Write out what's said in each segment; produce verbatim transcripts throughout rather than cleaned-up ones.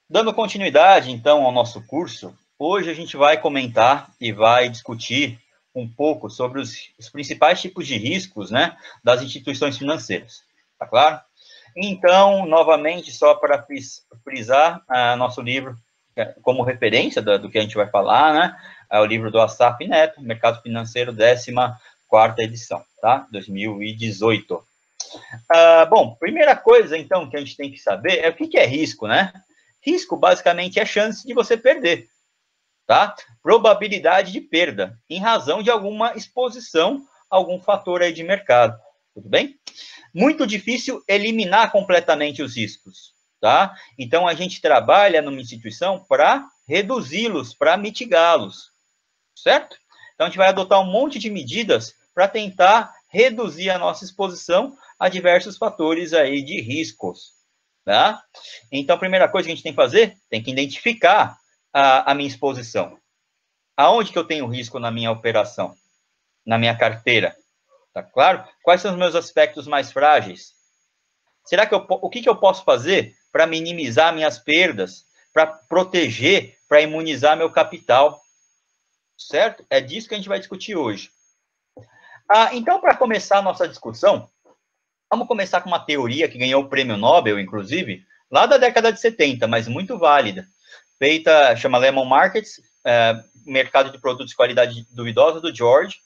Dando continuidade, então, ao nosso curso, hoje a gente vai comentar e vai discutir um pouco sobre os, os principais tipos de riscos, né, das instituições financeiras, tá claro? Então, novamente, só para frisar, uh, nosso livro como referência do, do que a gente vai falar, né, é o livro do Assaf Neto, Mercado Financeiro, décima quarta edição, tá, dois mil e dezoito. Uh, bom, primeira coisa, então, que a gente tem que saber é o que, que é risco, né? Risco, basicamente, é chance de você perder, tá? Probabilidade de perda, em razão de alguma exposição a algum fator aí de mercado, tudo bem? Muito difícil eliminar completamente os riscos, tá? Então, a gente trabalha numa instituição para reduzi-los, para mitigá-los, certo? Então, a gente vai adotar um monte de medidas para tentar reduzir a nossa exposição a diversos fatores aí de riscos, tá? Então, a primeira coisa que a gente tem que fazer, tem que identificar a, a minha exposição. Aonde que eu tenho risco na minha operação? Na minha carteira, tá claro? Quais são os meus aspectos mais frágeis? Será que eu, o que, que eu posso fazer para minimizar minhas perdas, para proteger, para imunizar meu capital? Certo? É disso que a gente vai discutir hoje. Ah, então, para começar a nossa discussão, vamos começar com uma teoria que ganhou o prêmio Nobel, inclusive, lá da década de setenta, mas muito válida. Feita, chama Lemon Markets, é, mercado de produtos de qualidade duvidosa, do George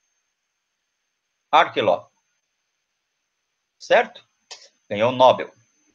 Arkelov. Certo? Ganhou o Nobel.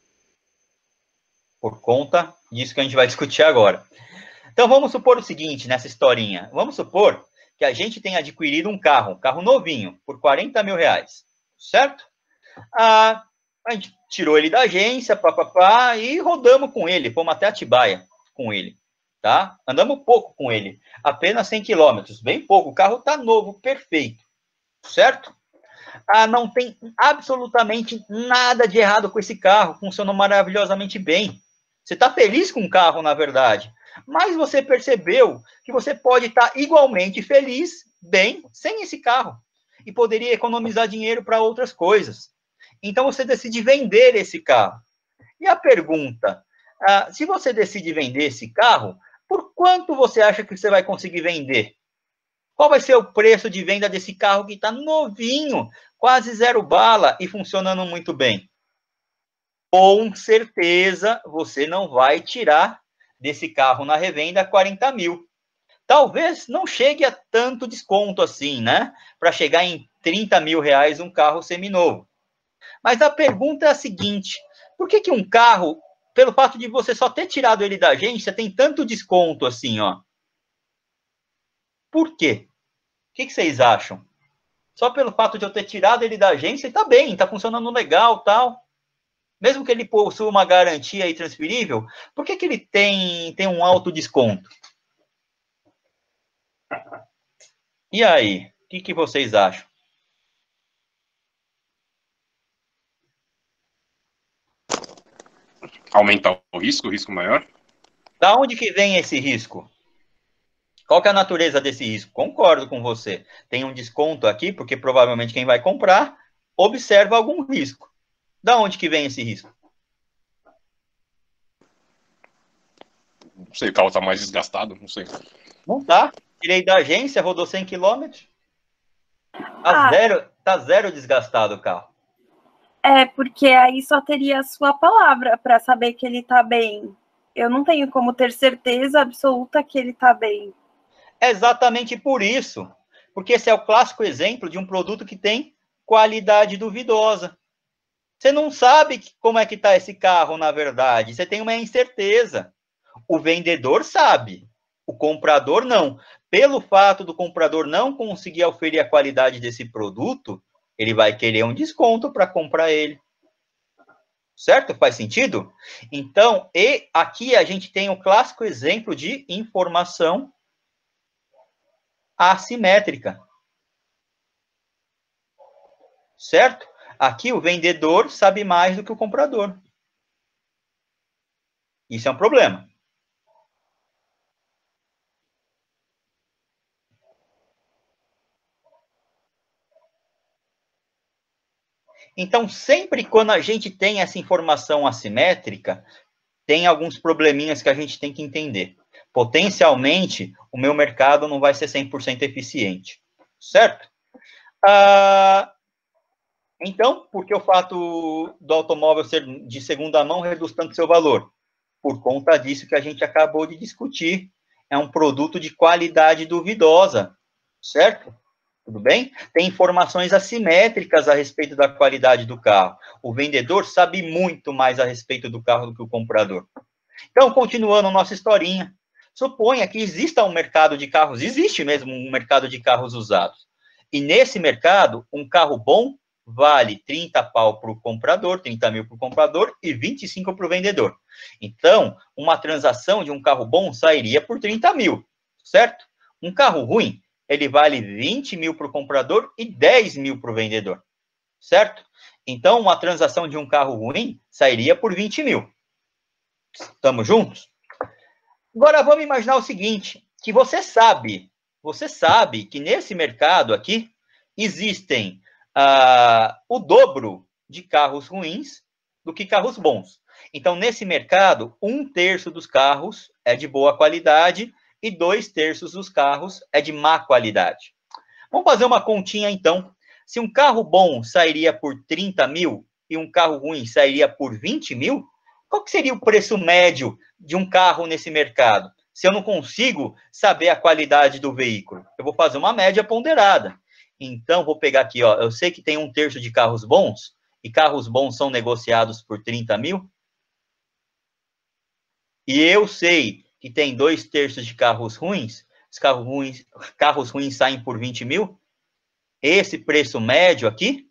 Por conta disso que a gente vai discutir agora. Então, vamos supor o seguinte, nessa historinha. Vamos supor que a gente tenha adquirido um carro, um carro novinho, por quarenta mil reais. Certo? Ah, a gente tirou ele da agência, papapá, e rodamos com ele, fomos até Atibaia com ele, tá? Andamos pouco com ele, apenas cem quilômetros, bem pouco, o carro tá novo, perfeito, certo? Ah, não tem absolutamente nada de errado com esse carro, funcionou maravilhosamente bem. Você está feliz com o carro, na verdade, mas você percebeu que você pode estar igualmente feliz, bem, sem esse carro, e poderia economizar dinheiro para outras coisas. Então, você decide vender esse carro. E a pergunta, ah, se você decide vender esse carro, por quanto você acha que você vai conseguir vender? Qual vai ser o preço de venda desse carro que está novinho, quase zero bala e funcionando muito bem? Com certeza, você não vai tirar desse carro na revenda quarenta mil. Talvez não chegue a tanto desconto assim, né? Para chegar em trinta mil reais um carro seminovo. Mas a pergunta é a seguinte: por que, que um carro, pelo fato de você só ter tirado ele da agência, tem tanto desconto assim, ó? Por quê? O que, que vocês acham? Só pelo fato de eu ter tirado ele da agência, está bem, está funcionando legal, tal. Mesmo que ele possua uma garantia aí transferível, por que, que ele tem, tem um alto desconto? E aí, o que, que vocês acham? Aumentar o risco, o risco maior? Da onde que vem esse risco? Qual que é a natureza desse risco? Concordo com você. Tem um desconto aqui, porque provavelmente quem vai comprar observa algum risco. Da onde que vem esse risco? Não sei, o carro tá mais desgastado, não sei. Não tá. Tirei da agência, rodou cem quilômetros. Tá Ah, zero, tá zero desgastado o carro. é porque aí só teria a sua palavra para saber que ele tá bem. Eu não tenho como ter certeza absoluta que ele tá bem. É exatamente por isso. Porque esse é o clássico exemplo de um produto que tem qualidade duvidosa. Você não sabe como é que está esse carro, na verdade. Você tem uma incerteza. O vendedor sabe, o comprador não. Pelo fato do comprador não conseguir oferir a qualidade desse produto, ele vai querer um desconto para comprar ele. Certo? Faz sentido? Então, e aqui a gente tem o clássico exemplo de informação assimétrica. Certo? Aqui o vendedor sabe mais do que o comprador. Isso é um problema. Então, sempre quando a gente tem essa informação assimétrica, tem alguns probleminhas que a gente tem que entender. Potencialmente, o meu mercado não vai ser cem por cento eficiente, certo? Ah, então, por que o fato do automóvel ser de segunda mão reduz tanto seu valor? Por conta disso que a gente acabou de discutir. É um produto de qualidade duvidosa, certo? Tudo bem? Tem informações assimétricas a respeito da qualidade do carro. O vendedor sabe muito mais a respeito do carro do que o comprador. Então, continuando a nossa historinha, suponha que exista um mercado de carros, existe mesmo um mercado de carros usados. E nesse mercado, um carro bom vale trinta pau para o comprador, trinta mil para o comprador e vinte e cinco para o vendedor. Então, uma transação de um carro bom sairia por trinta mil, certo? Um carro ruim, ele vale vinte mil para o comprador e dez mil para o vendedor, certo? Então, uma transação de um carro ruim sairia por vinte mil. Estamos juntos? Agora, vamos imaginar o seguinte, que você sabe, você sabe que nesse mercado aqui existem ah, o dobro de carros ruins do que carros bons. Então, nesse mercado, um terço dos carros é de boa qualidade e dois terços dos carros é de má qualidade. Vamos fazer uma continha, então. Se um carro bom sairia por trinta mil e um carro ruim sairia por vinte mil, qual que seria o preço médio de um carro nesse mercado? Se eu não consigo saber a qualidade do veículo, eu vou fazer uma média ponderada. Então, vou pegar aqui, ó, eu sei que tem um terço de carros bons, e carros bons são negociados por trinta mil, e eu sei que tem dois terços de carros ruins, os carros ruins, carros ruins saem por vinte mil, esse preço médio aqui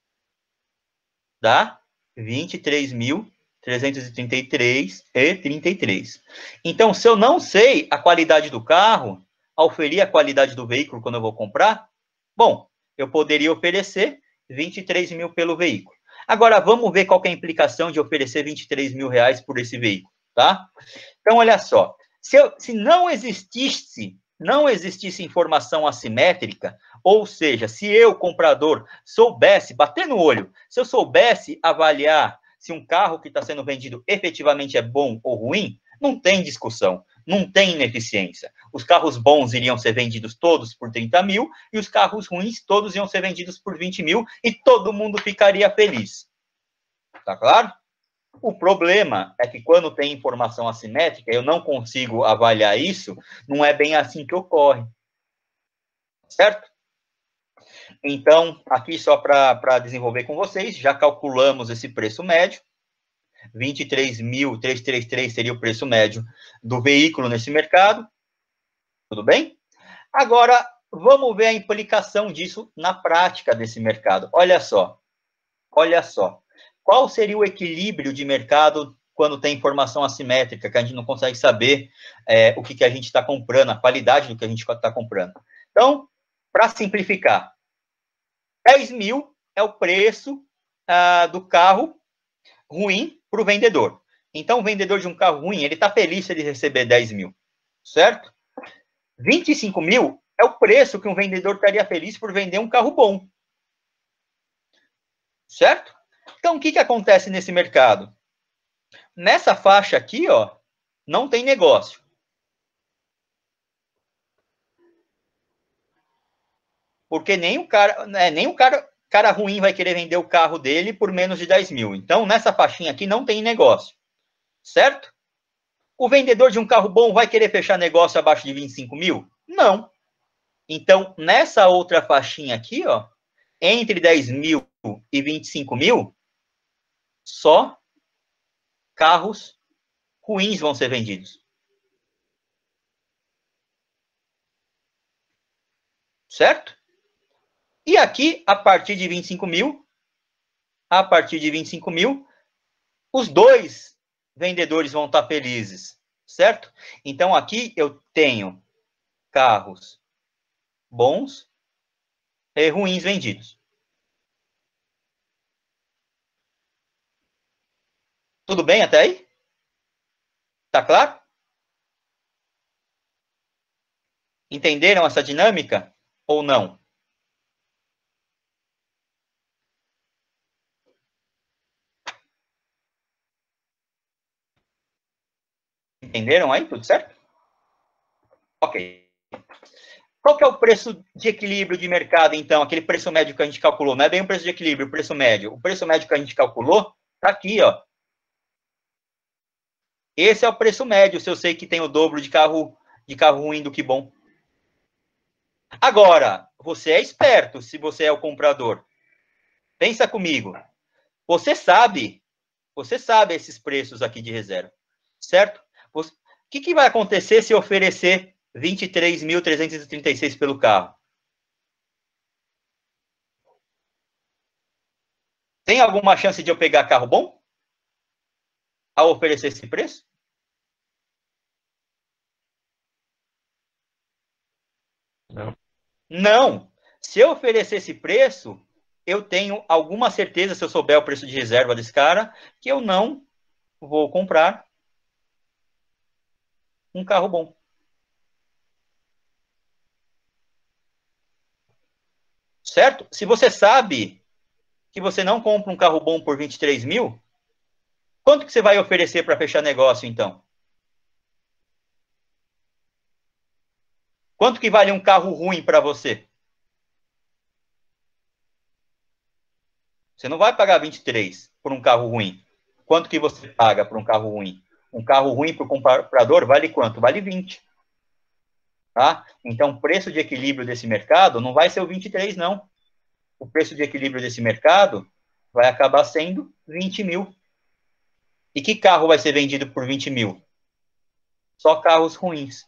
dá vinte e três mil trezentos e trinta e três e trinta e três. Então, se eu não sei a qualidade do carro, auferir a qualidade do veículo quando eu vou comprar, bom, eu poderia oferecer vinte e três mil pelo veículo. Agora, vamos ver qual que é a implicação de oferecer vinte e três mil reais por esse veículo, tá? Então, olha só, se, eu, se não existisse, não existisse informação assimétrica, ou seja, se eu, comprador, soubesse, bater no olho, se eu soubesse avaliar se um carro que está sendo vendido efetivamente é bom ou ruim, não tem discussão, não tem ineficiência. Os carros bons iriam ser vendidos todos por trinta mil e os carros ruins todos iam ser vendidos por vinte mil e todo mundo ficaria feliz. Tá claro? O problema é que quando tem informação assimétrica, eu não consigo avaliar isso, não é bem assim que ocorre. Certo? Então, aqui só para desenvolver com vocês, já calculamos esse preço médio. vinte e três mil trezentos e trinta e três seria o preço médio do veículo nesse mercado. Tudo bem? Agora, vamos ver a implicação disso na prática desse mercado. Olha só. Olha só. Qual seria o equilíbrio de mercado quando tem informação assimétrica, que a gente não consegue saber é, o que, que a gente está comprando, a qualidade do que a gente está comprando? Então, para simplificar, dez mil é o preço ah, do carro ruim para o vendedor. Então, o vendedor de um carro ruim, ele está feliz se ele receber dez mil, certo? vinte e cinco mil é o preço que um vendedor estaria feliz por vender um carro bom, certo? Então, o que, que acontece nesse mercado? Nessa faixa aqui, ó, não tem negócio. Porque nem o cara, né, nem o cara, cara ruim vai querer vender o carro dele por menos de dez mil. Então, nessa faixinha aqui não tem negócio, certo? O vendedor de um carro bom vai querer fechar negócio abaixo de vinte e cinco mil? Não. Então, nessa outra faixinha aqui, ó, entre dez mil e vinte e cinco mil, só carros ruins vão ser vendidos. Certo? E aqui, a partir de vinte e cinco mil, a partir de vinte e cinco mil, os dois vendedores vão estar felizes, certo? Então, aqui eu tenho carros bons e ruins vendidos. Tudo bem até aí? Tá claro? Entenderam essa dinâmica ou não? Entenderam aí? Tudo certo? Ok. Qual que é o preço de equilíbrio de mercado, então? Aquele preço médio que a gente calculou. Não é bem o preço de equilíbrio, o preço médio. O preço médio que a gente calculou está aqui, ó. Esse é o preço médio, se eu sei que tem o dobro de carro, de carro ruim do que bom. Agora, você é esperto se você é o comprador. Pensa comigo. Você sabe, você sabe esses preços aqui de reserva, certo? O que, que vai acontecer se eu oferecer vinte e três mil trezentos e trinta e seis pelo carro? Tem alguma chance de eu pegar carro bom ao oferecer esse preço? Não. Não. Se eu oferecer esse preço, eu tenho alguma certeza, se eu souber o preço de reserva desse cara, que eu não vou comprar um carro bom. Certo? Se você sabe que você não compra um carro bom por vinte e três mil, quanto que você vai oferecer para fechar negócio, então? Quanto que vale um carro ruim para você? Você não vai pagar vinte e três por um carro ruim. Quanto que você paga por um carro ruim? Um carro ruim para o comprador vale quanto? Vale vinte. Tá? Então, o preço de equilíbrio desse mercado não vai ser o vinte e três, não. O preço de equilíbrio desse mercado vai acabar sendo vinte mil. E que carro vai ser vendido por vinte mil? Só carros ruins.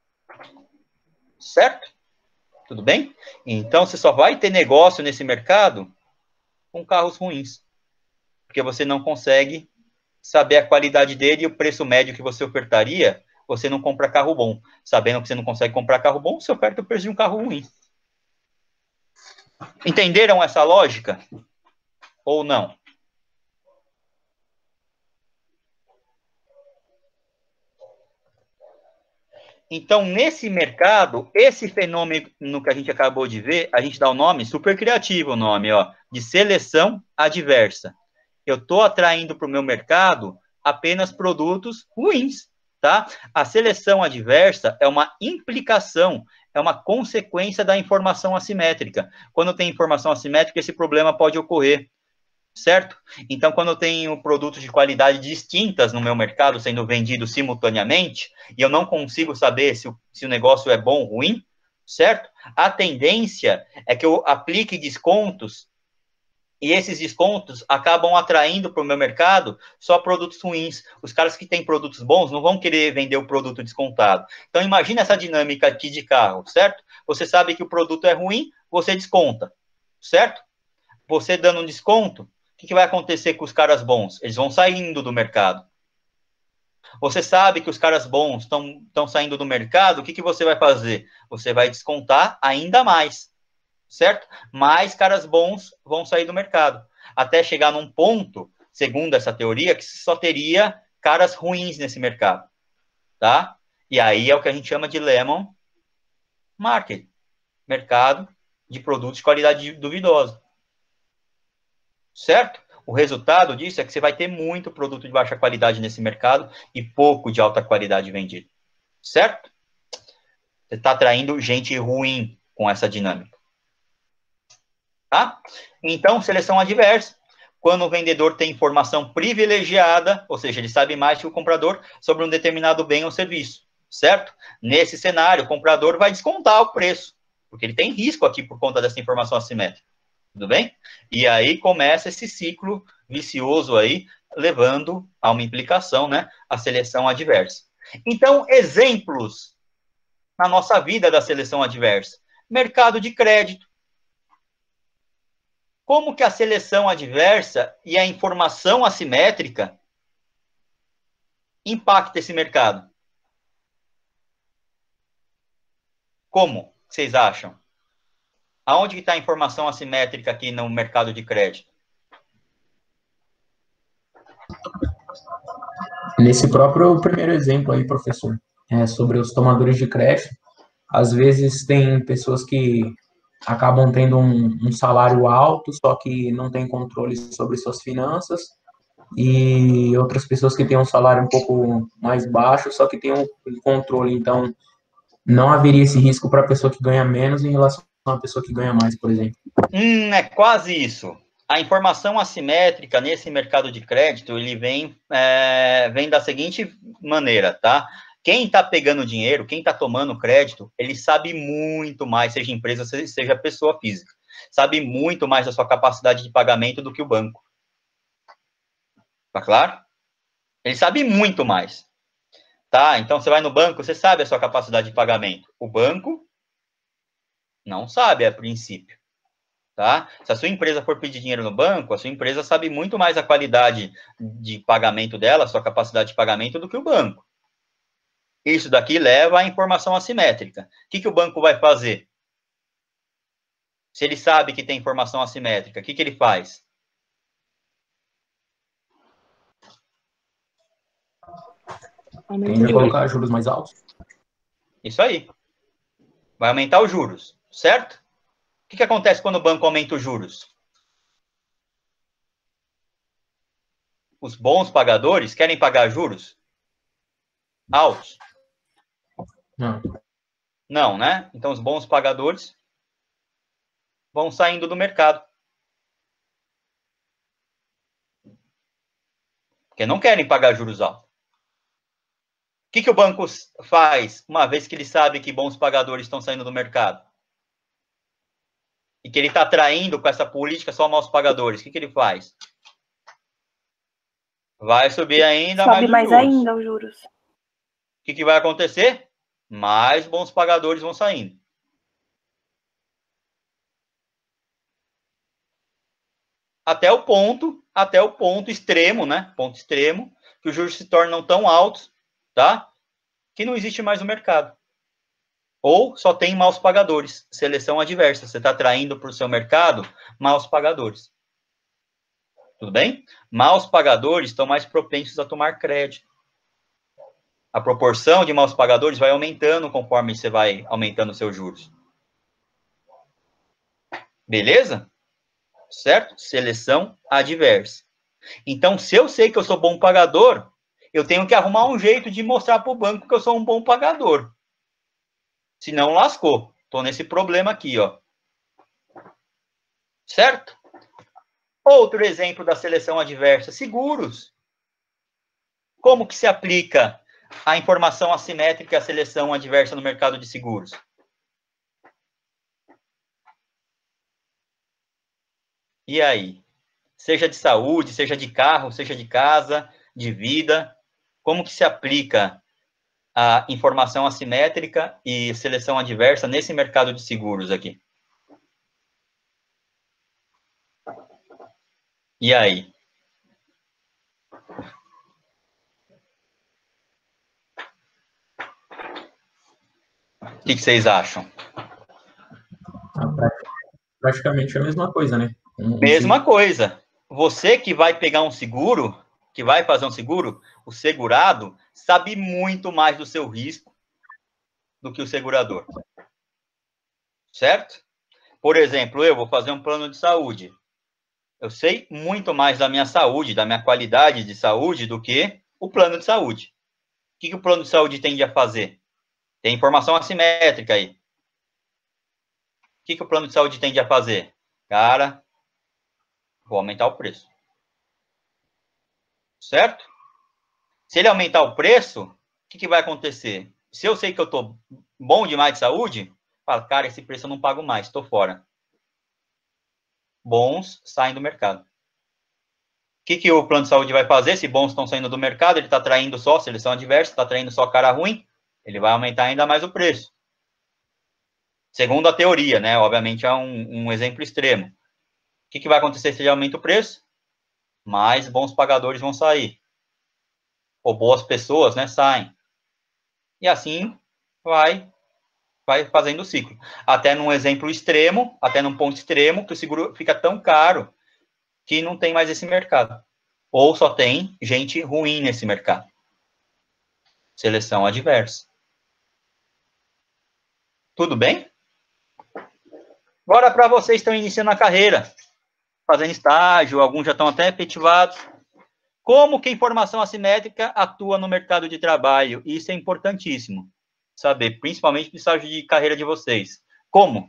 Certo? Tudo bem? Então, você só vai ter negócio nesse mercado com carros ruins. Porque você não consegue saber a qualidade dele e o preço médio que você ofertaria, você não compra carro bom. Sabendo que você não consegue comprar carro bom, você oferta o preço de um carro ruim. Entenderam essa lógica? Ou não? Então, nesse mercado, esse fenômeno que a gente acabou de ver, a gente dá o nome, super criativo o nome, ó, de seleção adversa. Eu estou atraindo para o meu mercado apenas produtos ruins, tá? A seleção adversa é uma implicação, é uma consequência da informação assimétrica. Quando tem informação assimétrica, esse problema pode ocorrer, certo? Então, quando eu tenho produtos de qualidade distintas no meu mercado sendo vendidos simultaneamente, e eu não consigo saber se o, se o negócio é bom ou ruim, certo? A tendência é que eu aplique descontos e esses descontos acabam atraindo para o meu mercado só produtos ruins. Os caras que têm produtos bons não vão querer vender o produto descontado. Então, imagina essa dinâmica aqui de carro, certo? Você sabe que o produto é ruim, você desconta, certo? Você dando um desconto, o que, que vai acontecer com os caras bons? Eles vão saindo do mercado. Você sabe que os caras bons estão saindo do mercado, o que, que você vai fazer? Você vai descontar ainda mais, certo? Mais caras bons vão sair do mercado. Até chegar num ponto, segundo essa teoria, que só teria caras ruins nesse mercado, tá? E aí é o que a gente chama de lemon market, mercado de produtos de qualidade duvidosa. Certo? O resultado disso é que você vai ter muito produto de baixa qualidade nesse mercado e pouco de alta qualidade vendido. Certo? Você está atraindo gente ruim com essa dinâmica. Tá? Então, seleção adversa. Quando o vendedor tem informação privilegiada, ou seja, ele sabe mais que o comprador sobre um determinado bem ou serviço. Certo? Nesse cenário, o comprador vai descontar o preço, porque ele tem risco aqui por conta dessa informação assimétrica. Tudo bem? E aí começa esse ciclo vicioso aí, levando a uma implicação, né? A seleção adversa. Então, exemplos na nossa vida da seleção adversa. Mercado de crédito. Como que a seleção adversa e a informação assimétrica impacta esse mercado? Como vocês acham? Aonde está a informação assimétrica aqui no mercado de crédito? Nesse próprio primeiro exemplo aí, professor, é sobre os tomadores de crédito, às vezes tem pessoas que acabam tendo um, um salário alto, só que não tem controle sobre suas finanças, e outras pessoas que têm um salário um pouco mais baixo, só que tem um controle. Então, não haveria esse risco para a pessoa que ganha menos em relação a uma pessoa que ganha mais, por exemplo. Hum, é quase isso. A informação assimétrica nesse mercado de crédito, ele vem, é, vem da seguinte maneira, tá? Quem está pegando dinheiro, quem está tomando crédito, ele sabe muito mais, seja empresa, seja pessoa física, sabe muito mais da sua capacidade de pagamento do que o banco. Tá claro? Ele sabe muito mais. Tá? Então, você vai no banco, você sabe a sua capacidade de pagamento. O banco não sabe, a princípio. Tá? Se a sua empresa for pedir dinheiro no banco, a sua empresa sabe muito mais a qualidade de pagamento dela, a sua capacidade de pagamento, do que o banco. Isso daqui leva à informação assimétrica. O que, que o banco vai fazer? Se ele sabe que tem informação assimétrica, o que, que ele faz? Tende a colocar juros mais altos. Isso aí. Vai aumentar os juros, certo? O que, que acontece quando o banco aumenta os juros? Os bons pagadores querem pagar juros altos? Não. Não, né? Então, os bons pagadores vão saindo do mercado. Porque não querem pagar juros altos. O que, que o banco faz, uma vez que ele sabe que bons pagadores estão saindo do mercado? E que ele está atraindo com essa política só maus pagadores. O que, que ele faz? Vai subir ainda Sobe mais mais os juros. ainda os juros. O que, que vai acontecer? Mais bons pagadores vão saindo. Até o ponto, até o ponto extremo, né? Ponto extremo, que os juros se tornam tão altos, tá? Que não existe mais no mercado. Ou só tem maus pagadores. Seleção adversa. Você está atraindo para o seu mercado maus pagadores. Tudo bem? Maus pagadores estão mais propensos a tomar crédito. A proporção de maus pagadores vai aumentando conforme você vai aumentando os seus juros. Beleza? Certo? Seleção adversa. Então, se eu sei que eu sou bom pagador, eu tenho que arrumar um jeito de mostrar para o banco que eu sou um bom pagador. Senão, lascou. Estou nesse problema aqui, ó. Certo? Outro exemplo da seleção adversa, seguros. Como que se aplica a informação assimétrica e a seleção adversa no mercado de seguros? E aí? Seja de saúde, seja de carro, seja de casa, de vida, como que se aplica a informação assimétrica e seleção adversa nesse mercado de seguros aqui? E aí? O que, que vocês acham? Praticamente a mesma coisa, né? Um, Mesma coisa. Você que vai pegar um seguro, que vai fazer um seguro, o segurado sabe muito mais do seu risco do que o segurador. Certo? Por exemplo, eu vou fazer um plano de saúde. Eu sei muito mais da minha saúde, da minha qualidade de saúde, do que o plano de saúde. O que, que o plano de saúde tende a fazer? Tem informação assimétrica aí. O que, que o plano de saúde tende a fazer? Cara, vou aumentar o preço. Certo? Se ele aumentar o preço, o que, que vai acontecer? Se eu sei que eu estou bom demais de saúde, falo, cara, esse preço eu não pago mais, estou fora. Bons saem do mercado. O que, que o plano de saúde vai fazer? Se bons estão saindo do mercado, ele está atraindo só seleção adversa, está atraindo só cara ruim, ele vai aumentar ainda mais o preço. Segundo a teoria, né? Obviamente é um, um exemplo extremo. O que, que vai acontecer se ele aumenta o preço? Mais bons pagadores vão sair. Ou boas pessoas, né, saem. E assim vai, vai fazendo o ciclo. Até num exemplo extremo, até num ponto extremo, que o seguro fica tão caro que não tem mais esse mercado. Ou só tem gente ruim nesse mercado. Seleção adversa. Tudo bem? Agora, para vocês que estão iniciando a carreira, fazendo estágio, alguns já estão até efetivados. Como que a informação assimétrica atua no mercado de trabalho? Isso é importantíssimo saber, principalmente no estágio de carreira de vocês. Como?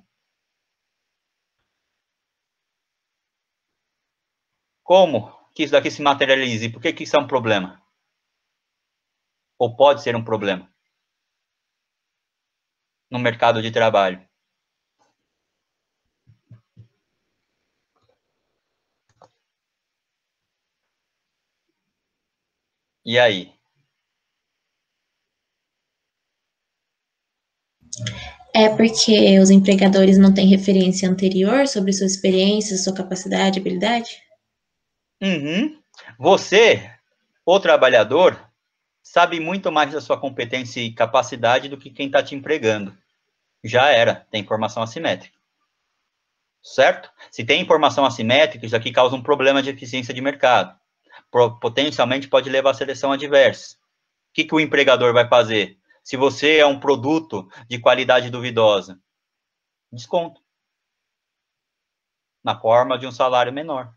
Como que isso daqui se materialize? Por que que isso é um problema? Ou pode ser um problema no mercado de trabalho? E aí? É porque os empregadores não têm referência anterior sobre sua experiência, sua capacidade, habilidade? Uhum. Você, o trabalhador, sabe muito mais da sua competência e capacidade do que quem está te empregando. Já era, tem informação assimétrica. Certo? Se tem informação assimétrica, isso aqui causa um problema de eficiência de mercado. Potencialmente pode levar à seleção adversa. O que, que o empregador vai fazer? Se você é um produto de qualidade duvidosa, desconto. Na forma de um salário menor.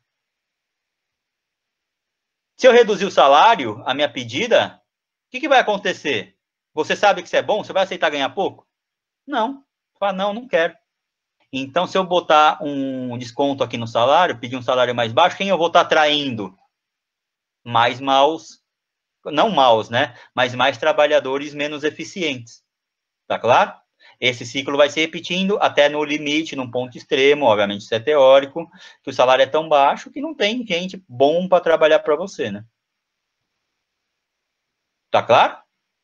Se eu reduzir o salário, a minha pedida, o que, que vai acontecer? Você sabe que isso é bom? Você vai aceitar ganhar pouco? Não. Fala, não, não quero. Então, se eu botar um desconto aqui no salário, pedir um salário mais baixo, quem eu vou estar atraindo? Mais maus, não maus, né? Mas mais trabalhadores menos eficientes. Tá claro? Esse ciclo vai se repetindo até no limite, num ponto extremo, obviamente isso é teórico, que o salário é tão baixo que não tem gente bom para trabalhar para você, né? Tá claro?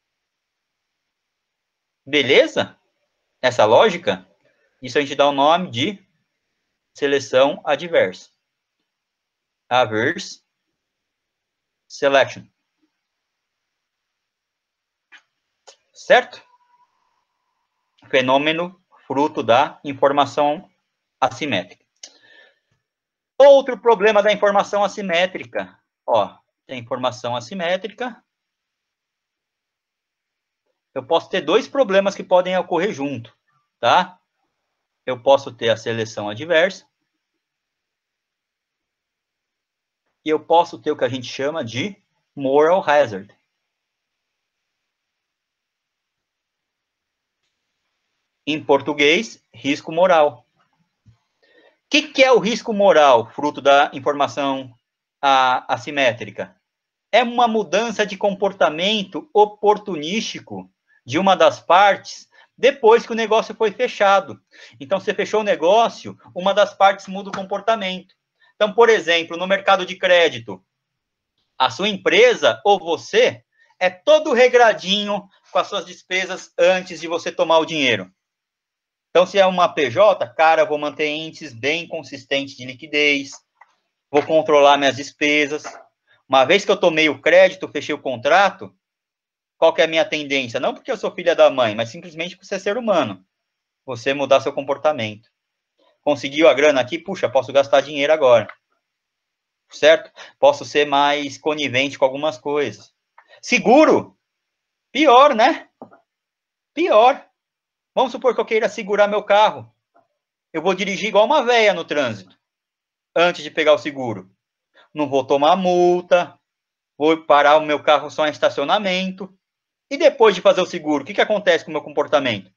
Beleza? Essa lógica? Isso a gente dá o nome de seleção adversa. Adverse selection. Certo? Fenômeno fruto da informação assimétrica. Outro problema da informação assimétrica. Ó, tem informação assimétrica. Eu posso ter dois problemas que podem ocorrer junto, tá? Eu posso ter a seleção adversa. E eu posso ter o que a gente chama de moral hazard. Em português, risco moral. O que, que é o risco moral, fruto da informação a, assimétrica? É uma mudança de comportamento oportunístico de uma das partes depois que o negócio foi fechado. Então, você fechou o negócio, uma das partes muda o comportamento. Então, por exemplo, no mercado de crédito, a sua empresa ou você é todo regradinho com as suas despesas antes de você tomar o dinheiro. Então, se é uma P J, cara, vou manter índices bem consistentes de liquidez, vou controlar minhas despesas. Uma vez que eu tomei o crédito, fechei o contrato, qual que é a minha tendência? Não porque eu sou filha da mãe, mas simplesmente por você ser humano. Você mudar seu comportamento. Conseguiu a grana aqui? Puxa, posso gastar dinheiro agora. Certo? Posso ser mais conivente com algumas coisas. Seguro? Pior, né? Pior. Vamos supor que eu queira segurar meu carro. Eu vou dirigir igual uma véia no trânsito, antes de pegar o seguro. Não vou tomar multa, vou parar o meu carro só em estacionamento. E depois de fazer o seguro, o que, que acontece com o meu comportamento?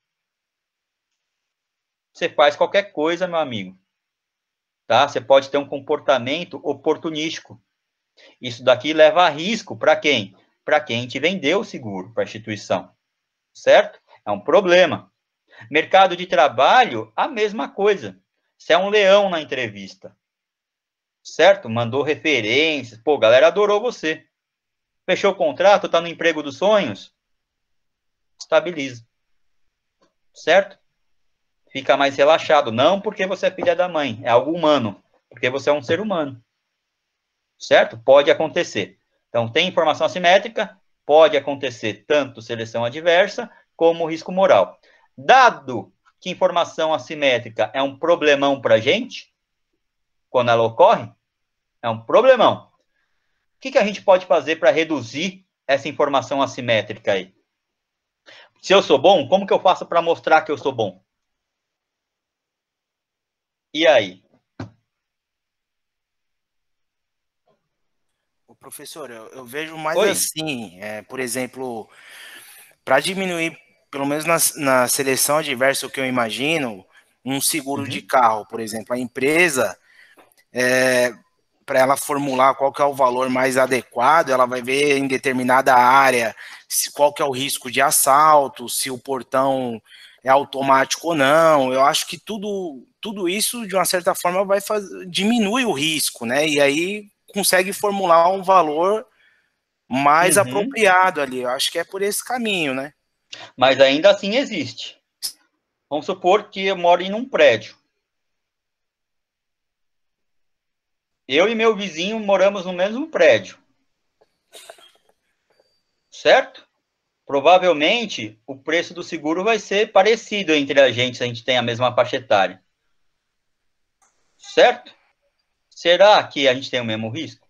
Você faz qualquer coisa, meu amigo. Tá? Você pode ter um comportamento oportunístico. Isso daqui leva a risco para quem? Para quem te vendeu o seguro, para a instituição. Certo? É um problema. Mercado de trabalho, a mesma coisa. Você é um leão na entrevista. Certo? Mandou referências. Pô, a galera adorou você. Fechou o contrato, está no emprego dos sonhos. Estabiliza. Certo? Fica mais relaxado. Não porque você é filha da mãe. É algo humano. Porque você é um ser humano. Certo? Pode acontecer. Então, tem informação assimétrica. Pode acontecer tanto seleção adversa como risco moral. Dado que informação assimétrica é um problemão para a gente, quando ela ocorre, é um problemão. O que, que a gente pode fazer para reduzir essa informação assimétrica aí? Se eu sou bom, como que eu faço para mostrar que eu sou bom? E aí? professor, eu, eu vejo mais Oi. assim, é, por exemplo, para diminuir, pelo menos na, na seleção adversa, o que eu imagino, um seguro Uhum. de carro, por exemplo, a empresa, é, para ela formular qual que é o valor mais adequado, ela vai ver em determinada área se, qual que é o risco de assalto, se o portão é automático ou não. Eu acho que tudo, tudo isso, de uma certa forma, vai fazer, diminui o risco, né? E aí consegue formular um valor mais Uhum. apropriado ali. Eu acho que é por esse caminho, né? Mas ainda assim existe. Vamos supor que eu moro em um prédio. Eu e meu vizinho moramos no mesmo prédio. Certo? Provavelmente, o preço do seguro vai ser parecido entre a gente, se a gente tem a mesma faixa etária. Certo? Será que a gente tem o mesmo risco?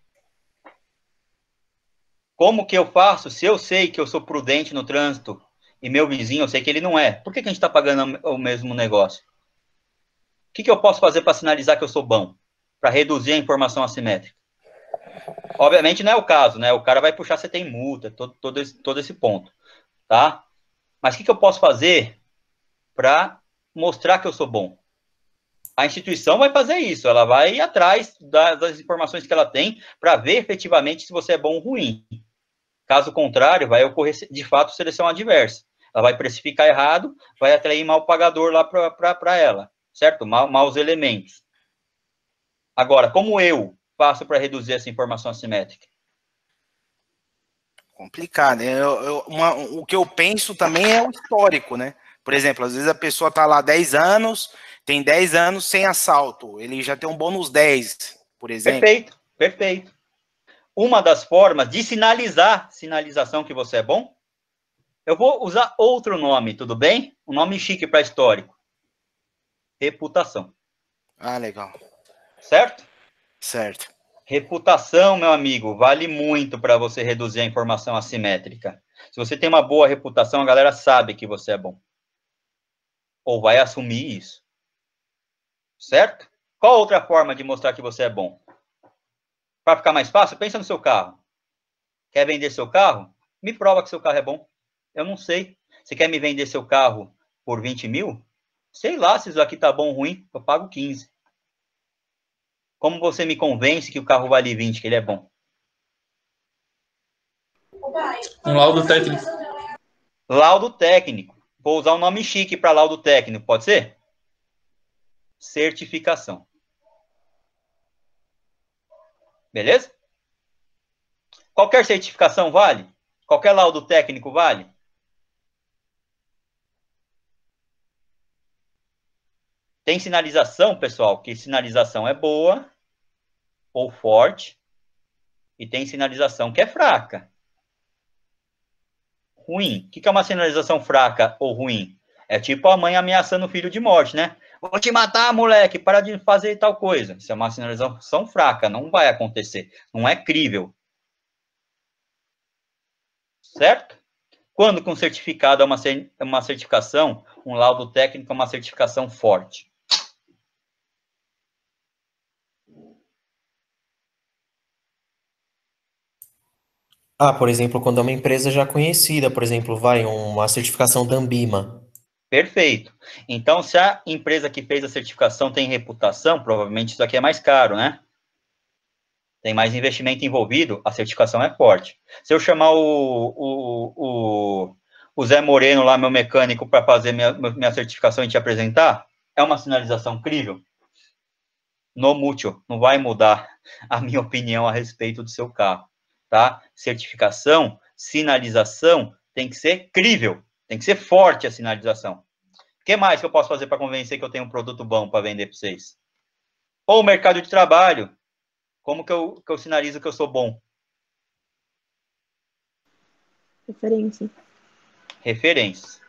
Como que eu faço se eu sei que eu sou prudente no trânsito e meu vizinho, eu sei que ele não é? Por que, que a gente está pagando o mesmo negócio? O que, que eu posso fazer para sinalizar que eu sou bom? Para reduzir a informação assimétrica? Obviamente não é o caso, né? O cara vai puxar, você tem multa, todo, todo, esse, todo esse ponto, tá? Mas o que, que eu posso fazer para mostrar que eu sou bom? A instituição vai fazer isso, ela vai ir atrás das, das informações que ela tem para ver efetivamente se você é bom ou ruim. Caso contrário, vai ocorrer, de fato, seleção adversa. Ela vai precificar errado, vai atrair mal pagador lá para ela, certo? Mal, maus elementos. Agora, como eu faço para reduzir essa informação assimétrica? Complicado. Eu, eu, uma, o que eu penso também é o histórico, né? Por exemplo, às vezes a pessoa tá lá dez anos, tem dez anos sem assalto, ele já tem um bônus dez, por exemplo. Perfeito, perfeito. Uma das formas de sinalizar, sinalização que você é bom, eu vou usar outro nome, tudo bem? Um nome chique para histórico. Reputação. Ah, legal. Certo? Certo. Reputação, meu amigo, vale muito para você reduzir a informação assimétrica. Se você tem uma boa reputação, a galera sabe que você é bom. Ou vai assumir isso. Certo? Qual outra forma de mostrar que você é bom? Para ficar mais fácil, pensa no seu carro. Quer vender seu carro? Me prova que seu carro é bom. Eu não sei. Você quer me vender seu carro por vinte mil? Sei lá se isso aqui tá bom ou ruim. Eu pago quinze. Como você me convence que o carro vale vinte, que ele é bom? Um laudo técnico. Laudo técnico. Vou usar um nome chique para laudo técnico, pode ser? Certificação. Beleza? Qualquer certificação vale? Qualquer laudo técnico vale? Tem sinalização, pessoal, que sinalização é boa ou forte, e tem sinalização que é fraca. Ruim. O que é uma sinalização fraca ou ruim? É tipo a mãe ameaçando o filho de morte, né? Vou te matar, moleque, para de fazer tal coisa. Isso é uma sinalização fraca, não vai acontecer. Não é crível. Certo? Quando com certificado é uma, uma certificação, um laudo técnico é uma certificação forte. Ah, por exemplo, quando é uma empresa já conhecida, por exemplo, vai uma certificação da Anbima. Perfeito. Então, se a empresa que fez a certificação tem reputação, provavelmente isso aqui é mais caro, né? Tem mais investimento envolvido, a certificação é forte. Se eu chamar o, o, o, o Zé Moreno lá, meu mecânico, para fazer minha, minha certificação e te apresentar, é uma sinalização crível? No mútil, não vai mudar a minha opinião a respeito do seu carro, tá? Certificação, sinalização, tem que ser crível, tem que ser forte a sinalização. O que mais que eu posso fazer para convencer que eu tenho um produto bom para vender para vocês? Ou o mercado de trabalho, como que eu, que eu sinalizo que eu sou bom? Referência. Referência.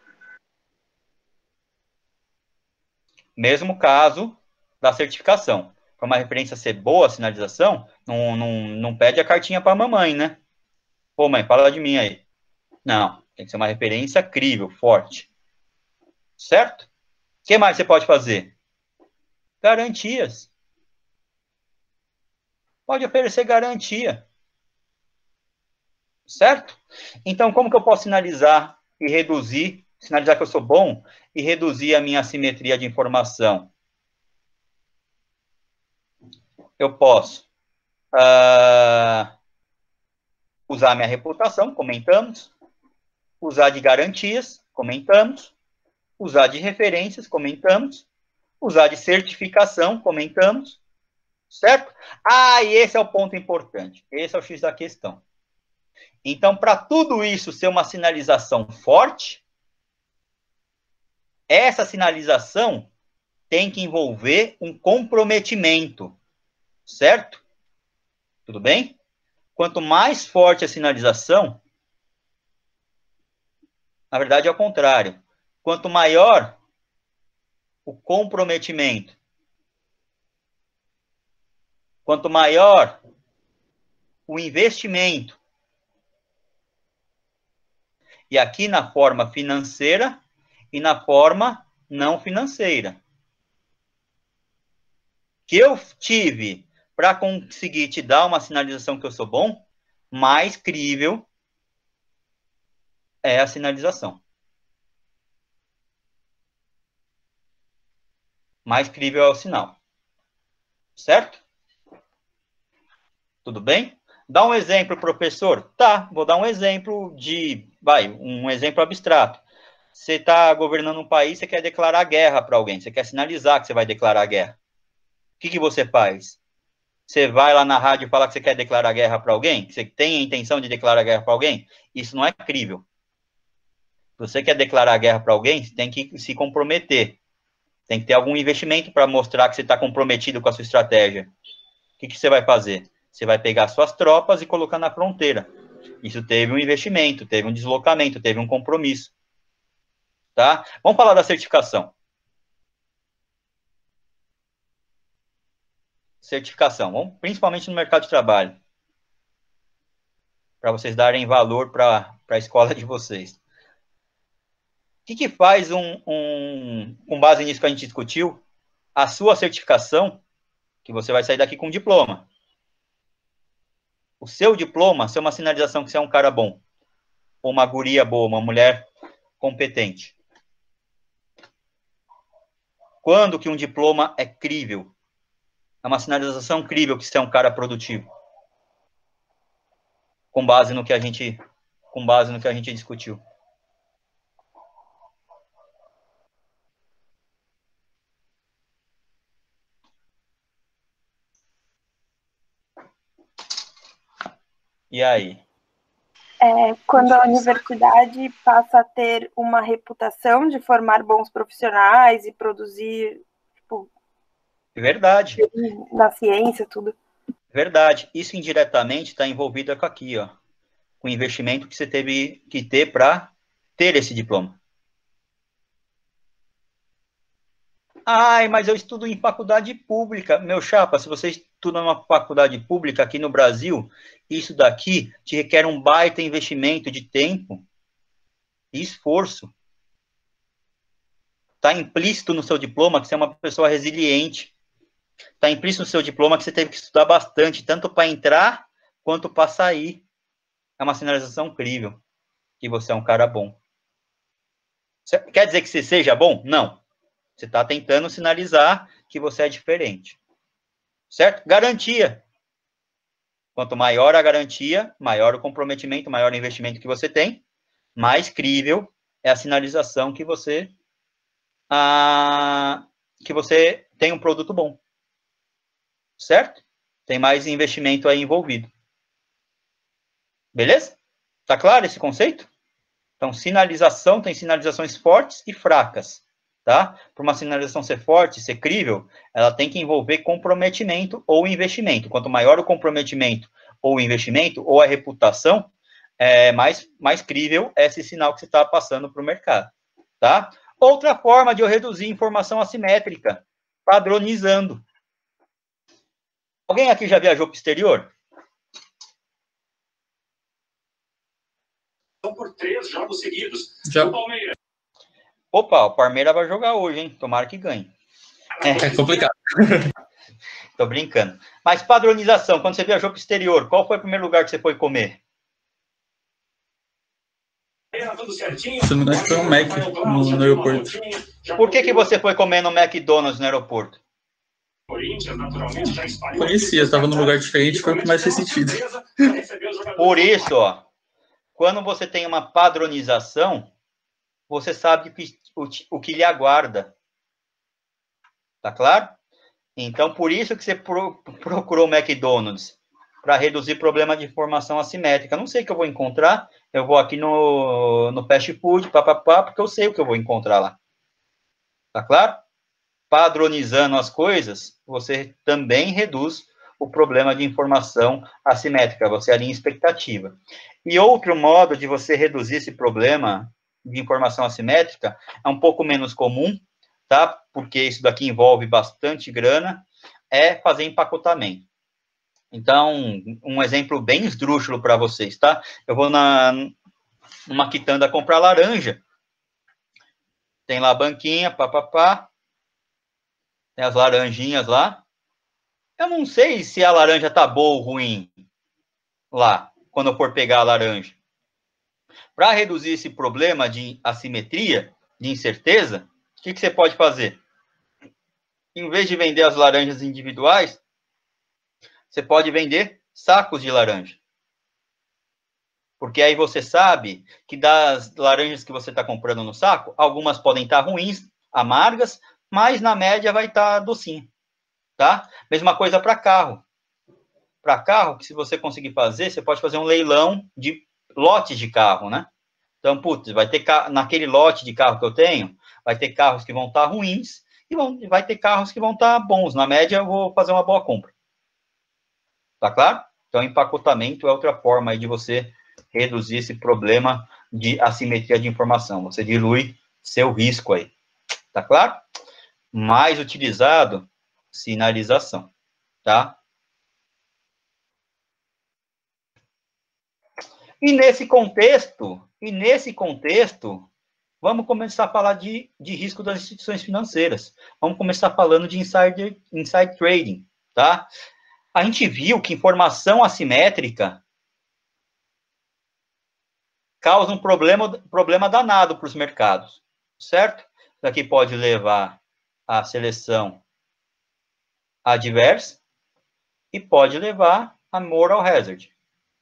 Mesmo caso da certificação. Para uma referência ser boa, a sinalização, não, não, não pede a cartinha para a mamãe, né? Pô, mãe, fala de mim aí. Não, tem que ser uma referência crível, forte. Certo? O que mais você pode fazer? Garantias. Pode oferecer garantia. Certo? Então, como que eu posso sinalizar e reduzir, sinalizar que eu sou bom e reduzir a minha assimetria de informação? Eu posso uh, usar minha reputação, comentamos, usar de garantias, comentamos, usar de referências, comentamos, usar de certificação, comentamos, certo? Ah, e esse é o ponto importante, esse é o X da questão. Então, para tudo isso ser uma sinalização forte, essa sinalização tem que envolver um comprometimento, certo? Tudo bem? Quanto mais forte a sinalização, na verdade é o contrário. Quanto maior o comprometimento, quanto maior o investimento, e aqui na forma financeira e na forma não financeira, que eu tive para conseguir te dar uma sinalização que eu sou bom, mais crível é a sinalização. Mais crível é o sinal. Certo? Tudo bem? Dá um exemplo, professor. Tá, vou dar um exemplo de... Vai, um exemplo abstrato. Você está governando um país, você quer declarar guerra para alguém, você quer sinalizar que você vai declarar guerra. O que, que você faz? Você vai lá na rádio e fala que você quer declarar guerra para alguém? Que você tem a intenção de declarar guerra para alguém? Isso não é crível. Se você quer declarar guerra para alguém, você tem que se comprometer. Tem que ter algum investimento para mostrar que você está comprometido com a sua estratégia. O que, que você vai fazer? Você vai pegar suas tropas e colocar na fronteira. Isso teve um investimento, teve um deslocamento, teve um compromisso. Tá? Vamos falar da certificação. Certificação, vamos, principalmente no mercado de trabalho. Para vocês darem valor para a escola de vocês. O que, que faz, um, um, com base nisso que a gente discutiu, a sua certificação, que você vai sair daqui com um diploma. O seu diploma ser uma sinalização que você é um cara bom, ou uma guria boa, uma mulher competente. Quando que um diploma é crível? É uma sinalização crível que você é um cara produtivo. Com base no que a gente, com base no que a gente discutiu. E aí? É, quando a universidade passa a ter uma reputação de formar bons profissionais e produzir, tipo, verdade, na ciência, tudo. Verdade. Isso indiretamente está envolvido com aqui, ó, com o investimento que você teve que ter para ter esse diploma. Ai, mas eu estudo em faculdade pública. Meu chapa, se você estuda numa faculdade pública aqui no Brasil, isso daqui te requer um baita investimento de tempo e esforço. Está implícito no seu diploma que você é uma pessoa resiliente. Está implícito no seu diploma que você teve que estudar bastante, tanto para entrar quanto para sair. É uma sinalização crível que você é um cara bom. Quer dizer que você seja bom? Não. Você está tentando sinalizar que você é diferente. Certo? Garantia. Quanto maior a garantia, maior o comprometimento, maior o investimento que você tem, mais crível é a sinalização que você, ah, que você tem um produto bom. Certo? Tem mais investimento aí envolvido. Beleza? Tá claro esse conceito? Então, sinalização tem sinalizações fortes e fracas. Tá? Para uma sinalização ser forte, ser crível, ela tem que envolver comprometimento ou investimento. Quanto maior o comprometimento ou o investimento, ou a reputação, é, mais, mais crível é esse sinal que você está passando para o mercado. Tá? Outra forma de eu reduzir informação assimétrica, padronizando. Alguém aqui já viajou para o exterior? São por três jogos seguidos. Já. O Palmeiras. Opa, o Palmeiras vai jogar hoje, hein? Tomara que ganhe. É, é complicado. Tô brincando. Mas padronização, quando você viajou para o exterior, qual foi o primeiro lugar que você foi comer? Se não me engano, foi um Mac no, no aeroporto. Por que, que você foi comer no McDonald's no aeroporto? Conhecia, estava num lugar diferente, foi o que mais fez sentido. Por isso, ó, quando você tem uma padronização, você sabe que, o, o que lhe aguarda. Tá claro? Então, por isso que você pro, procurou o McDonald's, para reduzir problema de informação assimétrica. Não sei o que eu vou encontrar, eu vou aqui no, no fast food, papapá, porque eu sei o que eu vou encontrar lá. Tá claro? Padronizando as coisas, você também reduz o problema de informação assimétrica, você alinha expectativa. E outro modo de você reduzir esse problema de informação assimétrica é um pouco menos comum, tá? Porque isso daqui envolve bastante grana, é fazer empacotamento. Então, um exemplo bem esdrúxulo para vocês, tá? Eu vou na numa quitanda comprar laranja, tem lá a banquinha, papapá, tem as laranjinhas lá. Eu não sei se a laranja tá boa ou ruim lá, quando eu for pegar a laranja. Para reduzir esse problema de assimetria, de incerteza, o que, que você pode fazer? Em vez de vender as laranjas individuais, você pode vender sacos de laranja. Porque aí você sabe que das laranjas que você está comprando no saco, algumas podem estar ruins, amargas, mas na média vai estar docinho. Tá? Mesma coisa para carro. Para carro, que se você conseguir fazer, você pode fazer um leilão de lotes de carro, né? Então, putz, vai ter naquele lote de carro que eu tenho, vai ter carros que vão estar ruins e vão, vai ter carros que vão estar bons. Na média, eu vou fazer uma boa compra. Tá claro? Então, empacotamento é outra forma aí de você reduzir esse problema de assimetria de informação. Você dilui seu risco aí. Tá claro? Mais utilizado, sinalização. Tá? E nesse contexto, e nesse contexto, vamos começar a falar de, de risco das instituições financeiras. Vamos começar falando de insider, inside trading, tá? A gente viu que informação assimétrica causa um problema, problema danado para os mercados, certo? Isso aqui pode levar à seleção adversa e pode levar a moral hazard.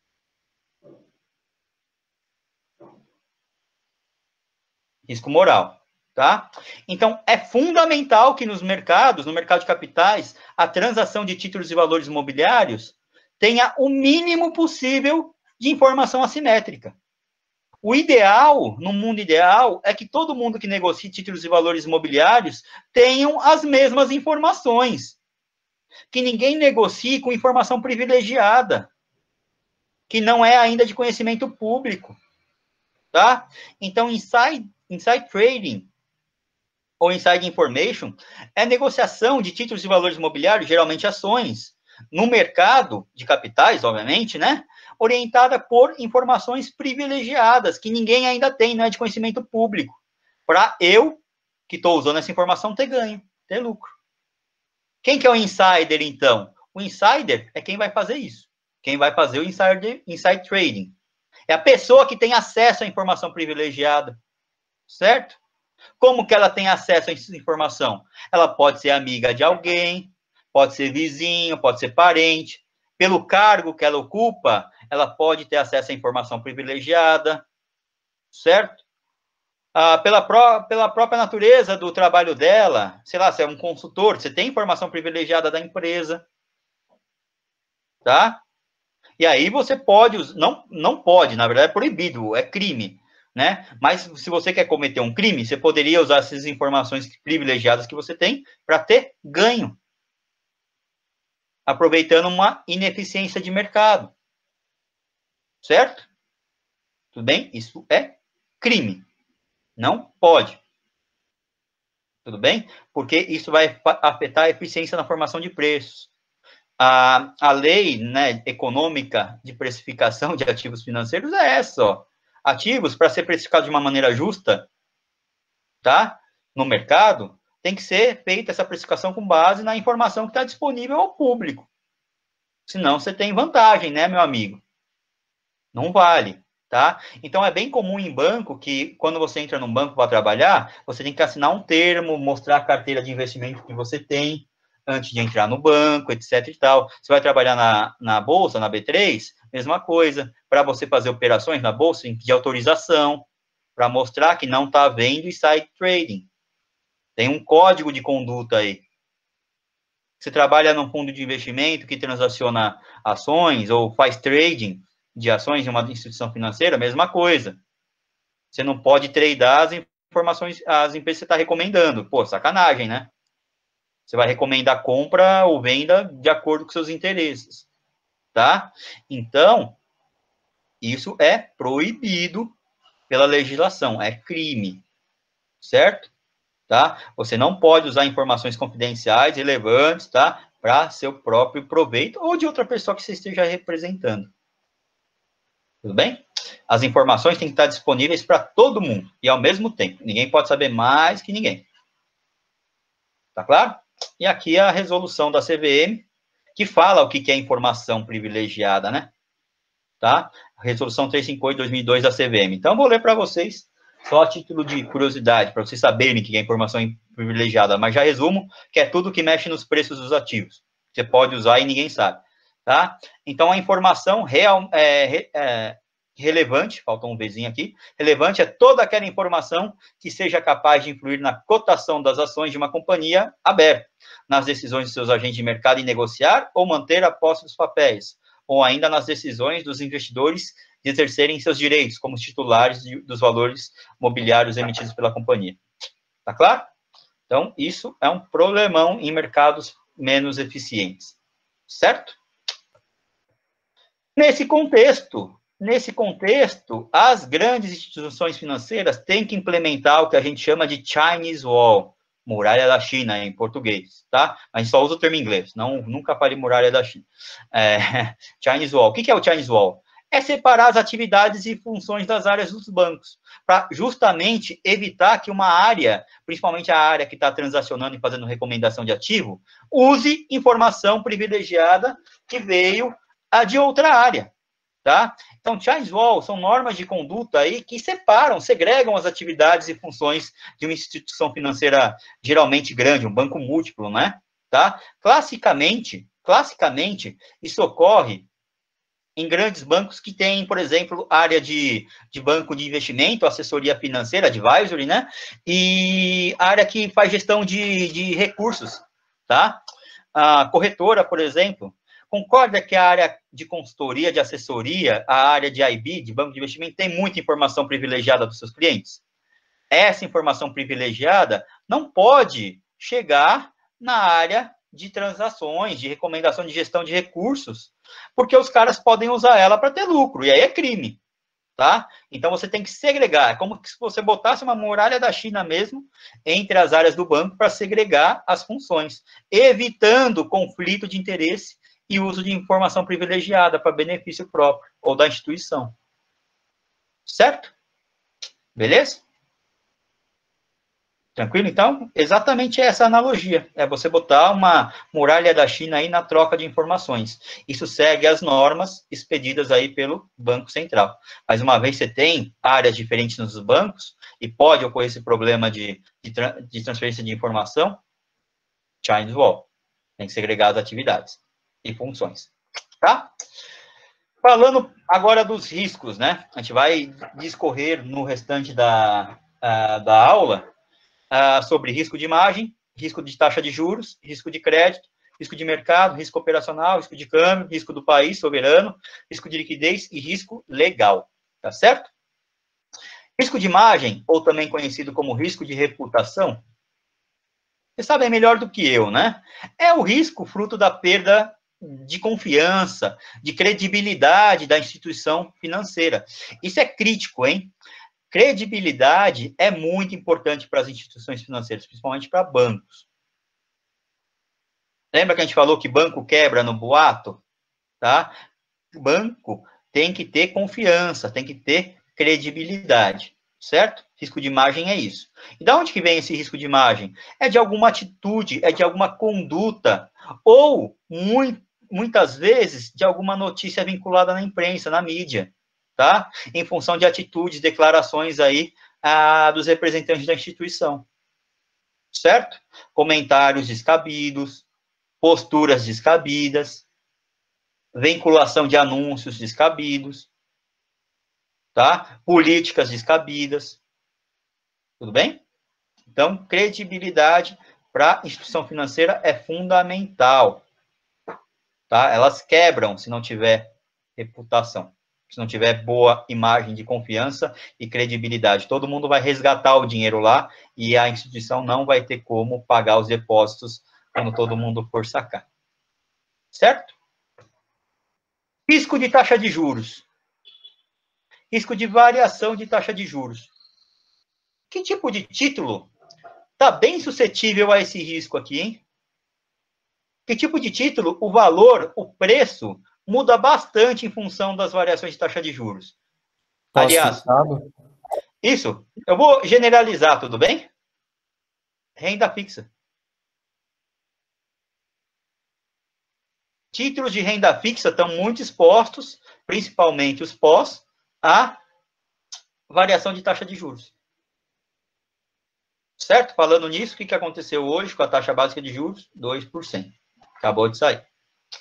Risco moral, tá? Então, é fundamental que nos mercados, no mercado de capitais, a transação de títulos e valores imobiliários tenha o mínimo possível de informação assimétrica. O ideal, no mundo ideal, é que todo mundo que negocie títulos e valores imobiliários tenham as mesmas informações. Que ninguém negocie com informação privilegiada, que não é ainda de conhecimento público, tá? Então, inside Inside trading, ou inside information, é negociação de títulos e valores imobiliários, geralmente ações, no mercado de capitais, obviamente, né? Orientada por informações privilegiadas, que ninguém ainda tem, não é de conhecimento público. Para eu, que estou usando essa informação, ter ganho, ter lucro. Quem que é o insider, então? O insider é quem vai fazer isso. Quem vai fazer o insider, inside trading. É a pessoa que tem acesso à informação privilegiada. Certo? Como que ela tem acesso a essa informação? Ela pode ser amiga de alguém, pode ser vizinho, pode ser parente. Pelo cargo que ela ocupa, ela pode ter acesso à informação privilegiada, certo? Ah, pela, pró pela própria natureza do trabalho dela, sei lá, se é um consultor, você tem informação privilegiada da empresa, tá? E aí você pode, não, não pode, na verdade é proibido, é crime. Né? Mas se você quer cometer um crime, você poderia usar essas informações privilegiadas que você tem para ter ganho, aproveitando uma ineficiência de mercado, certo? Tudo bem? Isso é crime, não pode, tudo bem? Porque isso vai afetar a eficiência na formação de preços. A, a lei, né, econômica de precificação de ativos financeiros é essa, ó. Ativos, para ser precificado de uma maneira justa, tá? No mercado, tem que ser feita essa precificação com base na informação que está disponível ao público. Senão, você tem vantagem, né, meu amigo? Não vale. Tá? Então, é bem comum em banco que, quando você entra num banco para trabalhar, você tem que assinar um termo, mostrar a carteira de investimento que você tem antes de entrar no banco, etc e tal. Você vai trabalhar na, na Bolsa, na B três, mesma coisa. Para você fazer operações na Bolsa, tem que pedir autorização para mostrar que não está havendo inside trading. Tem um código de conduta aí. Você trabalha num fundo de investimento que transaciona ações ou faz trading de ações de uma instituição financeira, mesma coisa. Você não pode tradear as informações, as empresas que você está recomendando. Pô, sacanagem, né? Você vai recomendar compra ou venda de acordo com seus interesses, tá? Então, isso é proibido pela legislação, é crime, certo? Tá? Você não pode usar informações confidenciais, relevantes, tá? Para seu próprio proveito ou de outra pessoa que você esteja representando. Tudo bem? As informações têm que estar disponíveis para todo mundo e ao mesmo tempo. Ninguém pode saber mais que ninguém. Tá claro? E aqui a resolução da C V M, que fala o que é informação privilegiada, né? Tá? A resolução trezentos e cinquenta e oito de dois mil e dois da C V M. Então, vou ler para vocês, só a título de curiosidade, para vocês saberem o que é informação privilegiada, mas já resumo que é tudo que mexe nos preços dos ativos. Você pode usar e ninguém sabe. Tá? Então, a informação real, é, é, relevante, faltou um Vzinho aqui, relevante é toda aquela informação que seja capaz de influir na cotação das ações de uma companhia aberta, nas decisões de seus agentes de mercado em negociar ou manter a posse dos papéis, ou ainda nas decisões dos investidores de exercerem seus direitos como titulares de, dos valores mobiliários emitidos pela companhia. Tá claro? Então, isso é um problemão em mercados menos eficientes. Certo? Nesse contexto, nesse contexto, as grandes instituições financeiras têm que implementar o que a gente chama de Chinese Wall, muralha da China, em português, tá? A gente só usa o termo em inglês, não, nunca falei muralha da China. É, Chinese Wall. O que é o Chinese Wall? É separar as atividades e funções das áreas dos bancos, para justamente evitar que uma área, principalmente a área que está transacionando e fazendo recomendação de ativo, use informação privilegiada que veio a de outra área, tá? Então, Chinese Wall são normas de conduta aí que separam, segregam as atividades e funções de uma instituição financeira geralmente grande, um banco múltiplo, né? Tá? Classicamente, classicamente, isso ocorre em grandes bancos que têm, por exemplo, área de, de banco de investimento, assessoria financeira, advisory, né? E área que faz gestão de, de recursos, tá? A corretora, por exemplo, concorda que a área de consultoria, de assessoria, a área de I B, de banco de investimento, tem muita informação privilegiada dos seus clientes? Essa informação privilegiada não pode chegar na área de transações, de recomendação de gestão de recursos, porque os caras podem usar ela para ter lucro, e aí é crime, tá? Então, você tem que segregar, é como se você botasse uma muralha da China mesmo entre as áreas do banco para segregar as funções, evitando conflito de interesse e uso de informação privilegiada para benefício próprio ou da instituição. Certo? Beleza? Tranquilo, então? Exatamente essa analogia. É você botar uma muralha da China aí na troca de informações. Isso segue as normas expedidas aí pelo Banco Central. Mas uma vez você tem áreas diferentes nos bancos, e pode ocorrer esse problema de, de, de transferência de informação, Chinese Wall. Tem que segregar as atividades e funções, tá? Falando agora dos riscos, né? A gente vai discorrer no restante da, uh, da aula uh, sobre risco de imagem, risco de taxa de juros, risco de crédito, risco de mercado, risco operacional, risco de câmbio, risco do país soberano, risco de liquidez e risco legal, tá certo? Risco de imagem, ou também conhecido como risco de reputação, vocês sabem melhor do que eu, né? É o risco fruto da perda de confiança, de credibilidade da instituição financeira. Isso é crítico, hein? Credibilidade é muito importante para as instituições financeiras, principalmente para bancos. Lembra que a gente falou que banco quebra no boato? Tá? Banco tem que ter confiança, tem que ter credibilidade, certo? Risco de imagem é isso. E de onde que vem esse risco de imagem? É de alguma atitude, é de alguma conduta, ou muito muitas vezes, de alguma notícia vinculada na imprensa, na mídia, tá? Em função de atitudes, declarações aí ah, dos representantes da instituição, certo? Comentários descabidos, posturas descabidas, vinculação de anúncios descabidos, tá? Políticas descabidas, tudo bem? Então, credibilidade para a instituição financeira é fundamental, tá? Elas quebram se não tiver reputação, se não tiver boa imagem de confiança e credibilidade. Todo mundo vai resgatar o dinheiro lá e a instituição não vai ter como pagar os depósitos quando todo mundo for sacar. Certo? Risco de taxa de juros. Risco de variação de taxa de juros. Que tipo de título está bem suscetível a esse risco aqui, hein? Que tipo de título, o valor, o preço, muda bastante em função das variações de taxa de juros? Aliás, isso, eu vou generalizar, tudo bem? Renda fixa. Títulos de renda fixa estão muito expostos, principalmente os pós, à variação de taxa de juros. Certo? Falando nisso, o que aconteceu hoje com a taxa básica de juros? dois por cento. Acabou de sair.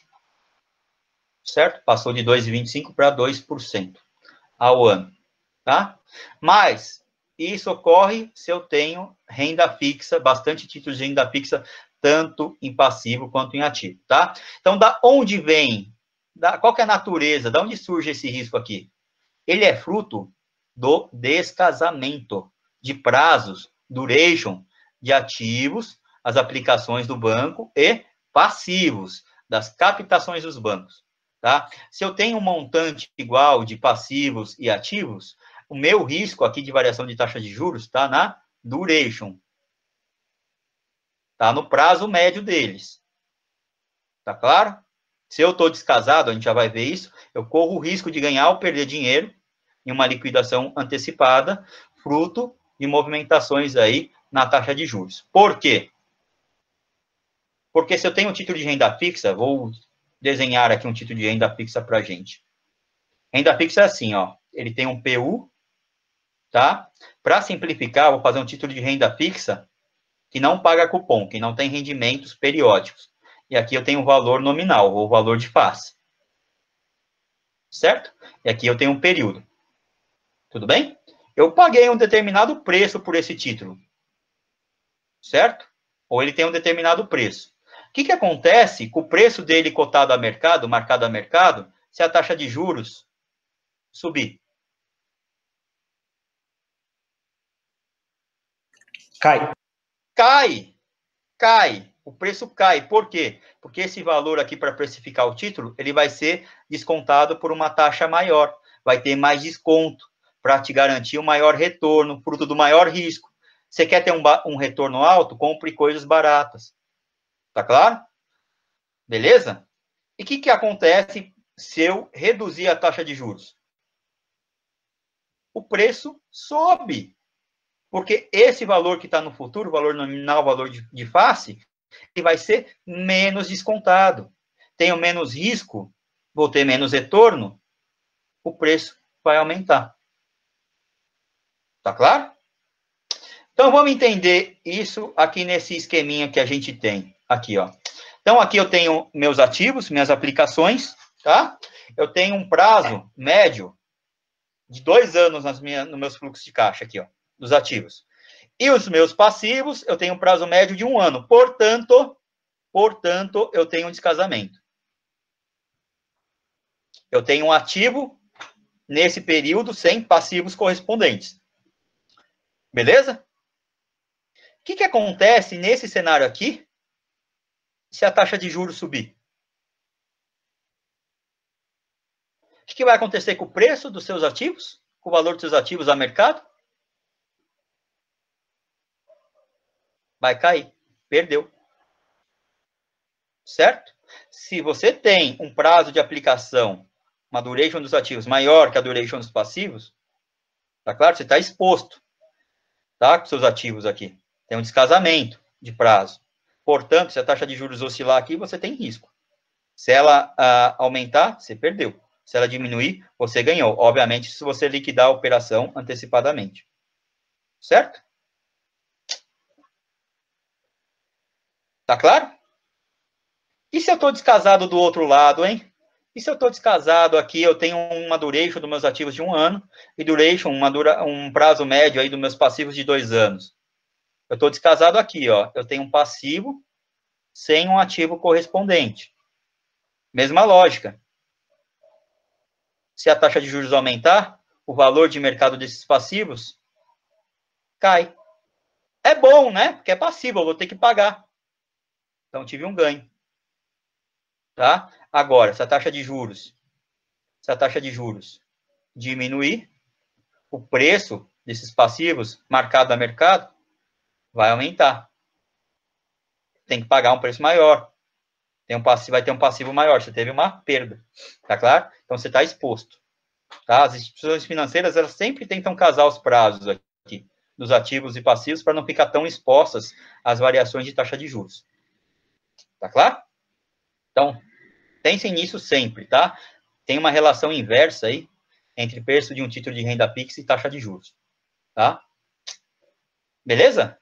Certo? Passou de dois vírgula vinte e cinco por cento para dois por cento ao ano. Tá? Mas isso ocorre se eu tenho renda fixa, bastante títulos de renda fixa, tanto em passivo quanto em ativo, tá? Então, da onde vem, da, qual que é a natureza, da onde surge esse risco aqui? Ele é fruto do descasamento de prazos, duration, de ativos, as aplicações do banco e passivos, das captações dos bancos, tá? Se eu tenho um montante igual de passivos e ativos, o meu risco aqui de variação de taxa de juros está na duration. Está no prazo médio deles. Tá claro? Se eu estou descasado, a gente já vai ver isso, eu corro o risco de ganhar ou perder dinheiro em uma liquidação antecipada, fruto de movimentações aí na taxa de juros. Por quê? Porque se eu tenho um título de renda fixa, vou desenhar aqui um título de renda fixa para a gente. Renda fixa é assim, ó, ele tem um P U, tá? Para simplificar, vou fazer um título de renda fixa que não paga cupom, que não tem rendimentos periódicos. E aqui eu tenho o valor nominal, ou valor de face. Certo? E aqui eu tenho um período. Tudo bem? Eu paguei um determinado preço por esse título. Certo? Ou ele tem um determinado preço. O que, que acontece com o preço dele cotado a mercado, marcado a mercado, se a taxa de juros subir? Cai. Cai, cai, o preço cai. Por quê? Porque esse valor aqui para precificar o título, ele vai ser descontado por uma taxa maior, vai ter mais desconto para te garantir um maior retorno, fruto do maior risco. Você quer ter um, um retorno alto? Compre coisas baratas. Tá claro? Beleza? E o que, que acontece se eu reduzir a taxa de juros? O preço sobe. Porque esse valor que está no futuro, o valor nominal, o valor de, de face, ele vai ser menos descontado. Tenho menos risco, vou ter menos retorno, o preço vai aumentar. Tá claro? Então, vamos entender isso aqui nesse esqueminha que a gente tem. Aqui, ó. Então, aqui eu tenho meus ativos, minhas aplicações, tá? Eu tenho um prazo médio de dois anos nas minhas, nos meus fluxos de caixa aqui, ó. Dos ativos. E os meus passivos, eu tenho um prazo médio de um ano. Portanto, portanto, eu tenho um descasamento. Eu tenho um ativo nesse período sem passivos correspondentes. Beleza? O que, que acontece nesse cenário aqui se a taxa de juros subir? O que, que vai acontecer com o preço dos seus ativos? Com o valor dos seus ativos a mercado? Vai cair. Perdeu. Certo? Se você tem um prazo de aplicação, uma duration dos ativos maior que a duration dos passivos, tá claro? Você está exposto, tá? Com seus ativos aqui. Tem um descasamento de prazo. Portanto, se a taxa de juros oscilar aqui, você tem risco. Se ela ah, aumentar, você perdeu. Se ela diminuir, você ganhou. Obviamente, se você liquidar a operação antecipadamente. Certo? Tá claro? E se eu estou descasado do outro lado, hein? E se eu estou descasado aqui, eu tenho uma duration dos meus ativos de um ano e duration, uma dura, um prazo médio aí dos meus passivos de dois anos. Eu estou descasado aqui, ó. Eu tenho um passivo sem um ativo correspondente. Mesma lógica. Se a taxa de juros aumentar, o valor de mercado desses passivos cai. É bom, né? Porque é passivo, eu vou ter que pagar. Então, tive um ganho. Tá? Agora, se a taxa de juros, se a taxa de juros diminuir, o preço desses passivos marcado a mercado vai aumentar. Tem que pagar um preço maior. Tem um passivo, vai ter um passivo maior. Você teve uma perda. Tá claro? Então, você está exposto. Tá? As instituições financeiras, elas sempre tentam casar os prazos aqui, dos ativos e passivos, para não ficar tão expostas às variações de taxa de juros. Tá claro? Então, pensem nisso sempre, tá? Tem uma relação inversa aí entre preço de um título de renda fixa e taxa de juros. Tá? Beleza?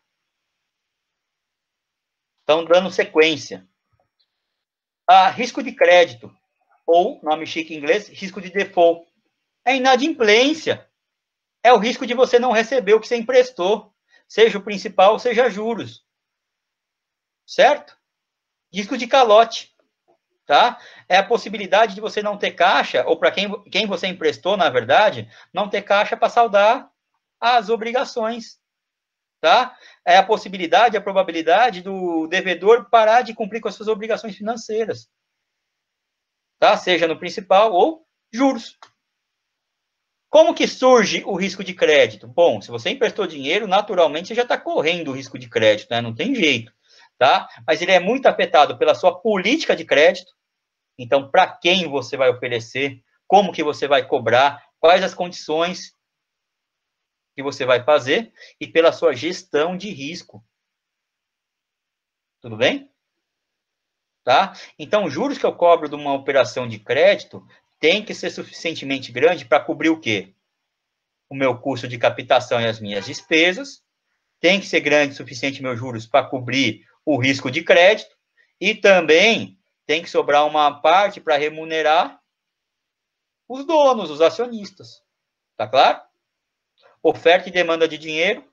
Então, dando sequência. Ah, risco de crédito, ou, nome chique em inglês, risco de default. É inadimplência. É o risco de você não receber o que você emprestou, seja o principal, seja juros. Certo? Risco de calote. Tá? É a possibilidade de você não ter caixa, ou para quem, quem você emprestou, na verdade, não ter caixa para saldar as obrigações. Tá? É a possibilidade, a probabilidade do devedor parar de cumprir com as suas obrigações financeiras. Tá? Seja no principal ou juros. Como que surge o risco de crédito? Bom, se você emprestou dinheiro, naturalmente você já está correndo o risco de crédito, né? Não tem jeito. Tá? Mas ele é muito afetado pela sua política de crédito. Então, para quem você vai oferecer, como que você vai cobrar, quais as condições que você vai fazer e pela sua gestão de risco. Tudo bem? Tá? Então, os juros que eu cobro de uma operação de crédito tem que ser suficientemente grande para cobrir o quê? O meu custo de captação e as minhas despesas. Tem que ser grande o suficiente meus juros para cobrir o risco de crédito. E também tem que sobrar uma parte para remunerar os donos, os acionistas. Tá claro? Oferta e demanda de dinheiro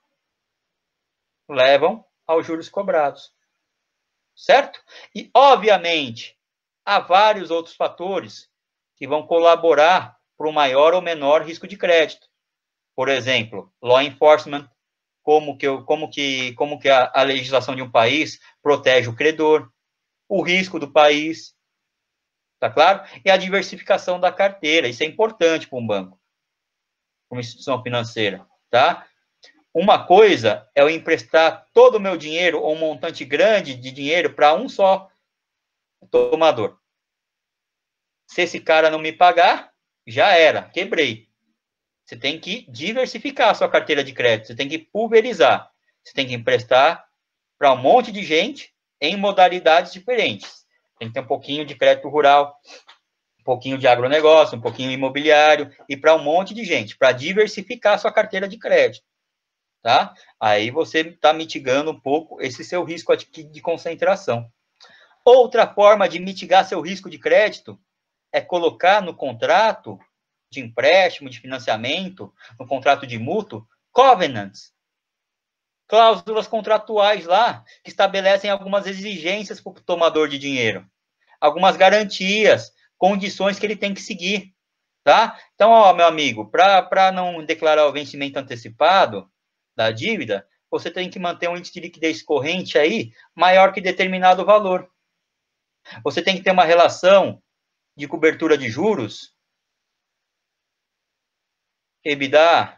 levam aos juros cobrados. Certo? E, obviamente, há vários outros fatores que vão colaborar para o maior ou menor risco de crédito. Por exemplo, law enforcement, como que, eu, como que, como que a, a legislação de um país protege o credor, o risco do país, tá claro? E a diversificação da carteira, isso é importante para um banco, para uma instituição financeira, tá? Uma coisa é eu emprestar todo o meu dinheiro, ou um montante grande de dinheiro, para um só tomador. Se esse cara não me pagar, já era, quebrei. Você tem que diversificar a sua carteira de crédito, você tem que pulverizar, você tem que emprestar para um monte de gente em modalidades diferentes. Tem que ter um pouquinho de crédito rural, um pouquinho de agronegócio, um pouquinho imobiliário, e para um monte de gente, para diversificar a sua carteira de crédito. Tá? Aí você está mitigando um pouco esse seu risco de concentração. Outra forma de mitigar seu risco de crédito é colocar no contrato de empréstimo, de financiamento, no contrato de mútuo, covenants, cláusulas contratuais lá, que estabelecem algumas exigências para o tomador de dinheiro, algumas garantias, condições que ele tem que seguir, tá? Então, ó, meu amigo, para não declarar o vencimento antecipado da dívida, você tem que manter um índice de liquidez corrente aí maior que determinado valor. Você tem que ter uma relação de cobertura de juros, EBITDA,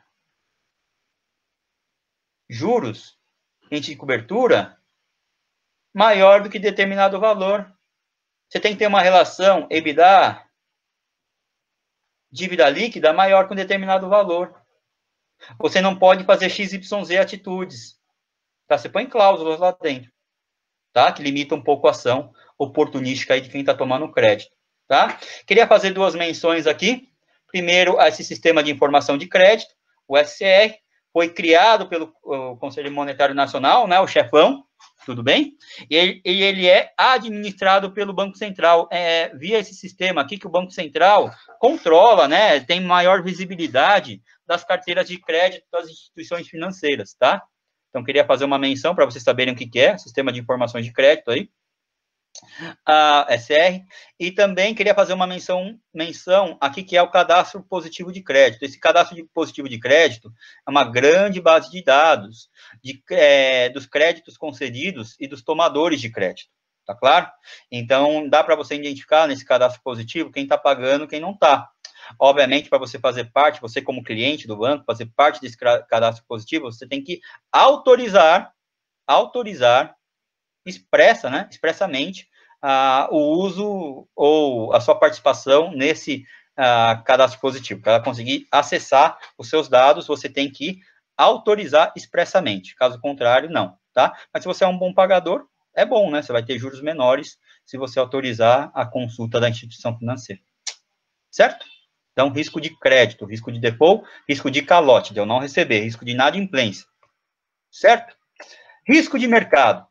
juros, índice de cobertura, maior do que determinado valor. Você tem que ter uma relação EBITDA, dívida líquida, maior que um determinado valor. Você não pode fazer X Y Z atitudes. Tá? Você põe cláusulas lá dentro, tá? Que limita um pouco a ação oportunística aí de quem está tomando crédito. tá? Queria fazer duas menções aqui. Primeiro, a esse sistema de informação de crédito, o S C R, foi criado pelo Conselho Monetário Nacional, né, o chefão, tudo bem? E ele, e ele é administrado pelo Banco Central, é, via esse sistema aqui que o Banco Central controla, né, tem maior visibilidade das carteiras de crédito das instituições financeiras, tá? Então, queria fazer uma menção para vocês saberem o que, que é, Sistema de Informações de Crédito aí, a S R, e também queria fazer uma menção, menção aqui que é o cadastro positivo de crédito. Esse cadastro de positivo de crédito é uma grande base de dados de, é, dos créditos concedidos e dos tomadores de crédito, tá claro? Então, dá para você identificar nesse cadastro positivo quem está pagando e quem não está. Obviamente, para você fazer parte, você como cliente do banco, fazer parte desse cadastro positivo, você tem que autorizar, autorizar, expressa, né, expressamente, uh, o uso ou a sua participação nesse uh, cadastro positivo. Para conseguir acessar os seus dados, você tem que autorizar expressamente. Caso contrário, não, tá? Mas se você é um bom pagador, é bom, né? Você vai ter juros menores se você autorizar a consulta da instituição financeira. Certo? Então, risco de crédito, risco de default, risco de calote, de eu não receber, risco de inadimplência. Certo? Risco de mercado.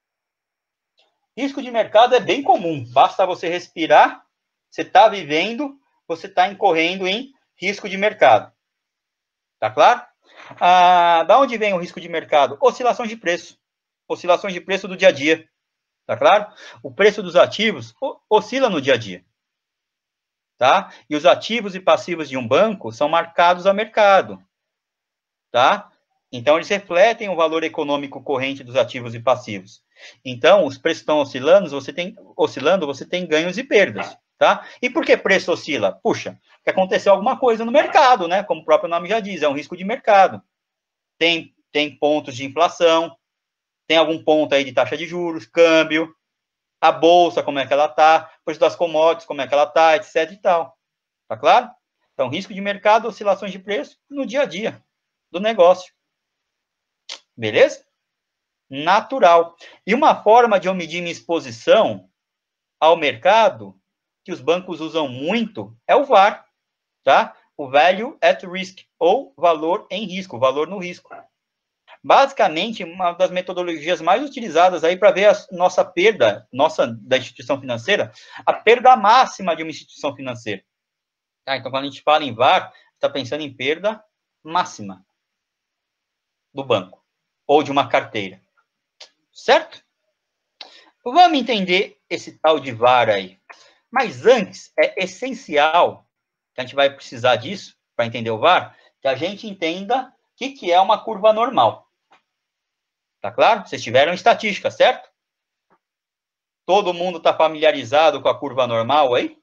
Risco de mercado é bem comum. Basta você respirar, você está vivendo, você está incorrendo em risco de mercado. Tá claro? Ah, da onde vem o risco de mercado? Oscilações de preço. Oscilações de preço do dia a dia. Tá claro? O preço dos ativos oscila no dia a dia. Tá? E os ativos e passivos de um banco são marcados a mercado. Tá? Então, eles refletem o valor econômico corrente dos ativos e passivos. Então, os preços estão oscilando, você tem, oscilando, você tem ganhos e perdas, tá? E por que preço oscila? Puxa, que aconteceu alguma coisa no mercado, né? Como o próprio nome já diz, é um risco de mercado. Tem, tem pontos de inflação, tem algum ponto aí de taxa de juros, câmbio, a bolsa, como é que ela tá, preço das commodities, como é que ela tá, etc e tal. Tá claro? Então, risco de mercado, oscilações de preço no dia a dia do negócio. Beleza? Natural. E uma forma de eu medir minha exposição ao mercado, que os bancos usam muito, é o V A R, tá? O Value at Risk, ou valor em risco, valor no risco. Basicamente, uma das metodologias mais utilizadas aí para ver a nossa perda, nossa, da instituição financeira, a perda máxima de uma instituição financeira. Tá? Então, quando a gente fala em V A R, está pensando em perda máxima do banco, ou de uma carteira. Certo? Vamos entender esse tal de V A R aí. Mas antes, é essencial, que a gente vai precisar disso, para entender o V A R, que a gente entenda o que, que é uma curva normal. Tá claro? Vocês tiveram estatística, certo? Todo mundo está familiarizado com a curva normal aí?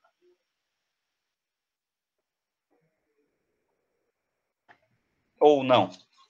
Ou não?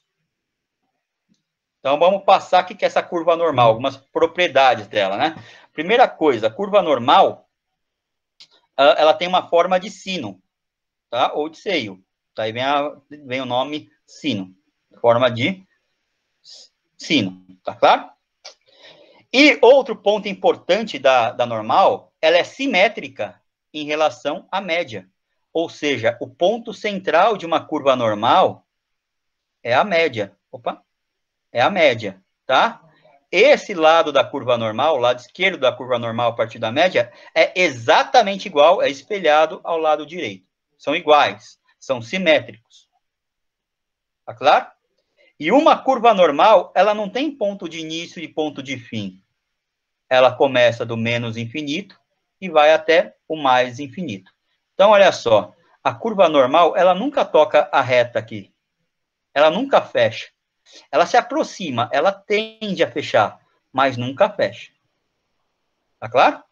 Então, vamos passar o que é essa curva normal, algumas propriedades dela, né? Primeira coisa, a curva normal, ela tem uma forma de sino, tá? Ou de seio. Tá? Aí vem, a, vem o nome sino. Forma de sino, tá claro? E outro ponto importante da, da normal, ela é simétrica em relação à média. Ou seja, o ponto central de uma curva normal é a média. Opa! É a média, tá? Esse lado da curva normal, o lado esquerdo da curva normal a partir da média, é exatamente igual, é espelhado ao lado direito. São iguais, são simétricos. Tá claro? E uma curva normal, ela não tem ponto de início e ponto de fim. Ela começa do menos infinito e vai até o mais infinito. Então, olha só, a curva normal, ela nunca toca a reta aqui. Ela nunca fecha. Ela se aproxima, ela tende a fechar, mas nunca fecha. Tá claro?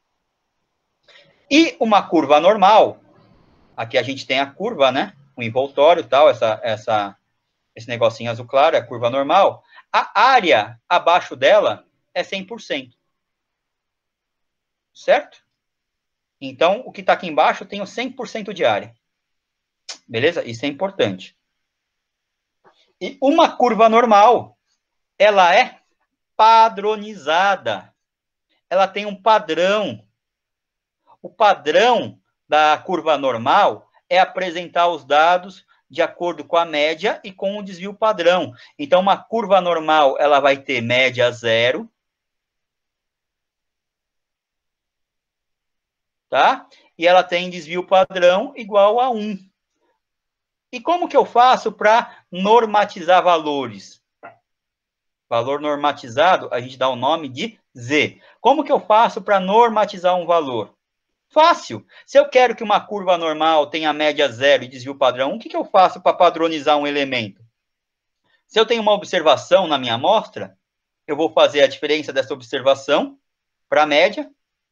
E uma curva normal, aqui a gente tem a curva, né? O envoltório e tal, essa, essa, esse negocinho azul claro, é a curva normal. A área abaixo dela é cem por cento. Certo? Então, o que está aqui embaixo tem o cem por cento de área. Beleza? Isso é importante. E uma curva normal, ela é padronizada. Ela tem um padrão. O padrão da curva normal é apresentar os dados de acordo com a média e com o desvio padrão. Então, uma curva normal, ela vai ter média zero, tá? E ela tem desvio padrão igual a um. E como que eu faço para normatizar valores? Valor normatizado, a gente dá o nome de Z. Como que eu faço para normatizar um valor? Fácil. Se eu quero que uma curva normal tenha média zero e desvio padrão, o que, que eu faço para padronizar um elemento? Se eu tenho uma observação na minha amostra, eu vou fazer a diferença dessa observação para a média.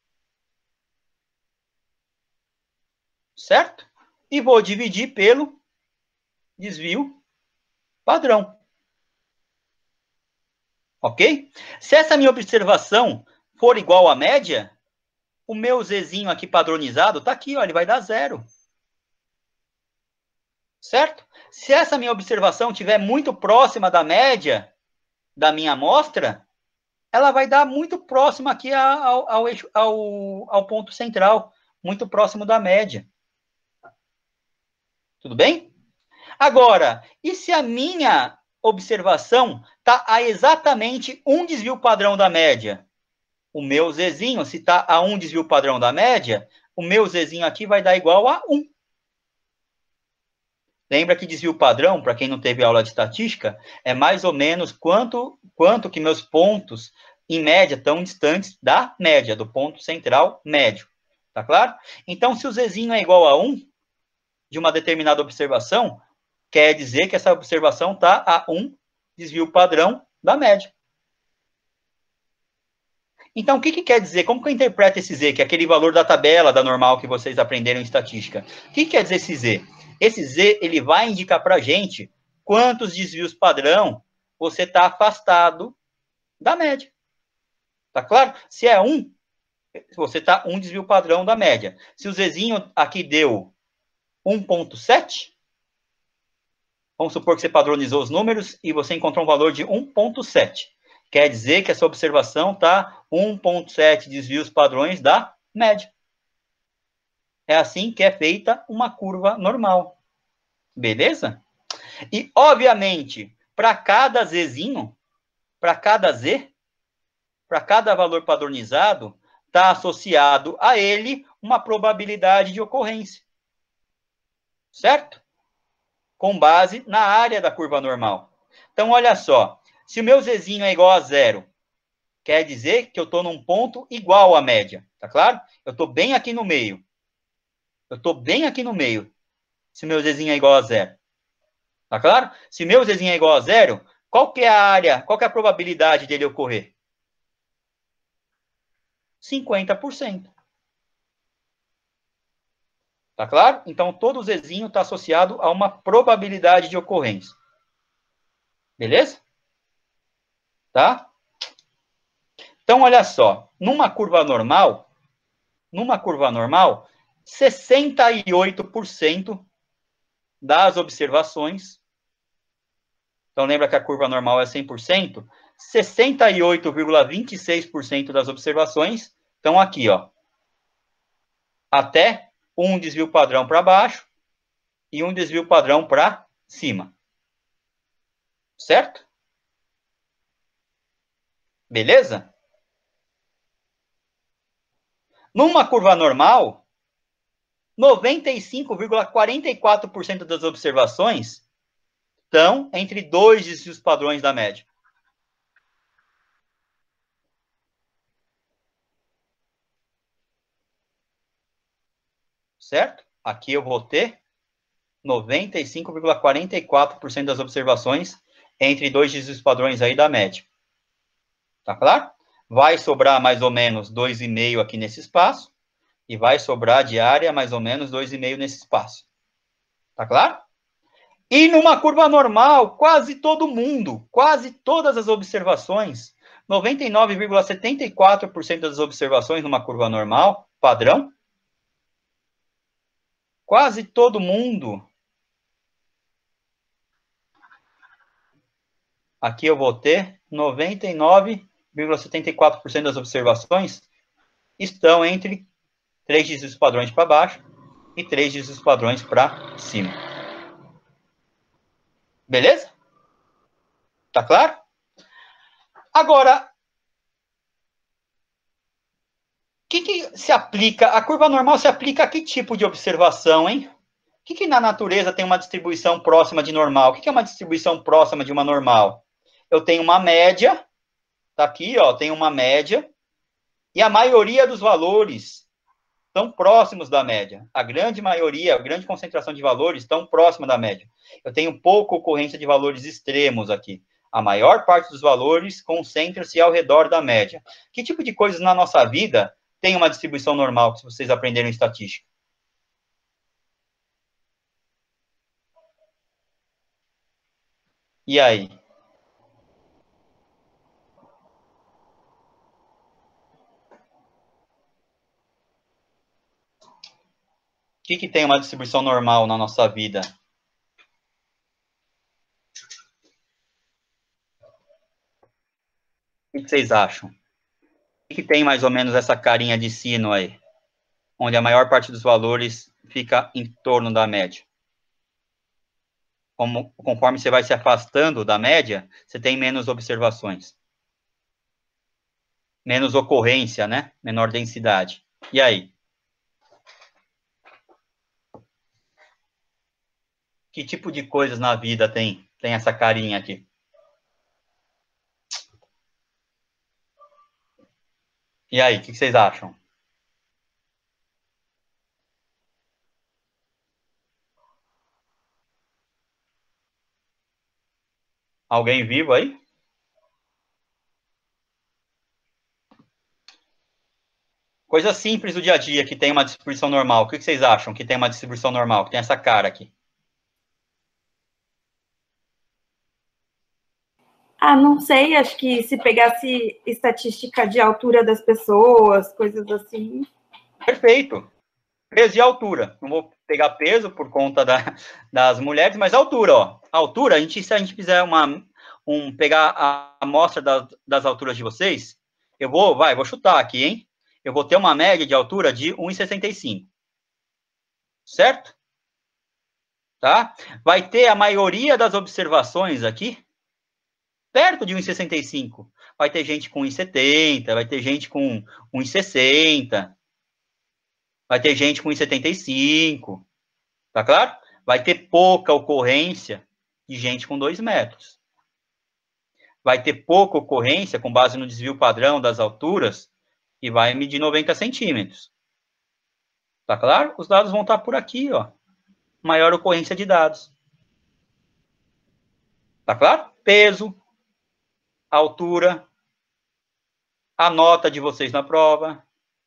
Certo? E vou dividir pelo desvio padrão. Ok? Se essa minha observação for igual à média, o meu Zzinho aqui padronizado está aqui, ó, ele vai dar zero. Certo? Se essa minha observação estiver muito próxima da média da minha amostra, ela vai dar muito próxima aqui ao, ao, ao, ao ponto central, muito próximo da média. Tudo bem? Agora, e se a minha observação está a exatamente um desvio padrão da média? O meu Zzinho, se está a um desvio padrão da média, o meu Zzinho aqui vai dar igual a um. Lembra que desvio padrão, para quem não teve aula de estatística, é mais ou menos quanto, quanto que meus pontos, em média, estão distantes da média, do ponto central médio. Tá claro? Então, se o Zzinho é igual a um, de uma determinada observação, quer dizer que essa observação está a um desvio padrão da média. Então, o que, que quer dizer? Como que eu interpreto esse Z, que é aquele valor da tabela da normal que vocês aprenderam em estatística? O que, que quer dizer esse Z? Esse Z, ele vai indicar para a gente quantos desvios padrão você está afastado da média. Tá claro? Se é um, você está um desvio padrão da média. Se o Zzinho aqui deu um ponto sete, vamos supor que você padronizou os números e você encontrou um valor de um ponto sete. Quer dizer que essa observação está um ponto sete desvios padrões da média. É assim que é feita uma curva normal. Beleza? E, obviamente, para cada Zzinho, para cada Z, para cada valor padronizado, está associado a ele uma probabilidade de ocorrência. Certo? Com base na área da curva normal. Então, olha só. Se o meu Zzinho é igual a zero, quer dizer que eu estou num ponto igual à média. Tá claro? Eu estou bem aqui no meio. Eu estou bem aqui no meio. Se o meu Zzinho é igual a zero. Tá claro? Se o meu Zzinho é igual a zero, qual que é a área, qual que é a probabilidade dele ocorrer? cinquenta por cento. Tá claro? Então, todo Zzinho está associado a uma probabilidade de ocorrência. Beleza? Tá? Então, olha só. Numa curva normal, numa curva normal, sessenta e oito por cento das observações, então lembra que a curva normal é cem por cento, sessenta e oito vírgula vinte e seis por cento das observações estão aqui, ó. Até um desvio padrão para baixo e um desvio padrão para cima. Certo? Beleza? Numa curva normal, noventa e cinco vírgula quarenta e quatro por cento das observações estão entre dois desvios padrões da média. Certo? Aqui eu vou ter noventa e cinco vírgula quarenta e quatro por cento das observações entre dois desvios padrões aí da média. Tá claro? Vai sobrar mais ou menos dois vírgula cinco aqui nesse espaço. E vai sobrar de área mais ou menos dois vírgula cinco nesse espaço. Tá claro? E numa curva normal, quase todo mundo, quase todas as observações, noventa e nove vírgula setenta e quatro por cento das observações numa curva normal, padrão, quase todo mundo, aqui eu vou ter noventa e nove vírgula setenta e quatro por cento das observações estão entre três desvios padrões para baixo e três desvios padrões para cima. Beleza? Tá claro? Agora, o que, que se aplica? A curva normal se aplica a que tipo de observação, hein? O que, que na natureza tem uma distribuição próxima de normal? O que, que é uma distribuição próxima de uma normal? Eu tenho uma média, tá aqui, ó, tem uma média, e a maioria dos valores estão próximos da média. A grande maioria, a grande concentração de valores estão próxima da média. Eu tenho pouca ocorrência de valores extremos aqui. A maior parte dos valores concentra-se ao redor da média. Que tipo de coisas na nossa vida tem uma distribuição normal, que vocês aprenderam em estatística? E aí? O que, que tem uma distribuição normal na nossa vida? O que vocês acham? O que, que tem mais ou menos essa carinha de sino aí? Onde a maior parte dos valores fica em torno da média. Como, conforme você vai se afastando da média, você tem menos observações. Menos ocorrência, né? Menor densidade. E aí? Que tipo de coisas na vida tem, tem essa carinha aqui? E aí, o que vocês acham? Alguém vivo aí? Coisa simples do dia a dia que tem uma distribuição normal. O que vocês acham que tem uma distribuição normal? Que tem essa cara aqui. Ah, não sei, acho que se pegasse estatística de altura das pessoas, coisas assim. Perfeito. Peso e altura. Não vou pegar peso por conta da, das mulheres, mas altura, ó. Altura, a gente, se a gente fizer uma, um, pegar a amostra das, das alturas de vocês, eu vou, vai, vou chutar aqui, hein? Eu vou ter uma média de altura de um e sessenta e cinco. Certo? Tá? Vai ter a maioria das observações aqui perto de um e sessenta e cinco. Vai ter gente com um e setenta, vai ter gente com um e sessenta, vai ter gente com um e setenta e cinco, tá claro? Vai ter pouca ocorrência de gente com dois metros. Vai ter pouca ocorrência, com base no desvio padrão das alturas, que vai medir noventa centímetros. Tá claro? Os dados vão estar por aqui, ó. Maior ocorrência de dados. Tá claro? Peso, altura, a nota de vocês na prova.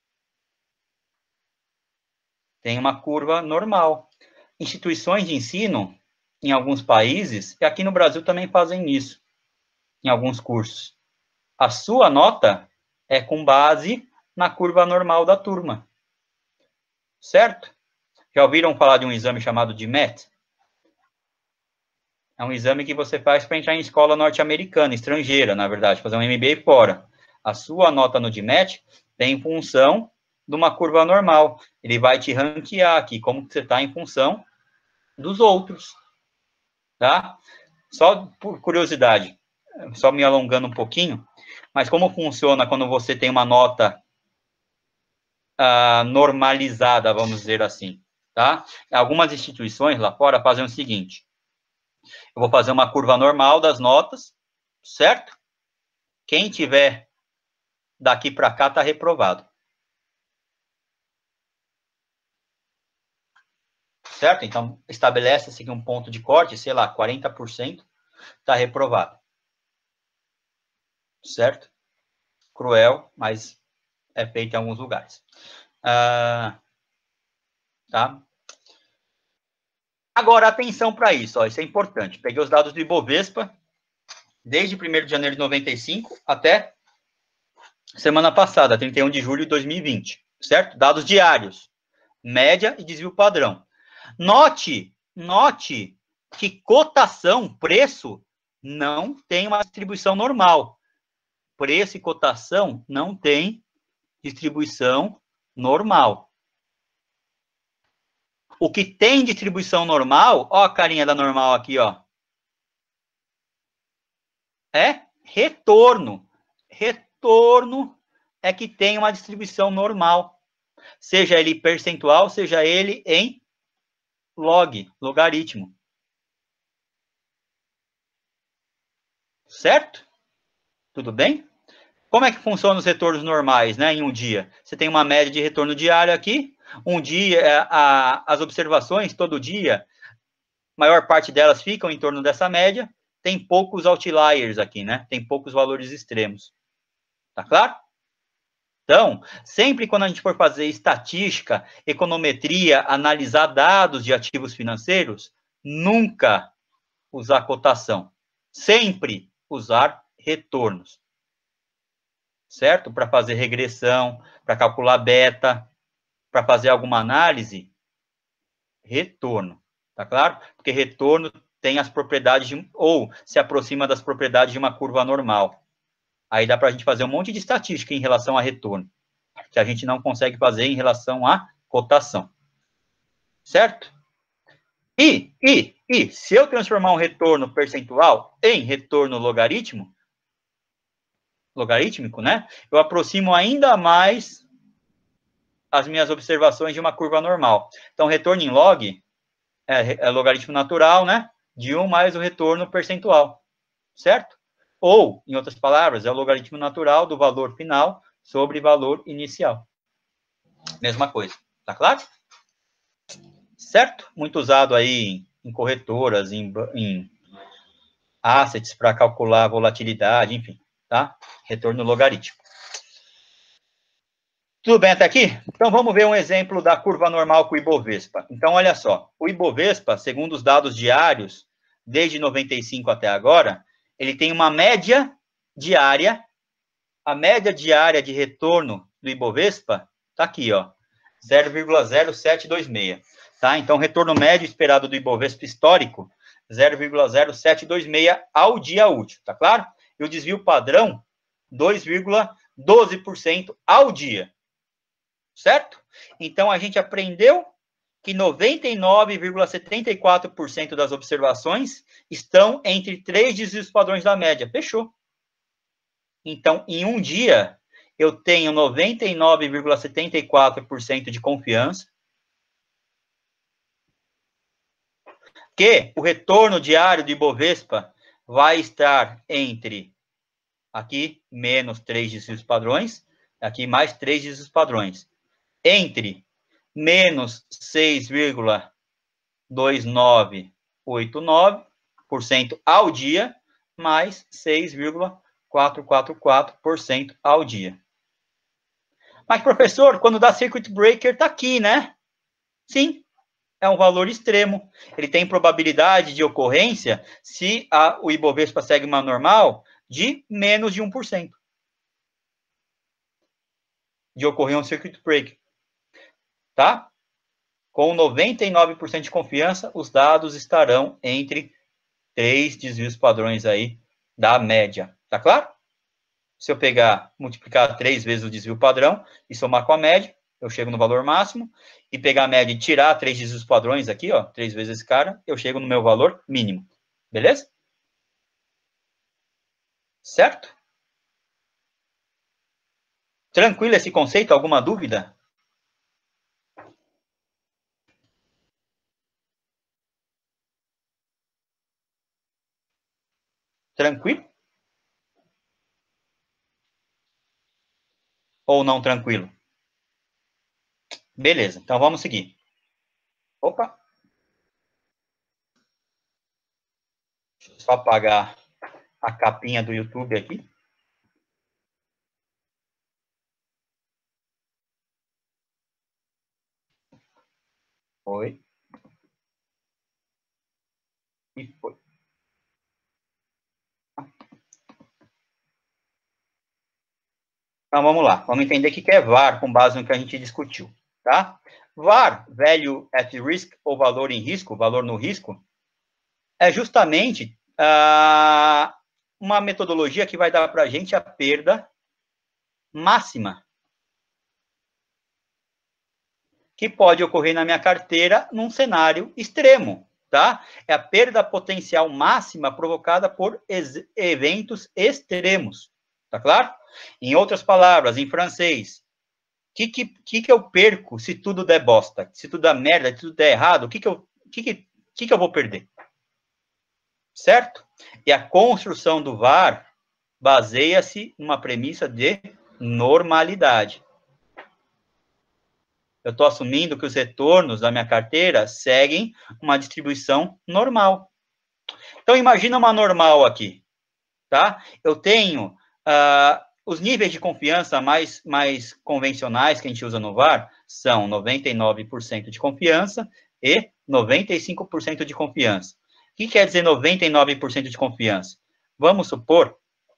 Tem uma curva normal. Instituições de ensino, em alguns países, e aqui no Brasil também fazem isso, em alguns cursos. A sua nota é com base na curva normal da turma. Certo? Já ouviram falar de um exame chamado de M E T? É um exame que você faz para entrar em escola norte-americana, estrangeira, na verdade, fazer um M B A fora. A sua nota no D M E T tem função de uma curva normal. Ele vai te ranquear aqui, como que você está em função dos outros. Tá? Só por curiosidade, só me alongando um pouquinho, mas como funciona quando você tem uma nota uh, normalizada, vamos dizer assim, tá? Algumas instituições lá fora fazem o seguinte: eu vou fazer uma curva normal das notas, certo? Quem tiver daqui para cá está reprovado. Certo? Então, estabelece-se aqui um ponto de corte, sei lá, quarenta por cento está reprovado. Certo? Cruel, mas é feito em alguns lugares. Ah, tá? Agora, atenção para isso, ó, isso é importante. Peguei os dados do Ibovespa, desde primeiro de janeiro de noventa e cinco até semana passada, trinta e um de julho de dois mil e vinte, certo? Dados diários, média e desvio padrão. Note, note que cotação, preço, não tem uma distribuição normal. Preço e cotação não tem distribuição normal. O que tem distribuição normal, ó a carinha da normal aqui, ó, é retorno. Retorno é que tem uma distribuição normal. Seja ele percentual, seja ele em log, logaritmo. Certo? Tudo bem? Como é que funcionam os retornos normais, né, em um dia? Você tem uma média de retorno diário aqui. Um dia, a, as observações, todo dia, a maior parte delas ficam em torno dessa média. Tem poucos outliers aqui, né? Tem poucos valores extremos. Tá claro? Então, sempre quando a gente for fazer estatística, econometria, analisar dados de ativos financeiros, nunca usar cotação. Sempre usar retornos. Certo? Para fazer regressão, para calcular beta, para fazer alguma análise, retorno. Tá claro? Porque retorno tem as propriedades, de, ou se aproxima das propriedades de uma curva normal. Aí dá para a gente fazer um monte de estatística em relação a retorno, que a gente não consegue fazer em relação à cotação. Certo? E, e, e, se eu transformar um retorno percentual em retorno logaritmo, logarítmico, né? Eu aproximo ainda mais as minhas observações de uma curva normal. Então, retorno em log é, é logaritmo natural, né? De um mais o retorno percentual. Certo? Ou, em outras palavras, é o logaritmo natural do valor final sobre valor inicial. Mesma coisa. Tá claro? Certo? Muito usado aí em corretoras, em, em assets para calcular a volatilidade, enfim. Tá? Retorno logarítmico. Tudo bem até aqui? Então, vamos ver um exemplo da curva normal com o Ibovespa. Então, olha só. O Ibovespa, segundo os dados diários, desde noventa e cinco até agora, ele tem uma média diária. A média diária de retorno do Ibovespa está aqui, ó, zero vírgula zero sete dois seis. Tá? Então, retorno médio esperado do Ibovespa histórico, zero vírgula zero sete dois seis ao dia útil, tá claro? E o desvio padrão, dois vírgula doze por cento ao dia. Certo? Então, a gente aprendeu que noventa e nove vírgula setenta e quatro por cento das observações estão entre três desvios padrões da média. Fechou. Então, em um dia, eu tenho noventa e nove vírgula setenta e quatro por cento de confiança que o retorno diário do Ibovespa vai estar entre, aqui, menos três desvios padrões, aqui mais três desvios padrões, entre menos seis vírgula dois nove oito nove por cento ao dia, mais seis vírgula quatrocentos e quarenta e quatro por cento ao dia. Mas, professor, quando dá circuit breaker, está aqui, né? Sim, é um valor extremo. Ele tem probabilidade de ocorrência, se a, o Ibovespa segue uma normal, de menos de um por cento. De ocorrer um circuit breaker. Tá? Com noventa e nove por cento de confiança, os dados estarão entre três desvios padrões aí da média. Tá claro? Se eu pegar, multiplicar três vezes o desvio padrão e somar com a média, eu chego no valor máximo. E pegar a média e tirar três desvios padrões aqui, ó, três vezes esse cara, eu chego no meu valor mínimo. Beleza? Certo? Tranquilo esse conceito? Alguma dúvida? Tranquilo? Ou não tranquilo? Beleza, então vamos seguir. Opa! Deixa eu só apagar a capinha do YouTube aqui. Foi. E foi. Então, vamos lá. Vamos entender o que é V A R, com base no que a gente discutiu, tá? V A R, Value at Risk, ou valor em risco, valor no risco, é justamente ah, uma metodologia que vai dar para a gente a perda máxima. que pode ocorrer na minha carteira num cenário extremo, tá? É a perda potencial máxima provocada por eventos extremos, tá claro? Em outras palavras, em francês, o que, que, que, que eu perco se tudo der bosta? Se tudo der merda, se tudo der errado, o que, que, eu, que, que, que, que eu vou perder? Certo? E a construção do V A R baseia-se numa premissa de normalidade. Eu estou assumindo que os retornos da minha carteira seguem uma distribuição normal. Então, imagina uma normal aqui, tá? Eu tenho uh, os níveis de confiança mais, mais convencionais que a gente usa no V A R são noventa e nove por cento de confiança e noventa e cinco por cento de confiança. O que quer dizer noventa e nove por cento de confiança? Vamos supor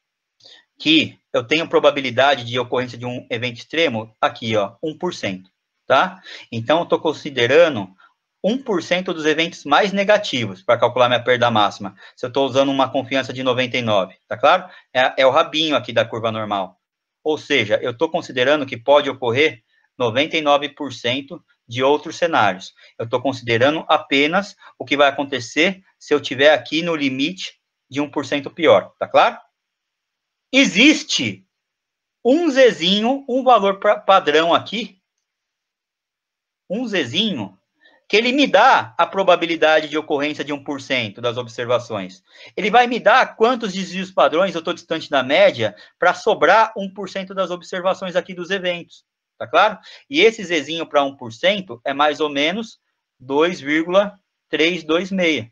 que eu tenho probabilidade de ocorrência de um evento extremo aqui, ó, um por cento, tá? Então, eu estou considerando um por cento dos eventos mais negativos para calcular minha perda máxima. Se eu estou usando uma confiança de noventa e nove, tá claro? É, é o rabinho aqui da curva normal. Ou seja, eu estou considerando que pode ocorrer noventa e nove por cento de outros cenários. Eu estou considerando apenas o que vai acontecer se eu estiver aqui no limite de um por cento pior, tá claro? Existe um Zzinho, um valor pra, padrão aqui, um Zzinho, que ele me dá a probabilidade de ocorrência de um por cento das observações. Ele vai me dar quantos desvios padrões eu estou distante da média para sobrar um por cento das observações aqui dos eventos. Tá claro? E esse Zzinho para um por cento é mais ou menos dois vírgula trezentos e vinte e seis.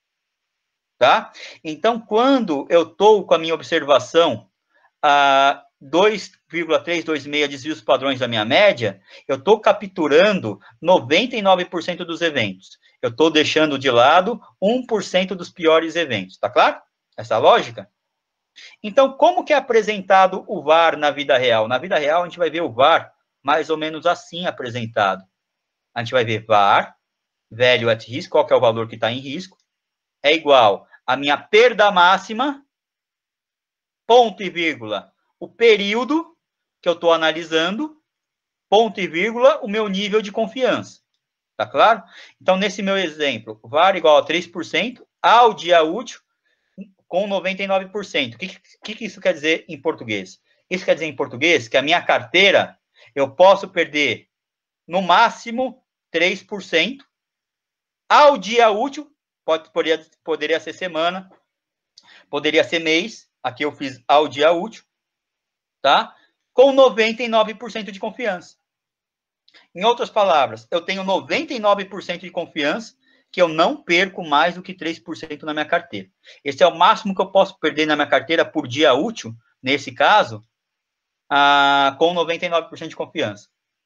Tá? Então, quando eu estou com a minha observação a dois vírgula trezentos e vinte e seis desvios padrões da minha média, eu estou capturando noventa e nove por cento dos eventos. Eu estou deixando de lado um por cento dos piores eventos. Tá claro? Essa lógica? Então, como que é apresentado o V A R na vida real? Na vida real, a gente vai ver o V A R mais ou menos assim apresentado. A gente vai ver V A R, value at risk, qual que é o valor que está em risco, é igual a minha perda máxima, ponto e vírgula, o período que eu estou analisando, ponto e vírgula, o meu nível de confiança. Tá claro? Então, nesse meu exemplo, V A R igual a três por cento ao dia útil com noventa e nove por cento. O que, que, que isso quer dizer em português? Isso quer dizer em português que a minha carteira, eu posso perder, no máximo, três por cento ao dia útil, pode, poderia, poderia ser semana, poderia ser mês, aqui eu fiz ao dia útil, tá? Com noventa e nove por cento de confiança. Em outras palavras, eu tenho noventa e nove por cento de confiança que eu não perco mais do que três por cento na minha carteira. Esse é o máximo que eu posso perder na minha carteira por dia útil, nesse caso, ah, com noventa e nove por cento de confiança.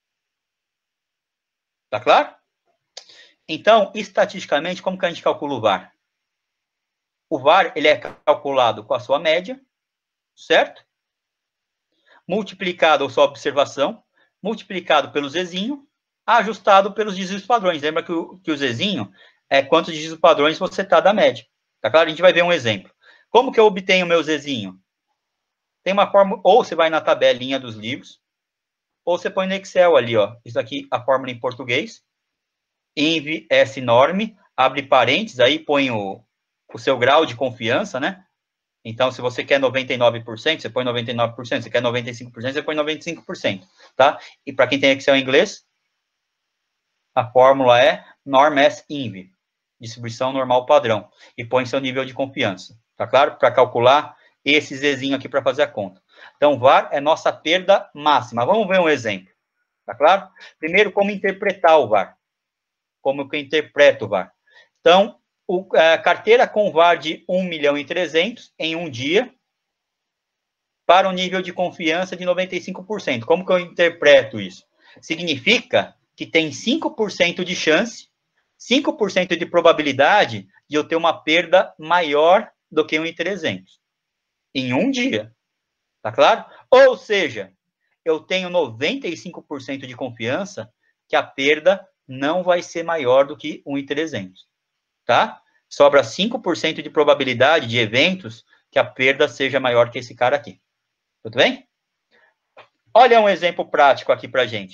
Tá claro? Então, estatisticamente, como que a gente calcula o V A R? O V A R, ele é calculado com a sua média, certo? Multiplicado a sua observação, multiplicado pelo Zzinho, ajustado pelos desvios padrões. Lembra que o, que o Zzinho é quantos desvios padrões você está da média. Tá claro? A gente vai ver um exemplo. Como que eu obtenho o meu Zzinho? Tem uma forma, ou você vai na tabelinha dos livros, ou você põe no Excel ali, ó. Isso aqui, a fórmula em português. Inv S norm, abre parênteses, aí põe o, o seu grau de confiança, né? Então, se você quer noventa e nove por cento, você põe noventa e nove por cento. Se quer noventa e cinco por cento, você põe noventa e cinco por cento, tá? E para quem tem Excel em inglês, a fórmula é norm S inv, distribuição normal padrão, e põe seu nível de confiança, tá claro? Para calcular esse Zzinho aqui para fazer a conta. Então, V A R é nossa perda máxima. Vamos ver um exemplo, tá claro? Primeiro, como interpretar o V A R. Como que eu interpreto o V A R. Então, o, a carteira com V A R de um milhão e trezentos em um dia, para um nível de confiança de noventa e cinco por cento. Como que eu interpreto isso? Significa que tem cinco por cento de chance, cinco por cento de probabilidade de eu ter uma perda maior do que um em trezentos. Em um dia. Tá claro? Ou seja, eu tenho noventa e cinco por cento de confiança que a perda não vai ser maior do que um em trezentos. Tá? Sobra cinco por cento de probabilidade de eventos que a perda seja maior que esse cara aqui. Tudo bem? Olha um exemplo prático aqui pra gente.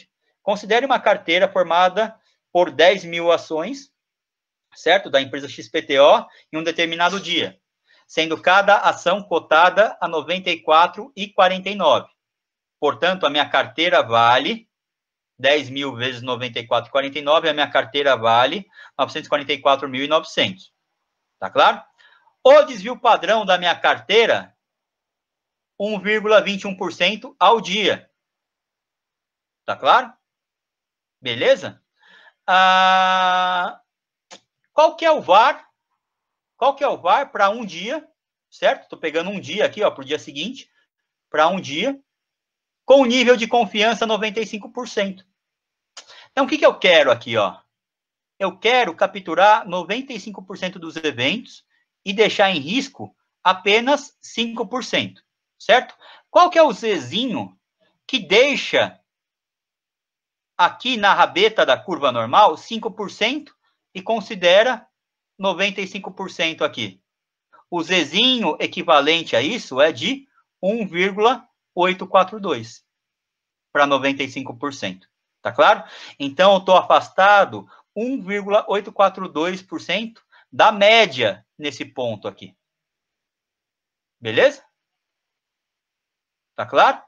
Considere uma carteira formada por dez mil ações, certo? Da empresa X P T O em um determinado dia, sendo cada ação cotada a noventa e quatro reais e quarenta e nove centavos. Portanto, a minha carteira vale dez mil vezes noventa e quatro reais e quarenta e nove centavos, a minha carteira vale novecentos e quarenta e quatro mil e novecentos. Tá claro? O desvio padrão da minha carteira, um vírgula vinte e um por cento ao dia. Tá claro? Beleza? Ah, qual que é o V A R? Qual que é o V A R para um dia, certo? Estou pegando um dia aqui, ó, para o dia seguinte, para um dia, com nível de confiança noventa e cinco por cento. Então, o que, que eu quero aqui, ó? Eu quero capturar noventa e cinco por cento dos eventos e deixar em risco apenas cinco por cento, certo? Qual que é o Zzinho que deixa aqui na rabeta da curva normal cinco por cento e considera noventa e cinco por cento aqui? O Zzinho equivalente a isso é de um vírgula oitocentos e quarenta e dois para noventa e cinco por cento. Tá claro? Então, eu estou afastado um vírgula oitocentos e quarenta e dois por cento da média nesse ponto aqui. Beleza? Tá claro?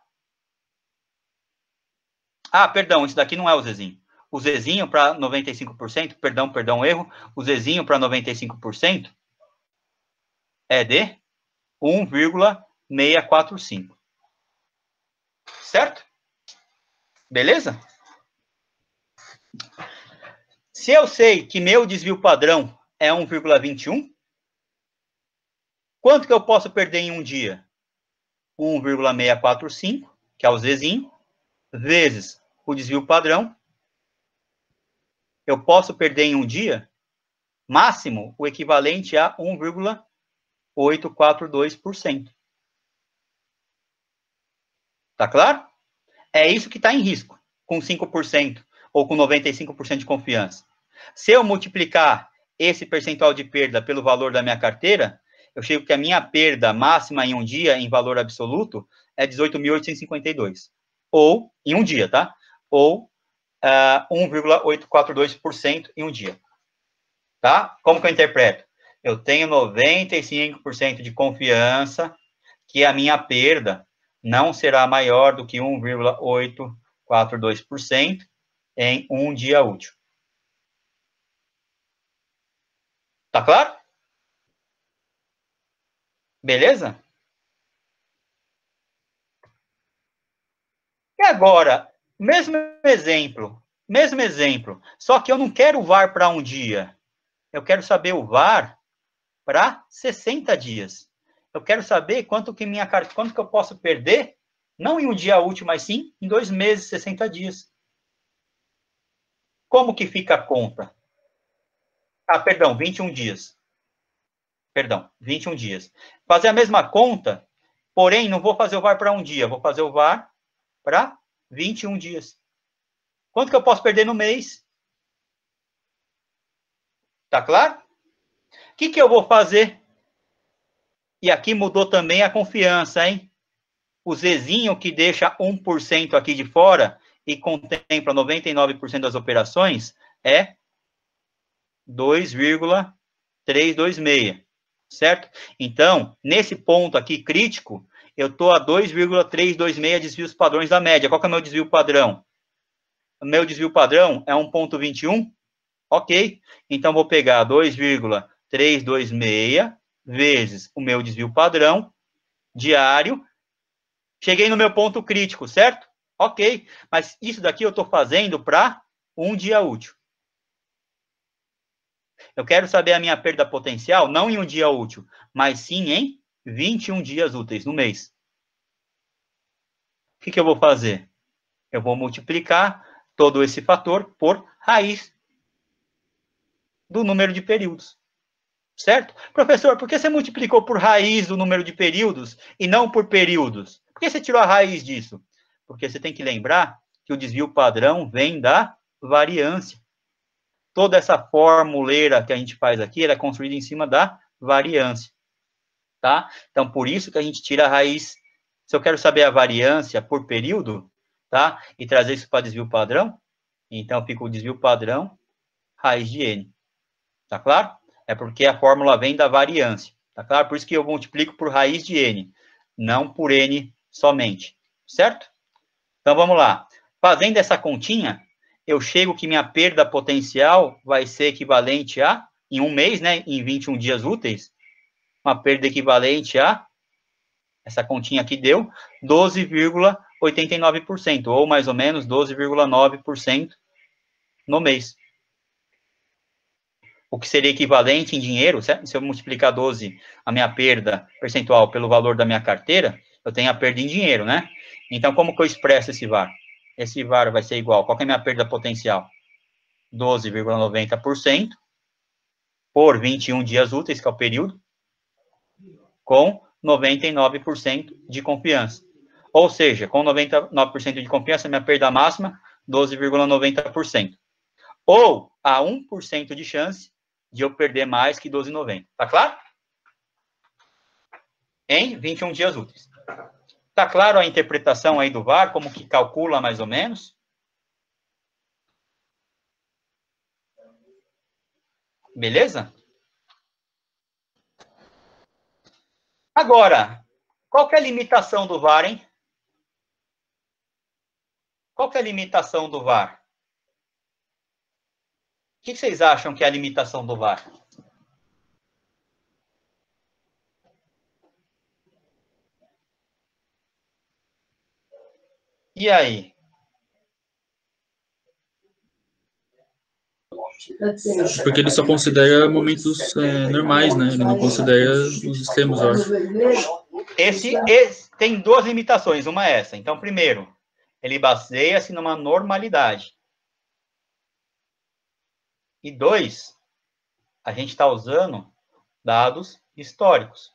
Ah, perdão, isso daqui não é o Zzinho. O Zzinho para noventa e cinco por cento, perdão, perdão, erro. O Zzinho para noventa e cinco por cento é de um vírgula seiscentos e quarenta e cinco. Certo? Beleza? Se eu sei que meu desvio padrão é um vírgula vinte e um, quanto que eu posso perder em um dia? um vírgula seiscentos e quarenta e cinco, que é o Zzinho, vezes o desvio padrão. Eu posso perder em um dia, máximo, o equivalente a um vírgula oitocentos e quarenta e dois por cento. Tá claro? É isso que está em risco, com cinco por cento ou com noventa e cinco por cento de confiança. Se eu multiplicar esse percentual de perda pelo valor da minha carteira, eu chego que a minha perda máxima em um dia, em valor absoluto, é dezoito mil oitocentos e cinquenta e dois. Ou, em um dia, tá? Ou uh, um vírgula oitocentos e quarenta e dois por cento em um dia. Tá? Como que eu interpreto? Eu tenho noventa e cinco por cento de confiança que a minha perda não será maior do que um vírgula oitocentos e quarenta e dois por cento em um dia útil. Tá claro? Beleza? E agora, mesmo exemplo, mesmo exemplo, só que eu não quero o V A R para um dia. Eu quero saber o V A R para sessenta dias. Eu quero saber quanto que minha carta, quanto que eu posso perder, não em um dia útil, mas sim em dois meses, sessenta dias. Como que fica a conta? Ah, perdão, vinte e um dias. Perdão, vinte e um dias. Fazer a mesma conta, porém, não vou fazer o V A R para um dia, vou fazer o V A R para vinte e um dias. Quanto que eu posso perder no mês? Tá claro? O que que eu vou fazer? E aqui mudou também a confiança, hein? O Zzinho que deixa um por cento aqui de fora e contempla noventa e nove por cento das operações é dois vírgula trezentos e vinte e seis, certo? Então, nesse ponto aqui crítico, eu estou a dois vírgula trezentos e vinte e seis desvios padrões da média. Qual que é o meu desvio padrão? O meu desvio padrão é um vírgula vinte e um? Ok. Então, vou pegar dois vírgula trezentos e vinte e seis vezes o meu desvio padrão diário. Cheguei no meu ponto crítico, certo? Ok. Mas isso daqui eu estou fazendo para um dia útil. Eu quero saber a minha perda potencial, não em um dia útil, mas sim em vinte e um dias úteis no mês. O que que eu vou fazer? Eu vou multiplicar todo esse fator por raiz do número de períodos. Certo? Professor, por que você multiplicou por raiz o número de períodos e não por períodos? Por que você tirou a raiz disso? Porque você tem que lembrar que o desvio padrão vem da variância. Toda essa formuleira que a gente faz aqui, ela é construída em cima da variância. Tá? Então, por isso que a gente tira a raiz. Se eu quero saber a variância por período, tá? E trazer isso para desvio padrão, Então, fica o desvio padrão, raiz de N. Tá claro? É porque a fórmula vem da variância. Tá claro? Por isso que eu multiplico por raiz de N, não por N somente. Certo? Então, vamos lá. Fazendo essa continha, eu chego que minha perda potencial vai ser equivalente a, em um mês, né, em vinte e um dias úteis, uma perda equivalente a, essa continha aqui deu, doze vírgula oitenta e nove por cento, ou mais ou menos doze vírgula nove por cento no mês. O que seria equivalente em dinheiro, certo? Se eu multiplicar doze, a minha perda percentual pelo valor da minha carteira, eu tenho a perda em dinheiro, né? Então, como que eu expresso esse V A R? Esse V A R vai ser igual, qual que é a minha perda potencial? doze vírgula noventa por cento por vinte e um dias úteis, que é o período, com noventa e nove por cento de confiança. Ou seja, com noventa e nove por cento de confiança, minha perda máxima, doze vírgula noventa por cento. Ou há um por cento de chance de eu perder mais que doze vírgula noventa. Tá claro? Em vinte e um dias úteis. Tá claro a interpretação aí do V A R, como que calcula mais ou menos? Beleza? Agora, qual que é a limitação do V A R, hein? Qual que é a limitação do V A R? O que vocês acham que é a limitação do V A R? E aí? Porque ele só considera momentos é, normais, né? Ele não considera os extremos, eu acho. Esse, esse tem duas limitações, uma é essa. Então, primeiro, ele baseia-se numa normalidade. E dois, a gente está usando dados históricos.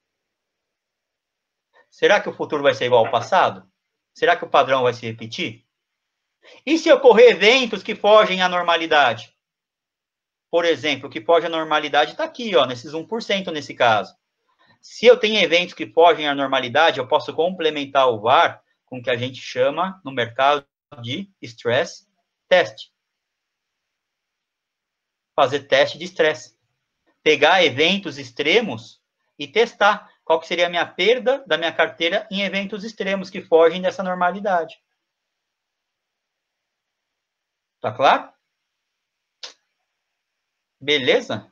Será que o futuro vai ser igual ao passado? Será que o padrão vai se repetir? E se ocorrer eventos que fogem à normalidade? Por exemplo, o que foge à normalidade está aqui, ó, nesses um por cento nesse caso. Se eu tenho eventos que fogem à normalidade, eu posso complementar o V A R com o que a gente chama no mercado de stress test. Fazer teste de estresse. Pegar eventos extremos e testar qual que seria a minha perda da minha carteira em eventos extremos que fogem dessa normalidade. Tá claro? Beleza?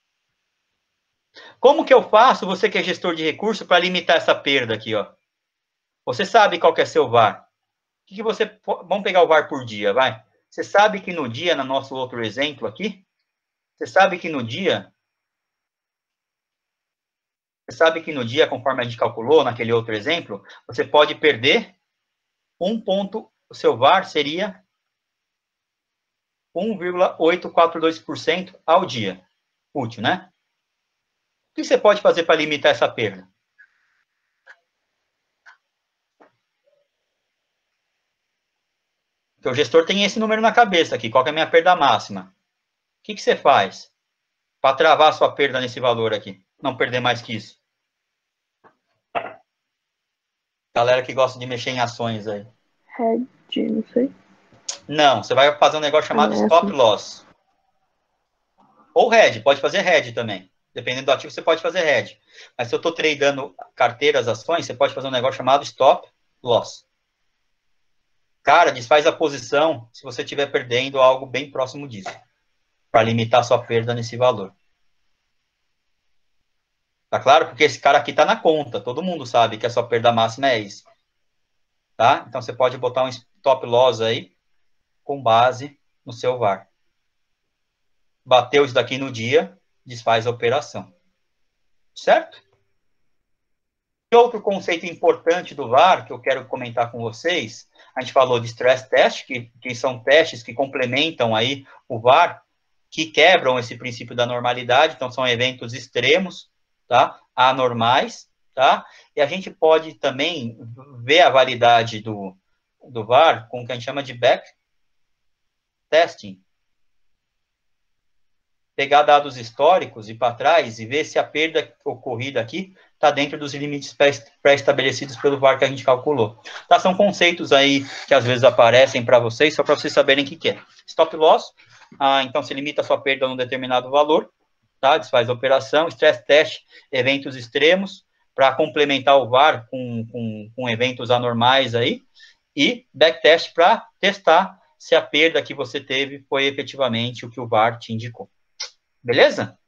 Como que eu faço, você que é gestor de recurso, para limitar essa perda aqui, ó? Você sabe qual que é seu V A R. O que, que você... Vamos pegar o V A R por dia, vai. Você sabe que no dia, no nosso outro exemplo aqui, você sabe que no dia... Você sabe que no dia, conforme a gente calculou naquele outro exemplo, você pode perder um ponto, o seu V A R seria um vírgula oitocentos e quarenta e dois por cento ao dia. Útil, né? O que você pode fazer para limitar essa perda? Porque o gestor tem esse número na cabeça aqui. Qual que é a minha perda máxima? O que, que você faz para travar a sua perda nesse valor aqui? Não perder mais que isso. Galera que gosta de mexer em ações aí. Hedge, não sei. Não, você vai fazer um negócio chamado Ah, é stop assim. loss. Ou hedge, pode fazer hedge também. Dependendo do ativo, você pode fazer hedge. Mas se eu estou tradando carteiras, ações, você pode fazer um negócio chamado stop loss. Cara, desfaz a posição se você estiver perdendo algo bem próximo disso. Para limitar a sua perda nesse valor. Tá claro? Porque esse cara aqui tá na conta. Todo mundo sabe que a sua perda máxima é isso. Tá? Então, você pode botar um stop loss aí com base no seu V A R. Bateu isso daqui no dia, desfaz a operação. Certo? E outro conceito importante do V A R que eu quero comentar com vocês, a gente falou de stress test, que, que são testes que complementam aí o V A R, que quebram esse princípio da normalidade, então são eventos extremos, tá? Anormais, tá? E a gente pode também ver a validade do, do V A R com o que a gente chama de back testing. Pegar dados históricos e para trás e ver se a perda ocorrida aqui está dentro dos limites pré-estabelecidos pelo V A R que a gente calculou. Tá? São conceitos aí que às vezes aparecem para vocês, só para vocês saberem o que, que é. Stop loss, ah, então se limita a sua perda a um determinado valor, tá? Desfaz a operação. Stress test, eventos extremos, para complementar o V A R com, com, com eventos anormais aí. E backtest para testar se a perda que você teve foi efetivamente o que o V A R te indicou. Beleza?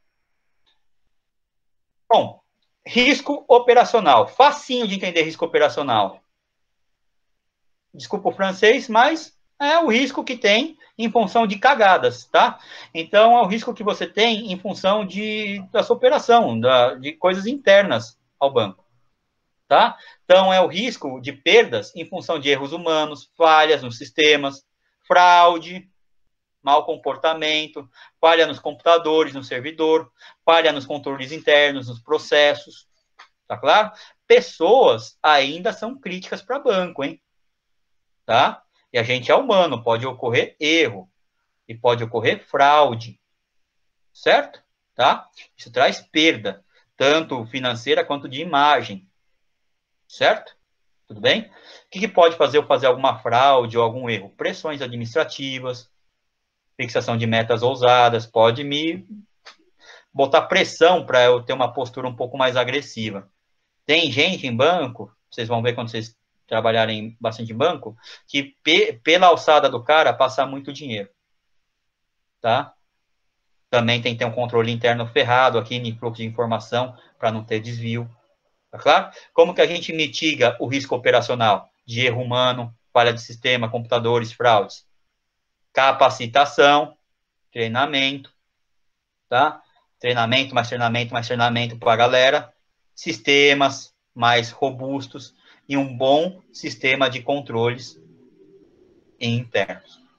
Bom, risco operacional. Facinho de entender risco operacional. Desculpa o francês, mas é o risco que tem em função de cagadas, tá? Então, é o risco que você tem em função de, da sua operação, da, de coisas internas ao banco, tá? Então, é o risco de perdas em função de erros humanos, falhas nos sistemas, fraude, mau comportamento, falha nos computadores, no servidor, falha nos controles internos, nos processos, tá claro? Pessoas ainda são críticas para banco, hein? Tá? E a gente é humano, pode ocorrer erro, e pode ocorrer fraude, certo? Tá? Isso traz perda, tanto financeira quanto de imagem, certo? Tudo bem? O que, que pode fazer eu fazer alguma fraude ou algum erro? Pressões administrativas, fixação de metas ousadas, pode me botar pressão para eu ter uma postura um pouco mais agressiva. Tem gente em banco, vocês vão ver quando vocês trabalharem bastante em banco, que pe pela alçada do cara passa muito dinheiro, tá? Também tem que ter um controle interno ferrado aqui no fluxo de informação para não ter desvio, tá claro? Como que a gente mitiga o risco operacional de erro humano, falha de sistema, computadores, fraudes? Capacitação, treinamento, tá? Treinamento, mais treinamento, mais treinamento para a galera, sistemas mais robustos e um bom sistema de controles internos.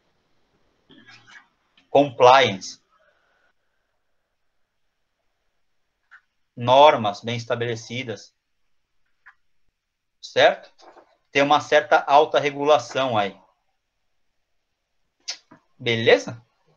Compliance. Normas bem estabelecidas. Certo? Tem uma certa alta regulação aí. Beleza?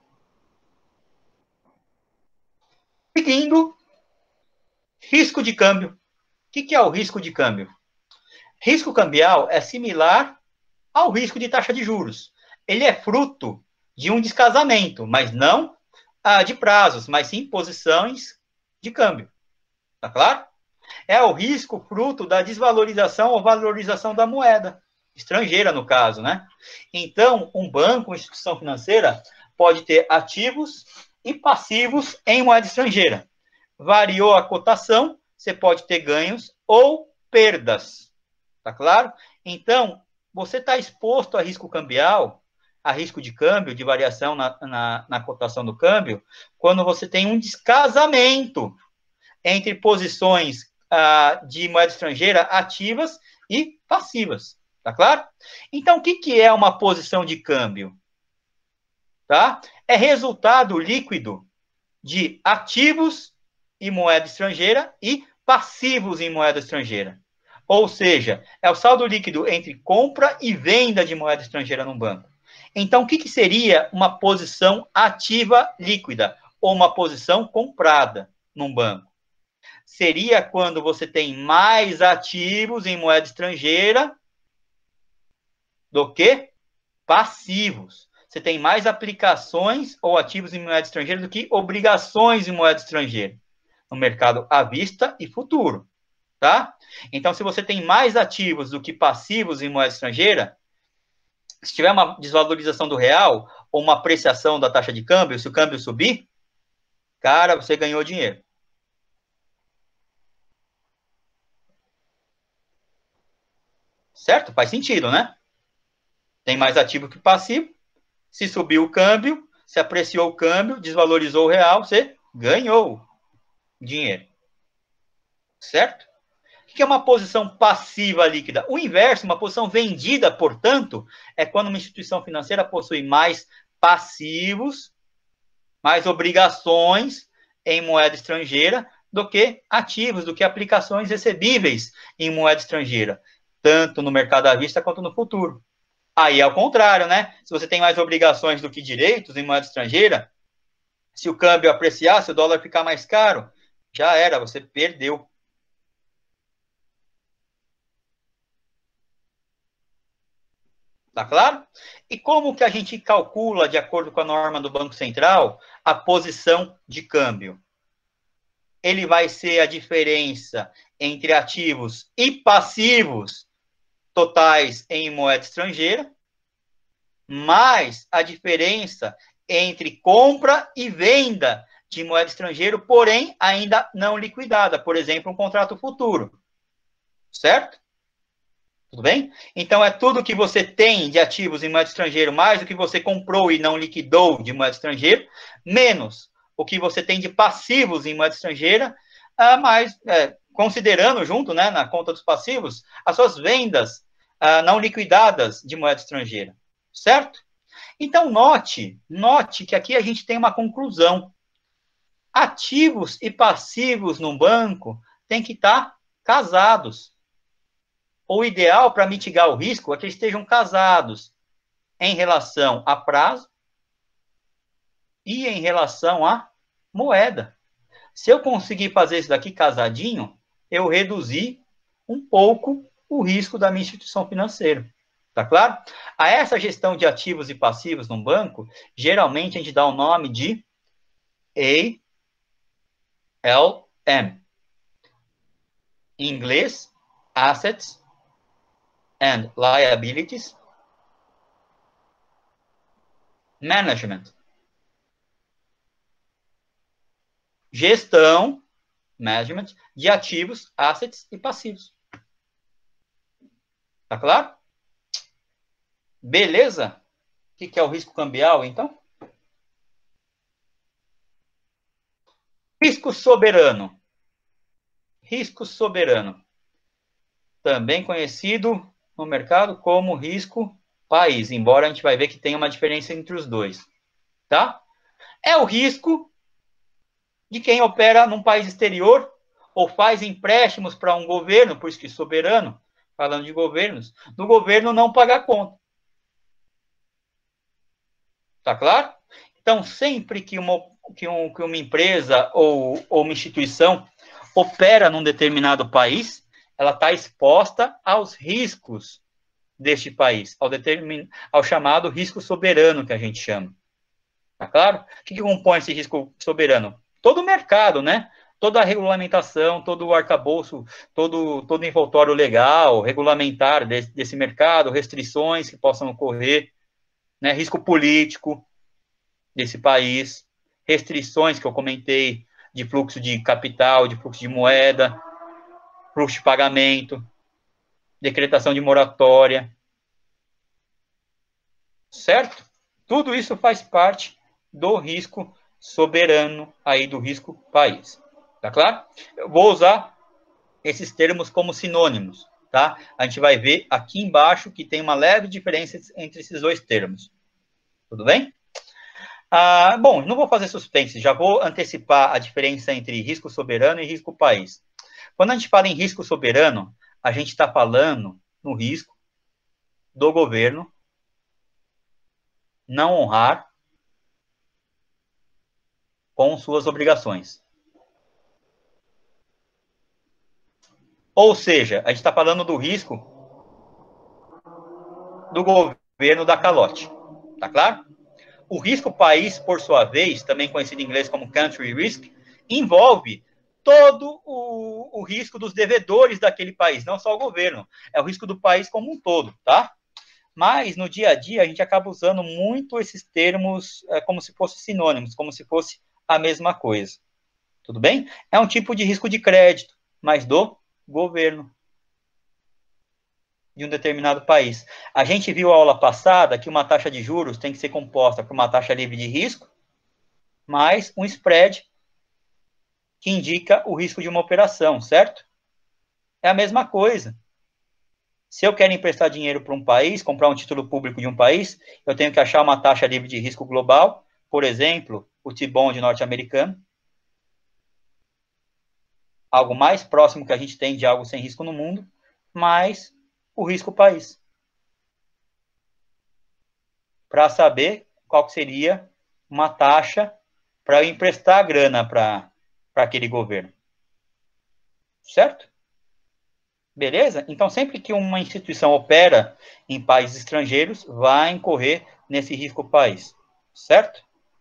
Seguindo, risco de câmbio. O que, que é o risco de câmbio? Risco cambial é similar ao risco de taxa de juros. Ele é fruto de um descasamento, mas não ah, de prazos, mas sim posições de câmbio. Tá claro? É o risco fruto da desvalorização ou valorização da moeda estrangeira, no caso, né? Então, um banco, uma instituição financeira, pode ter ativos e passivos em moeda estrangeira. Variou a cotação, você pode ter ganhos ou perdas. Tá claro? Então, você está exposto a risco cambial, a risco de câmbio, de variação na, na, na cotação do câmbio, quando você tem um descasamento entre posições ah, de moeda estrangeira ativas e passivas. Tá claro? Então, o que, que é uma posição de câmbio? Tá? É resultado líquido de ativos em moeda estrangeira e passivos em moeda estrangeira. Ou seja, é o saldo líquido entre compra e venda de moeda estrangeira no banco. Então, o que, que seria uma posição ativa líquida ou uma posição comprada num banco? Seria quando você tem mais ativos em moeda estrangeira do que passivos. Você tem mais aplicações ou ativos em moeda estrangeira do que obrigações em moeda estrangeira no mercado à vista e futuro, tá? Então, se você tem mais ativos do que passivos em moeda estrangeira, se tiver uma desvalorização do real ou uma apreciação da taxa de câmbio, se o câmbio subir, cara, você ganhou dinheiro. Certo? Faz sentido, né? Tem mais ativo que passivo. Se subiu o câmbio, se apreciou o câmbio, desvalorizou o real, você ganhou dinheiro. Certo? O que é uma posição passiva líquida? O inverso, uma posição vendida, portanto, é quando uma instituição financeira possui mais passivos, mais obrigações em moeda estrangeira do que ativos, do que aplicações recebíveis em moeda estrangeira, tanto no mercado à vista quanto no futuro. Aí é o contrário, né? Se você tem mais obrigações do que direitos em moeda estrangeira, se o câmbio apreciar, se o dólar ficar mais caro, já era, você perdeu. Tá claro? E como que a gente calcula, de acordo com a norma do Banco Central, a posição de câmbio? Ele vai ser a diferença entre ativos e passivos totais em moeda estrangeira, mais a diferença entre compra e venda de moeda estrangeira, porém ainda não liquidada, por exemplo, um contrato futuro. Certo? Tudo bem? Então, é tudo que você tem de ativos em moeda estrangeira, mais o que você comprou e não liquidou de moeda estrangeira, menos o que você tem de passivos em moeda estrangeira, ah, mais, é, considerando junto, né, na conta dos passivos, as suas vendas ah, não liquidadas de moeda estrangeira. Certo? Então, note, note que aqui a gente tem uma conclusão. Ativos e passivos no banco têm que estar casados. O ideal para mitigar o risco é que eles estejam casados em relação a prazo e em relação à moeda. Se eu conseguir fazer isso daqui casadinho, eu reduzi um pouco o risco da minha instituição financeira. Tá claro? A essa gestão de ativos e passivos no banco, geralmente a gente dá o nome de A L M. Em inglês, Assets and Liabilities Management. Gestão, management, de ativos, assets e passivos. Tá claro? Beleza? O que é o risco cambial, então? Risco soberano. Risco soberano. Também conhecido no mercado como risco país, embora a gente vai ver que tem uma diferença entre os dois. Tá? É o risco de quem opera num país exterior ou faz empréstimos para um governo, por isso que soberano, falando de governos, do governo não pagar conta. Tá claro? Então, sempre que uma, que um, que uma empresa ou, ou uma instituição opera num determinado país, ela está exposta aos riscos deste país, ao, determin, ao chamado risco soberano, que a gente chama. Tá claro? O que, que compõe esse risco soberano? Todo o mercado, né? Toda a regulamentação, todo o arcabouço, todo, todo o envoltório legal, regulamentar desse, desse mercado, restrições que possam ocorrer, né? Risco político desse país, restrições que eu comentei de fluxo de capital, de fluxo de moeda, fluxo de pagamento, decretação de moratória. Certo? Tudo isso faz parte do risco soberano, aí do risco país. Tá claro? Eu vou usar esses termos como sinônimos, tá? A gente vai ver aqui embaixo que tem uma leve diferença entre esses dois termos. Tudo bem? Ah, bom, não vou fazer suspense, já vou antecipar a diferença entre risco soberano e risco país. Quando a gente fala em risco soberano, a gente está falando no risco do governo não honrar com suas obrigações. Ou seja, a gente está falando do risco do governo da calote. Tá claro? O risco país, por sua vez, também conhecido em inglês como country risk, envolve todo o, o risco dos devedores daquele país, não só o governo, é o risco do país como um todo, tá? Mas, no dia a dia, a gente acaba usando muito esses termos é, como se fossem sinônimos, como se fosse a mesma coisa. Tudo bem? É um tipo de risco de crédito, mas do governo de um determinado país. A gente viu a aula passada que uma taxa de juros tem que ser composta por uma taxa livre de risco, mais um spread, que indica o risco de uma operação, certo? É a mesma coisa. Se eu quero emprestar dinheiro para um país, comprar um título público de um país, eu tenho que achar uma taxa livre de risco global, por exemplo, o T-bond norte-americano, algo mais próximo que a gente tem de algo sem risco no mundo, mais o risco país. Para saber qual seria uma taxa para eu emprestar grana para para aquele governo. Certo? Beleza? Então, sempre que uma instituição opera em países estrangeiros, vai incorrer nesse risco país. Certo?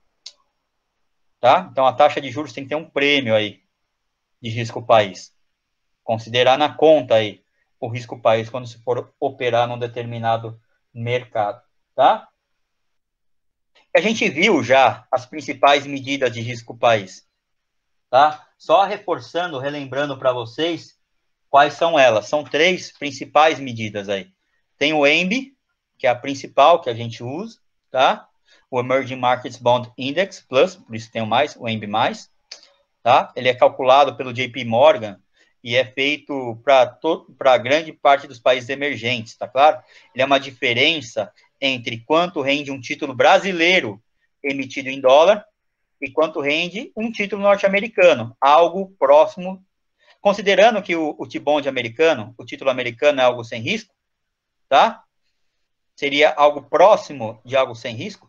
Tá? Então, a taxa de juros tem que ter um prêmio aí de risco país. Considerar na conta aí o risco país quando se for operar num determinado mercado. Tá? A gente viu já as principais medidas de risco país. Tá? Só reforçando, relembrando para vocês quais são elas. São três principais medidas aí. Tem o E M B, que é a principal que a gente usa, tá? O Emerging Markets Bond Index Plus, por isso tem o mais, o E M B mais, tá? Ele é calculado pelo J P Morgan e é feito para grande parte dos países emergentes, tá claro? Ele é uma diferença entre quanto rende um título brasileiro emitido em dólar e quanto rende um título norte-americano, algo próximo, considerando que o, o T-Bond americano, o título americano é algo sem risco, tá? Seria algo próximo de algo sem risco.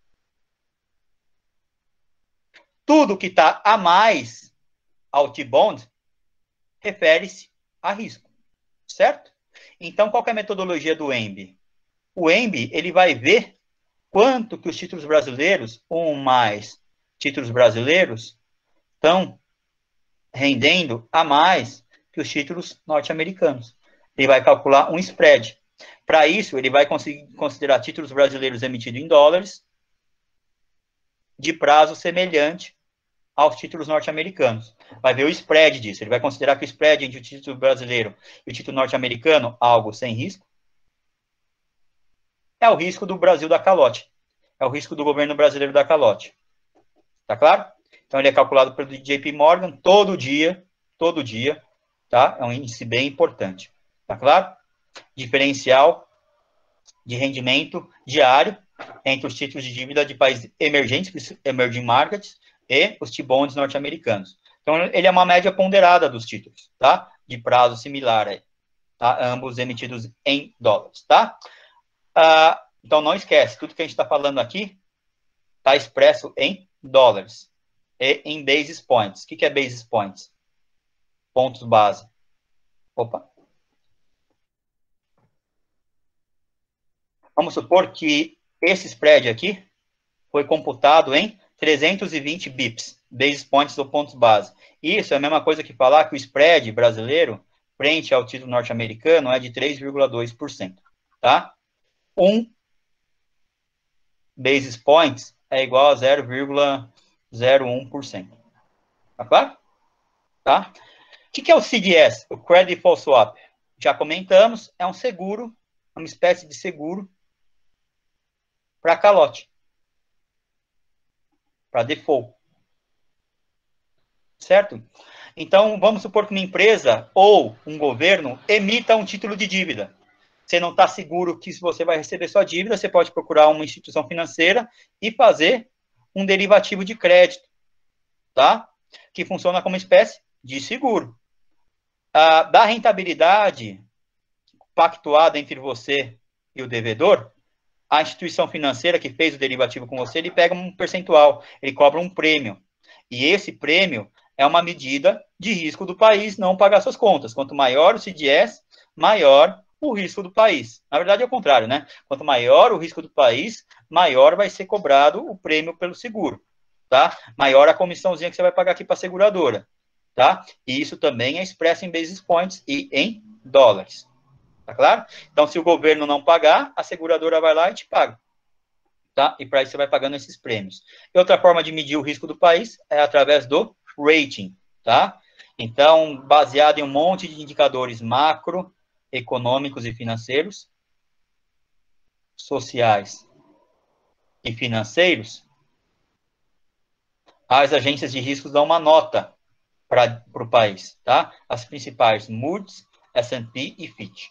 Tudo que está a mais ao T-Bond refere-se a risco, certo? Então, qual que é a metodologia do E M B? O E M B, ele vai ver quanto que os títulos brasileiros, ou mais títulos brasileiros, estão rendendo a mais que os títulos norte-americanos. Ele vai calcular um spread. Para isso, ele vai conseguir considerar títulos brasileiros emitidos em dólares de prazo semelhante aos títulos norte-americanos. Vai ver o spread disso. Ele vai considerar que o spread entre o título brasileiro e o título norte-americano, algo sem risco, é o risco do Brasil da calote. É o risco do governo brasileiro da calote. Tá claro? Então, ele é calculado pelo J P Morgan todo dia, todo dia, tá? É um índice bem importante. Tá claro? Diferencial de rendimento diário entre os títulos de dívida de países emergentes, emerging markets, e os T-bonds norte-americanos. Então, ele é uma média ponderada dos títulos, tá? De prazo similar aí, tá? Ambos emitidos em dólares, tá? Ah, então, não esquece, tudo que a gente está falando aqui está expresso em dólares e em basis points. O que, que é basis points? Pontos base. Opa. Vamos supor que esse spread aqui foi computado em trezentos e vinte bips, basis points ou pontos base. Isso é a mesma coisa que falar que o spread brasileiro, frente ao título norte-americano, é de três vírgula dois por cento, tá? Um basis points é igual a zero vírgula zero um por cento. Tá claro? Tá? O que é o C D S? O Credit Default Swap. Já comentamos, é um seguro, uma espécie de seguro para calote, para default. Certo? Então, vamos supor que uma empresa ou um governo emita um título de dívida. Você não está seguro que se você vai receber sua dívida, você pode procurar uma instituição financeira e fazer um derivativo de crédito, tá? Que funciona como espécie de seguro. Ah, da rentabilidade pactuada entre você e o devedor, a instituição financeira que fez o derivativo com você, ele pega um percentual, ele cobra um prêmio. E esse prêmio é uma medida de risco do país não pagar suas contas. Quanto maior o C D S, maior o risco do país. Na verdade, é o contrário, né? Quanto maior o risco do país, maior vai ser cobrado o prêmio pelo seguro, tá? Maior a comissãozinha que você vai pagar aqui para a seguradora, tá? E isso também é expresso em basis points e em dólares. Tá claro? Então, se o governo não pagar, a seguradora vai lá e te paga. Tá? E para isso você vai pagando esses prêmios. E outra forma de medir o risco do país é através do rating, tá? Então, baseado em um monte de indicadores macroeconômicos e financeiros, sociais e financeiros, as agências de riscos dão uma nota para o país, tá? As principais, Moody's, S and P e Fitch.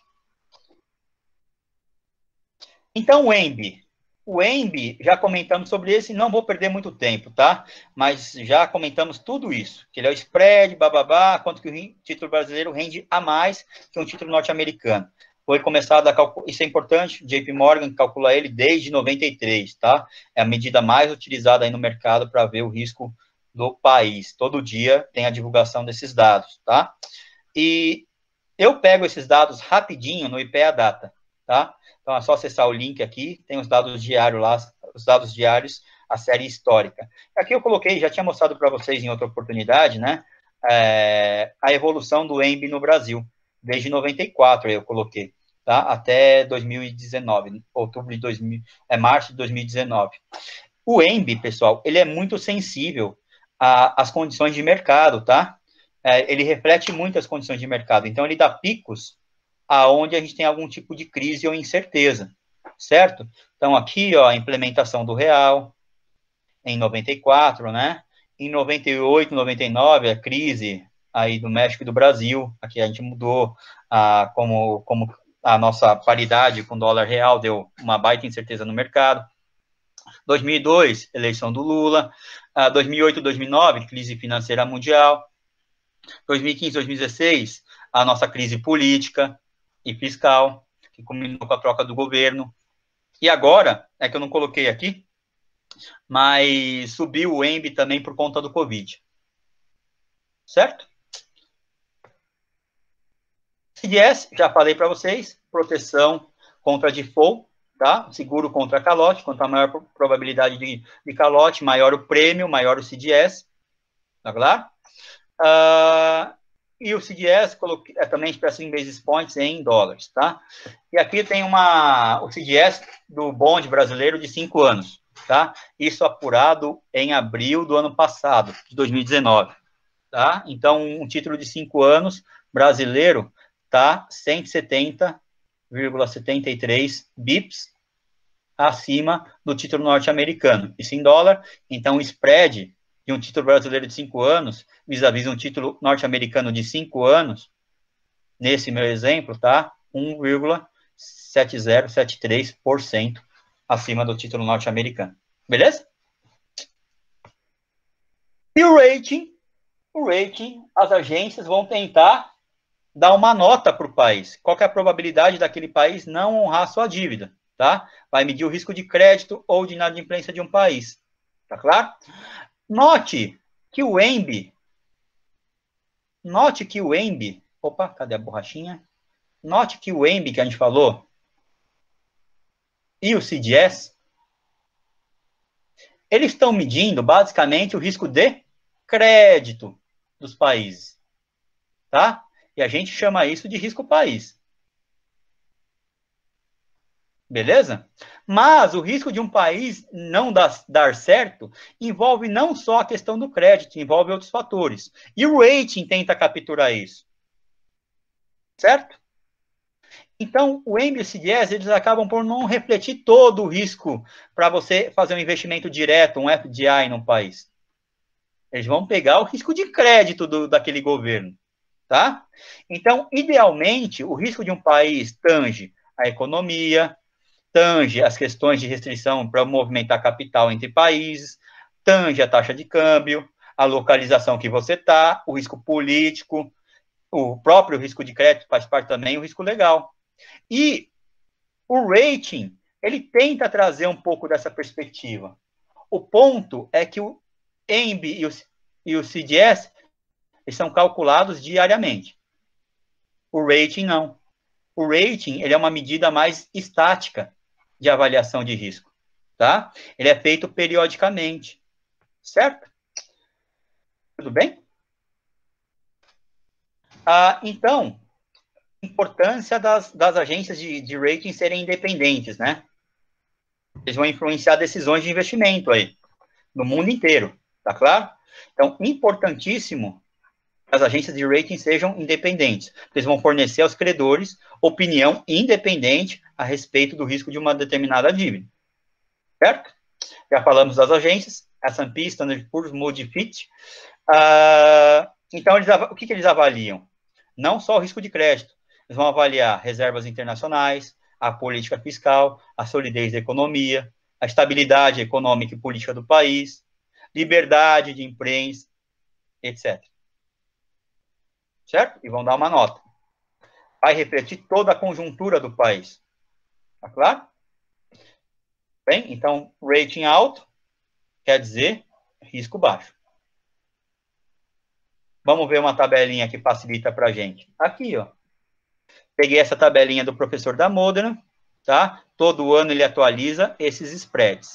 Então, o E M B. O E M B, já comentamos sobre esse, não vou perder muito tempo, tá? Mas já comentamos tudo isso, que ele é o spread, bababá, quanto que o título brasileiro rende a mais que um título norte-americano. Foi começado a calcular, isso é importante, J P Morgan calcula ele desde noventa e três, tá? É a medida mais utilizada aí no mercado para ver o risco do país. Todo dia tem a divulgação desses dados, tá? E Eu pego esses dados rapidinho no I P E A Data, tá? Então, é só acessar o link aqui, tem os dados diários lá, os dados diários, a série histórica. Aqui eu coloquei, já tinha mostrado para vocês em outra oportunidade, né, é, a evolução do E M B no Brasil, desde noventa e quatro eu coloquei, tá? Até dois mil e dezenove, outubro de dois mil, é março de dois mil e dezenove. O E M B, pessoal, ele é muito sensível às condições de mercado, tá? É, ele reflete muito as condições de mercado, então ele dá picos aonde a gente tem algum tipo de crise ou incerteza, certo? Então, aqui, ó, a implementação do real, em noventa e quatro, né? Em noventa e oito, noventa e nove, a crise aí do México e do Brasil, aqui a gente mudou a, como, como a nossa paridade com dólar real, deu uma baita incerteza no mercado. dois mil e dois, eleição do Lula. Uh, dois mil e oito, dois mil e nove, crise financeira mundial. dois mil e quinze, dois mil e dezesseis, a nossa crise política e fiscal, que culminou com a troca do governo. E agora, é que eu não coloquei aqui, mas subiu o E M B também por conta do Covid. Certo? C D S, já falei para vocês, proteção contra default, tá? Seguro contra calote, quanto a maior probabilidade de, de calote, maior o prêmio, maior o C D S, tá claro? Uh, e o C D S coloquei, é, também expressa em basis points em dólares, tá? E aqui tem uma, o C D S do bonde brasileiro de cinco anos, tá? Isso apurado em abril do ano passado, de dois mil e dezenove, tá? Então, um título de cinco anos brasileiro tá cento e setenta vírgula setenta e três bips acima do título norte-americano. Isso em dólar, então o spread de um título brasileiro de cinco anos, vis-à-vis um título norte-americano de cinco anos, nesse meu exemplo, tá? um vírgula sete zero sete três por cento acima do título norte-americano. Beleza? E o rating? O rating, as agências vão tentar dar uma nota para o país. Qual que é a probabilidade daquele país não honrar sua dívida, tá? Vai medir o risco de crédito ou de inadimplência de um país. Tá claro? Note que o E M B, note que o E M B, opa, cadê a borrachinha? Note que o E M B que a gente falou e o C D S, eles estão medindo basicamente o risco de crédito dos países, tá? E a gente chama isso de risco país. Beleza? Mas o risco de um país não dar, dar certo envolve não só a questão do crédito, envolve outros fatores. E o rating tenta capturar isso. Certo? Então, o E M B e o C D S, eles acabam por não refletir todo o risco para você fazer um investimento direto, um F D I num país. Eles vão pegar o risco de crédito do, daquele governo. Tá? Então, idealmente, o risco de um país tange a economia, tange as questões de restrição para movimentar capital entre países, tange a taxa de câmbio, a localização que você está, o risco político, o próprio risco de crédito faz parte também, o risco legal. E o rating, ele tenta trazer um pouco dessa perspectiva. O ponto é que o E M B e o, e o C D S eles são calculados diariamente. O rating não. O rating ele é uma medida mais estática de avaliação de risco, tá? Ele é feito periodicamente, certo? Tudo bem? Ah, então, importância das, das agências de, de rating serem independentes, né? Eles vão influenciar decisões de investimento aí, no mundo inteiro, tá claro? Então, importantíssimo que as agências de rating sejam independentes. Eles vão fornecer aos credores opinião independente a respeito do risco de uma determinada dívida. Certo? Já falamos das agências, S and P, Standard and Poor's, Moody's, Fitch. Uh, então, eles, o que, que eles avaliam? Não só o risco de crédito. Eles vão avaliar reservas internacionais, a política fiscal, a solidez da economia, a estabilidade econômica e política do país, liberdade de imprensa, etcétera. Certo? E vão dar uma nota. Vai refletir toda a conjuntura do país. Tá claro? Bem, então, rating alto quer dizer risco baixo. Vamos ver uma tabelinha que facilita para a gente. Aqui, ó. Peguei essa tabelinha do professor da Modena, tá? Todo ano ele atualiza esses spreads.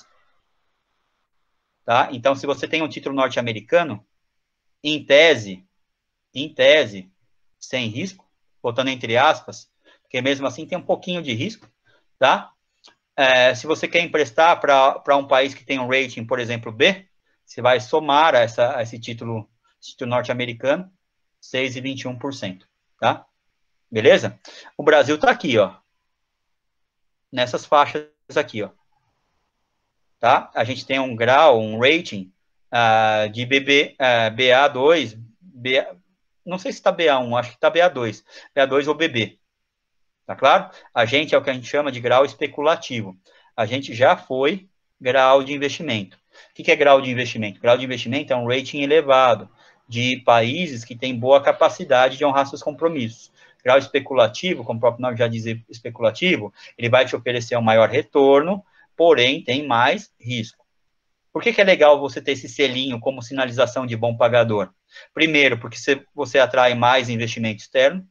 Tá? Então, se você tem um título norte-americano, em tese, em tese, sem risco, botando entre aspas, porque mesmo assim tem um pouquinho de risco, tá? É, se você quer emprestar para um país que tem um rating, por exemplo, B, você vai somar a, essa, a esse título, título norte-americano, seis vírgula vinte e um por cento, tá? Beleza? O Brasil está aqui, ó, nessas faixas aqui, ó. Tá? A gente tem um grau, um rating uh, de B B, uh, B A dois, B A, não sei se está B A um, acho que está B A dois, B A dois ou B B. Tá claro? A gente é o que a gente chama de grau especulativo. A gente já foi grau de investimento. O que é grau de investimento? Grau de investimento é um rating elevado de países que têm boa capacidade de honrar seus compromissos. Grau especulativo, como o próprio nome já diz, especulativo, ele vai te oferecer um maior retorno, porém tem mais risco. Por que que é legal você ter esse selinho como sinalização de bom pagador? Primeiro, porque você atrai mais investimento externo,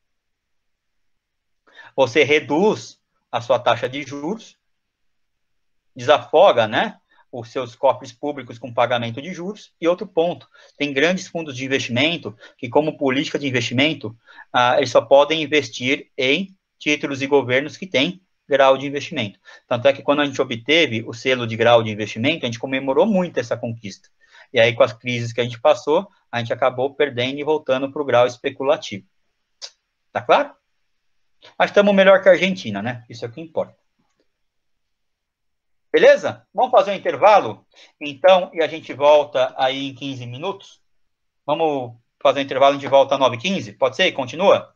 você reduz a sua taxa de juros, desafoga, né, os seus cofres públicos com pagamento de juros. E outro ponto, tem grandes fundos de investimento que, como política de investimento, ah, eles só podem investir em títulos e governos que têm grau de investimento. Tanto é que quando a gente obteve o selo de grau de investimento, a gente comemorou muito essa conquista. E aí, com as crises que a gente passou, a gente acabou perdendo e voltando para o grau especulativo. Tá claro? Mas estamos melhor que a Argentina, né? Isso é o que importa. Beleza? Vamos fazer um intervalo? Então, e a gente volta aí em quinze minutos? Vamos fazer um intervalo e a gente volta às nove e quinze? Pode ser? Continua?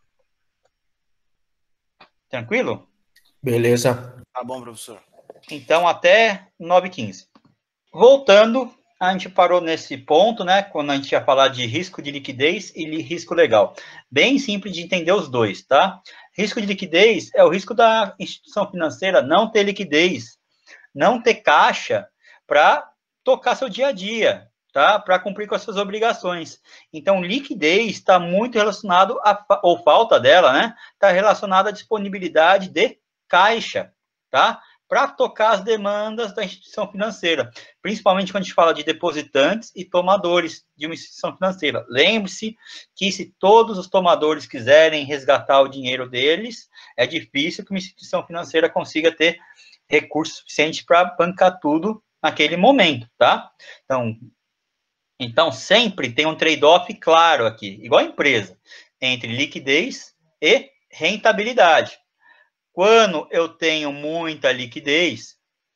Tranquilo? Beleza. Tá bom, professor. Então, até nove e quinze. Voltando, a gente parou nesse ponto, né? Quando a gente ia falar de risco de liquidez e risco legal. Bem simples de entender os dois, tá? Risco de liquidez é o risco da instituição financeira não ter liquidez, não ter caixa para tocar seu dia a dia, tá? Para cumprir com as suas obrigações. Então, liquidez está muito relacionado a, ou falta dela, né? Está relacionada à disponibilidade de caixa, tá? Para tocar as demandas da instituição financeira, principalmente quando a gente fala de depositantes e tomadores de uma instituição financeira. Lembre-se que se todos os tomadores quiserem resgatar o dinheiro deles, é difícil que uma instituição financeira consiga ter recurso suficiente para bancar tudo naquele momento, tá? Então, então sempre tem um trade-off claro aqui, igual a empresa, entre liquidez e rentabilidade. Quando eu tenho muita liquidez,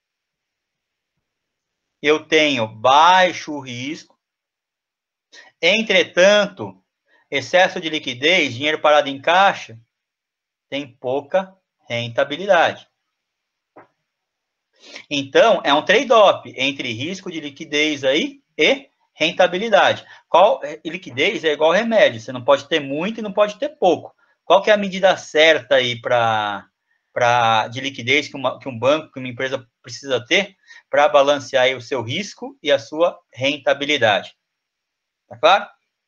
eu tenho baixo risco. Entretanto, excesso de liquidez, dinheiro parado em caixa, tem pouca rentabilidade. Então, é um trade-off entre risco de liquidez aí e rentabilidade. Qual liquidez é igual remédio, você não pode ter muito e não pode ter pouco. Qual que é a medida certa aí para Pra, de liquidez que, uma, que um banco, que uma empresa precisa ter para balancear aí o seu risco e a sua rentabilidade? Tá claro?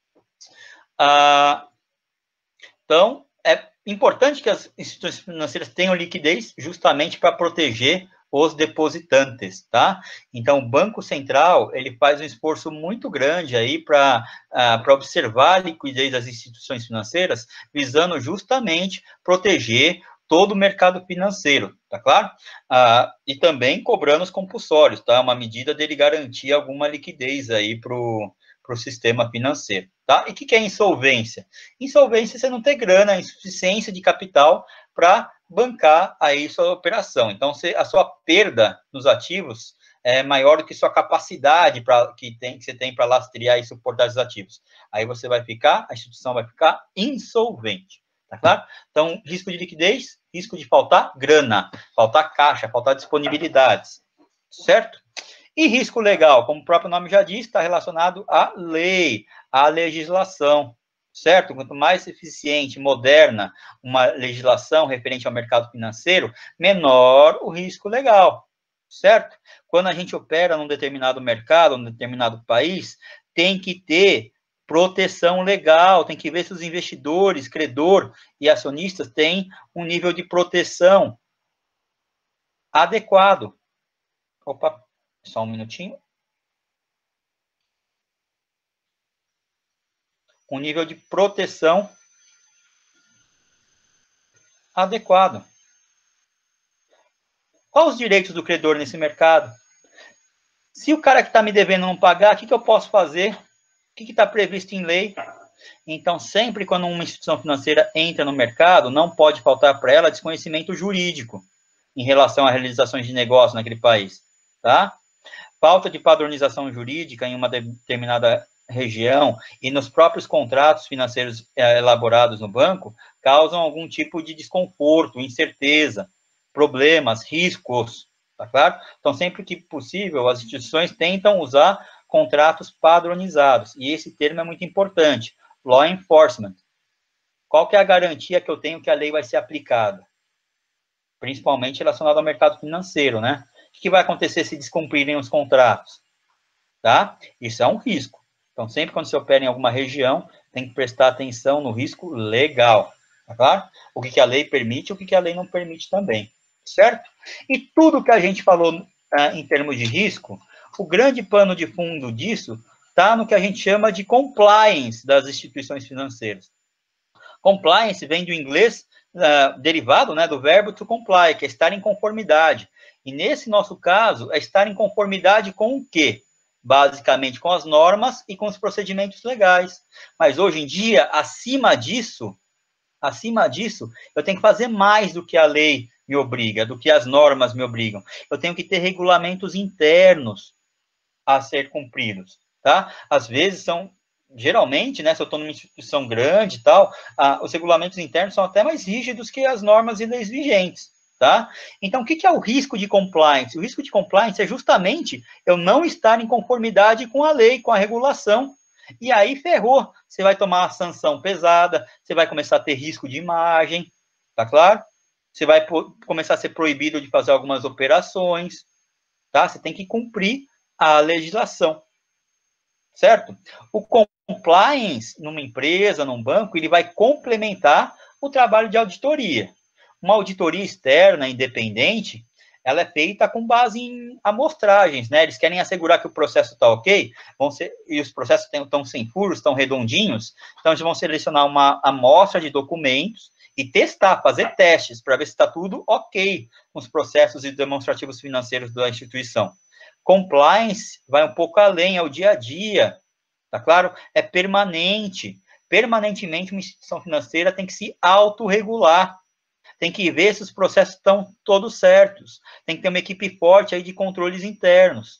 Ah, então, é importante que as instituições financeiras tenham liquidez justamente para proteger os depositantes, tá? Então, o Banco Central, ele faz um esforço muito grande aí para uh, para observar a liquidez das instituições financeiras, visando justamente proteger todo o mercado financeiro, tá claro? Ah, e também cobrando os compulsórios, tá? Uma medida dele garantir alguma liquidez aí para o sistema financeiro, tá? E o que, que é insolvência? Insolvência é você não ter grana, insuficiência de capital para bancar aí sua operação. Então, se a sua perda nos ativos é maior do que sua capacidade pra, que, tem, que você tem para lastrear e suportar os ativos. Aí você vai ficar, a instituição vai ficar insolvente. Tá claro? Então, risco de liquidez, risco de faltar grana, faltar caixa, faltar disponibilidades, certo? E risco legal, como o próprio nome já diz, está relacionado à lei, à legislação, certo? Quanto mais eficiente, moderna uma legislação referente ao mercado financeiro, menor o risco legal, certo? Quando a gente opera num determinado mercado, num determinado país, tem que ter proteção legal, tem que ver se os investidores, credor e acionistas têm um nível de proteção adequado. Opa, só um minutinho. Um nível de proteção adequado. Quais os direitos do credor nesse mercado? Se o cara que está me devendo não pagar, o que, que eu posso fazer? O que está previsto em lei? Então, sempre quando uma instituição financeira entra no mercado, não pode faltar para ela desconhecimento jurídico em relação a realizações de negócio naquele país, tá? Falta de padronização jurídica em uma determinada região e nos próprios contratos financeiros eh, elaborados no banco causam algum tipo de desconforto, incerteza, problemas, riscos, tá claro? Então, sempre que possível, as instituições tentam usar contratos padronizados, e esse termo é muito importante, law enforcement. Qual que é a garantia que eu tenho que a lei vai ser aplicada? Principalmente relacionado ao mercado financeiro, né? O que vai acontecer se descumprirem os contratos? Tá? Isso é um risco. Então, sempre quando você opera em alguma região, tem que prestar atenção no risco legal, tá claro? O que, que a lei permite e o que, que a lei não permite também, certo? E tudo que a gente falou ah, em termos de risco, o grande pano de fundo disso está no que a gente chama de compliance das instituições financeiras. Compliance vem do inglês uh, derivado, né, do verbo to comply, que é estar em conformidade. E nesse nosso caso, é estar em conformidade com o quê? Basicamente com as normas e com os procedimentos legais. Mas hoje em dia, acima disso, acima disso, eu tenho que fazer mais do que a lei me obriga, do que as normas me obrigam. Eu tenho que ter regulamentos internos a ser cumpridos, tá? Às vezes são, geralmente, né, se eu estou numa instituição grande e tal, ah, os regulamentos internos são até mais rígidos que as normas e leis vigentes, tá? Então, o que, que é o risco de compliance? O risco de compliance é justamente eu não estar em conformidade com a lei, com a regulação. E aí, ferrou. Você vai tomar uma sanção pesada, você vai começar a ter risco de imagem, tá claro? Você vai começar a ser proibido de fazer algumas operações, tá? Você tem que cumprir a legislação, certo? O compliance numa empresa, num banco, ele vai complementar o trabalho de auditoria. Uma auditoria externa, independente, ela é feita com base em amostragens, né? Eles querem assegurar que o processo está ok, vão ser, e os processos estão sem furos, estão redondinhos, então eles vão selecionar uma amostra de documentos e testar, fazer testes, para ver se está tudo ok com os processos e demonstrativos financeiros da instituição. Compliance vai um pouco além, é o dia a dia, tá claro? É permanente. Permanentemente, uma instituição financeira tem que se autorregular. Tem que ver se os processos estão todos certos. Tem que ter uma equipe forte aí de controles internos.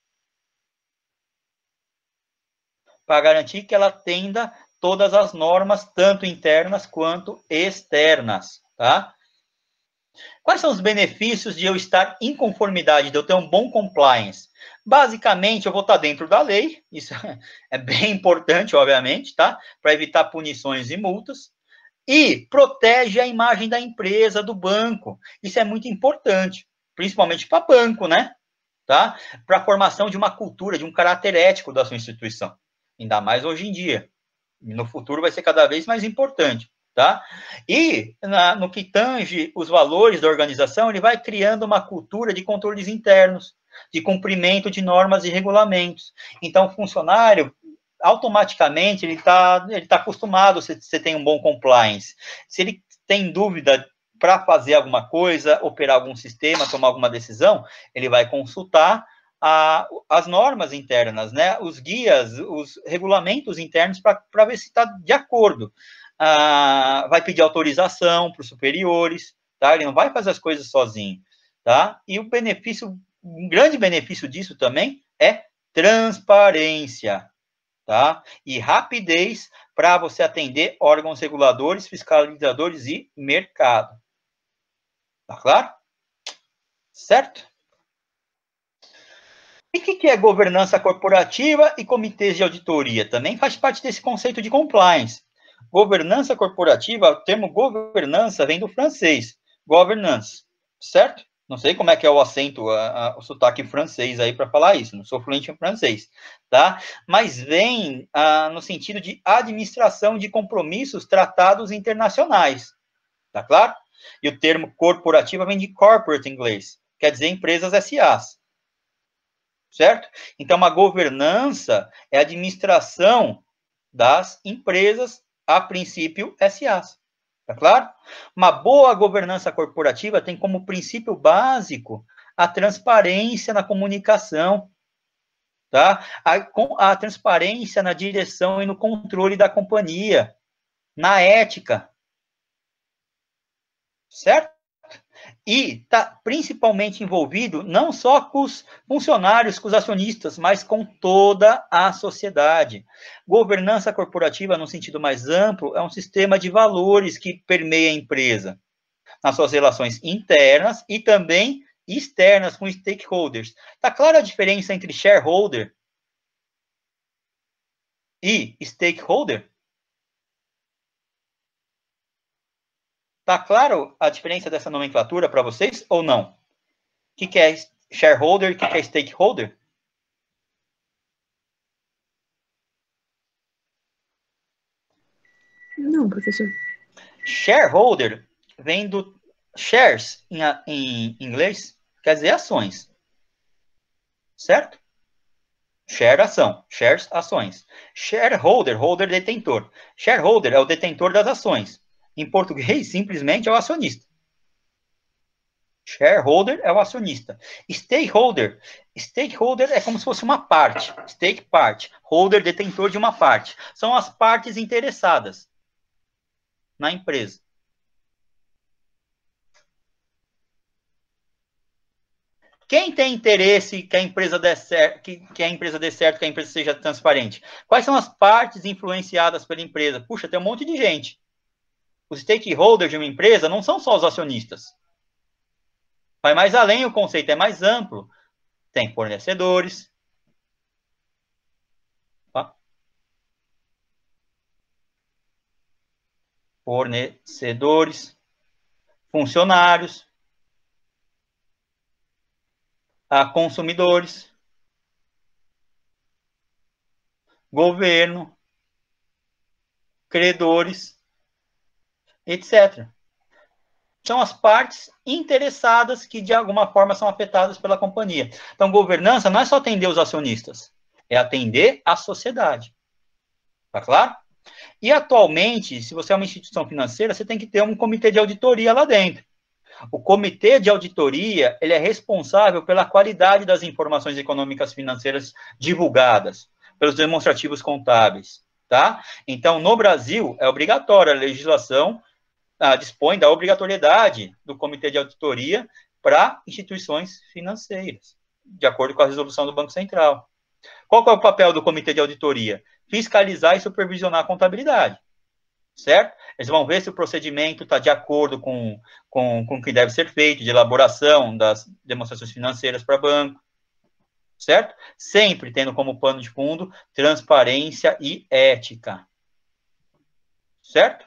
Para garantir que ela atenda todas as normas, tanto internas quanto externas, tá? Quais são os benefícios de eu estar em conformidade, de eu ter um bom compliance? Basicamente, eu vou estar dentro da lei, isso é bem importante, obviamente, tá? Para evitar punições e multas. E protege a imagem da empresa, do banco. Isso é muito importante, principalmente para banco, né? Tá? Para a formação de uma cultura, de um caráter ético da sua instituição. Ainda mais hoje em dia. No futuro vai ser cada vez mais importante. Tá? E na, no que tange os valores da organização, ele vai criando uma cultura de controles internos, de cumprimento de normas e regulamentos. Então, o funcionário, automaticamente, ele está ele tá acostumado, se você tem um bom compliance. Se ele tem dúvida para fazer alguma coisa, operar algum sistema, tomar alguma decisão, ele vai consultar a, as normas internas, né? Os guias, os regulamentos internos para ver se está de acordo. Ah, vai pedir autorização para os superiores, tá? Ele não vai fazer as coisas sozinho, tá? E o benefício, um grande benefício disso também é transparência, tá? E rapidez para você atender órgãos reguladores, fiscalizadores e mercado. Tá claro? Certo? E o que, que é governança corporativa e comitês de auditoria? Também faz parte desse conceito de compliance. Governança corporativa, o termo governança vem do francês, governance, certo? Não sei como é que é o acento, a, a, o sotaque francês aí para falar isso, não sou fluente em francês, tá? Mas vem ah, no sentido de administração de compromissos tratados internacionais, tá claro? E o termo corporativa vem de corporate em inglês, quer dizer empresas S As, certo? Então, uma governança é a administração das empresas, a princípio, S As. Tá claro? Uma boa governança corporativa tem como princípio básico a transparência na comunicação, tá? A, a transparência na direção e no controle da companhia, na ética, certo? E está principalmente envolvido não só com os funcionários, com os acionistas, mas com toda a sociedade. Governança corporativa, no sentido mais amplo, é um sistema de valores que permeia a empresa, nas suas relações internas e também externas com stakeholders. Está clara a diferença entre shareholder e stakeholder? Tá claro a diferença dessa nomenclatura para vocês ou não? O que, que é shareholder e o que, que é stakeholder? Não, professor. Shareholder vem do shares em, em inglês, quer dizer ações. Certo? Share, ação. Shares, ações. Shareholder, holder, detentor. Shareholder é o detentor das ações. Em português, simplesmente é o acionista. Shareholder é o acionista. Stakeholder. Stakeholder é como se fosse uma parte. Stake, parte. Holder, detentor de uma parte. São as partes interessadas na empresa. Quem tem interesse que a empresa dê certo, que, que a empresa dê certo, que a empresa seja transparente? Quais são as partes influenciadas pela empresa? Puxa, tem um monte de gente. Os stakeholders de uma empresa não são só os acionistas. Vai mais além, o conceito é mais amplo. Tem fornecedores. Tá? Fornecedores. Funcionários. A consumidores. Governo. Credores. Etcétera. São as partes interessadas que, de alguma forma, são afetadas pela companhia. Então, governança não é só atender os acionistas, é atender a sociedade. Tá claro? E, atualmente, se você é uma instituição financeira, você tem que ter um comitê de auditoria lá dentro. O comitê de auditoria, ele é responsável pela qualidade das informações econômicas financeiras divulgadas, pelos demonstrativos contábeis, tá? Então, no Brasil, é obrigatória a legislação Ah, dispõe da obrigatoriedade do Comitê de Auditoria para instituições financeiras, de acordo com a resolução do Banco Central. Qual que é o papel do Comitê de Auditoria? Fiscalizar e supervisionar a contabilidade, certo? Eles vão ver se o procedimento está de acordo com, com, com o que deve ser feito, de elaboração das demonstrações financeiras para banco, certo? Sempre tendo como pano de fundo transparência e ética, certo?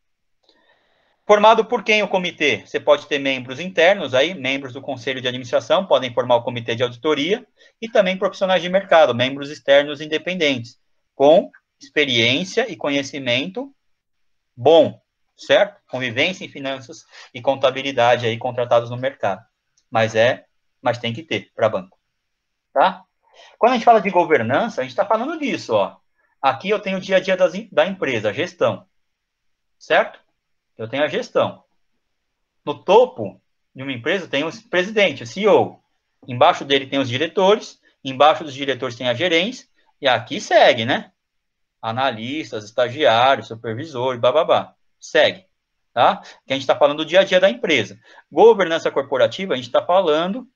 Formado por quem o comitê? Você pode ter membros internos aí, membros do conselho de administração, podem formar o comitê de auditoria, e também profissionais de mercado, membros externos independentes, com experiência e conhecimento bom, certo? Convivência em finanças e contabilidade aí contratados no mercado. Mas é, mas tem que ter para banco, tá? Quando a gente fala de governança, a gente está falando disso, ó. Aqui eu tenho o dia a dia das, da empresa, a gestão, certo? Eu tenho a gestão. No topo de uma empresa tem o presidente, o C E O. Embaixo dele tem os diretores, embaixo dos diretores tem a gerência, e aqui segue, né? Analistas, estagiários, supervisores, bababá. Segue, tá? Que a gente está falando do dia a dia da empresa. Governança corporativa, a gente está falando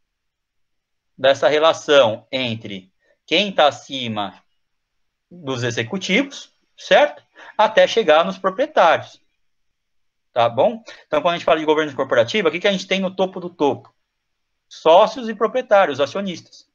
dessa relação entre quem está acima dos executivos, certo? Até chegar nos proprietários. Tá bom? Então, quando a gente fala de governança corporativa, o que, que a gente tem no topo do topo? Sócios e proprietários, acionistas.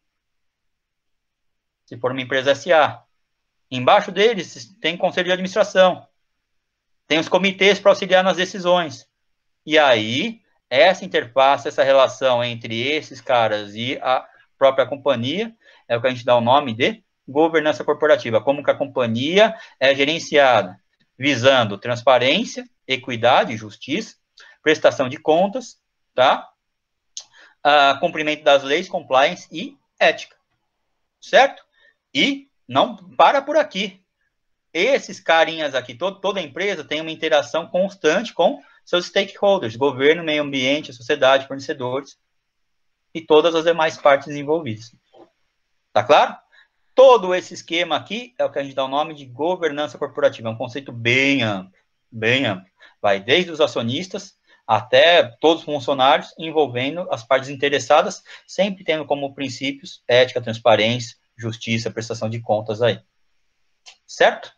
Se for uma empresa S A. Embaixo deles tem conselho de administração. Tem os comitês para auxiliar nas decisões. E aí essa interface, essa relação entre esses caras e a própria companhia, é o que a gente dá o nome de governança corporativa, como que a companhia é gerenciada, visando transparência, equidade, justiça, prestação de contas, tá? Uh, cumprimento das leis, compliance e ética, certo? E não para por aqui. Esses carinhas aqui, todo, toda empresa tem uma interação constante com seus stakeholders, governo, meio ambiente, sociedade, fornecedores e todas as demais partes envolvidas. Tá claro? Todo esse esquema aqui é o que a gente dá o nome de governança corporativa, é um conceito bem amplo, bem amplo. Vai desde os acionistas até todos os funcionários, envolvendo as partes interessadas, sempre tendo como princípios ética, transparência, justiça, prestação de contas aí. Certo?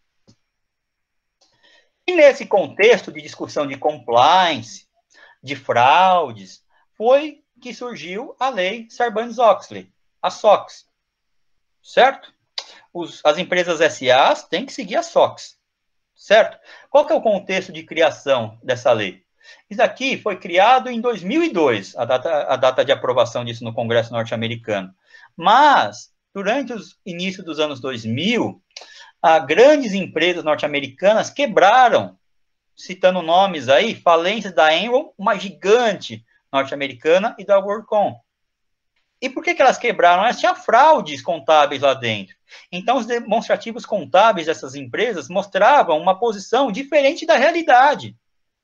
E nesse contexto de discussão de compliance, de fraudes, foi que surgiu a lei Sarbanes-Oxley, a SOX. Certo? Os, as empresas S As têm que seguir a SOX. Certo? Qual que é o contexto de criação dessa lei? Isso aqui foi criado em dois mil e dois, a data, a data de aprovação disso no Congresso norte-americano. Mas, durante o início dos anos dois mil, a grandes empresas norte-americanas quebraram, citando nomes aí, falências da Enron, uma gigante norte-americana, e da WorldCom. E por que que elas quebraram? Elas tinham fraudes contábeis lá dentro. Então, os demonstrativos contábeis dessas empresas mostravam uma posição diferente da realidade.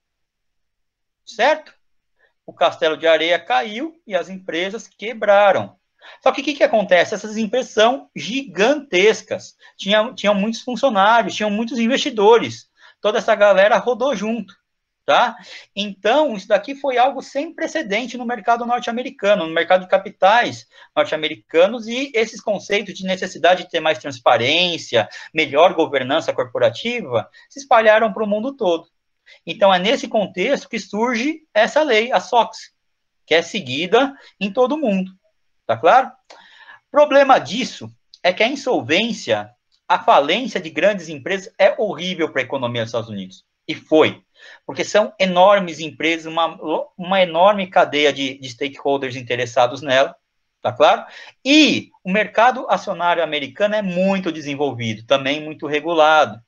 Certo? O castelo de areia caiu e as empresas quebraram. Só que o que, que acontece? Essas empresas são gigantescas. Tinham, tinham muitos funcionários, tinham muitos investidores. Toda essa galera rodou junto. Tá? Então, isso daqui foi algo sem precedente no mercado norte-americano, no mercado de capitais norte-americanos, e esses conceitos de necessidade de ter mais transparência, melhor governança corporativa, se espalharam para o mundo todo. Então, é nesse contexto que surge essa lei, a SOX, que é seguida em todo o mundo. Tá claro? O problema disso é que a insolvência, a falência de grandes empresas é horrível para a economia dos Estados Unidos. E foi. Porque são enormes empresas, uma, uma enorme cadeia de, de stakeholders interessados nela, tá claro? E o mercado acionário americano é muito desenvolvido, também muito regulado.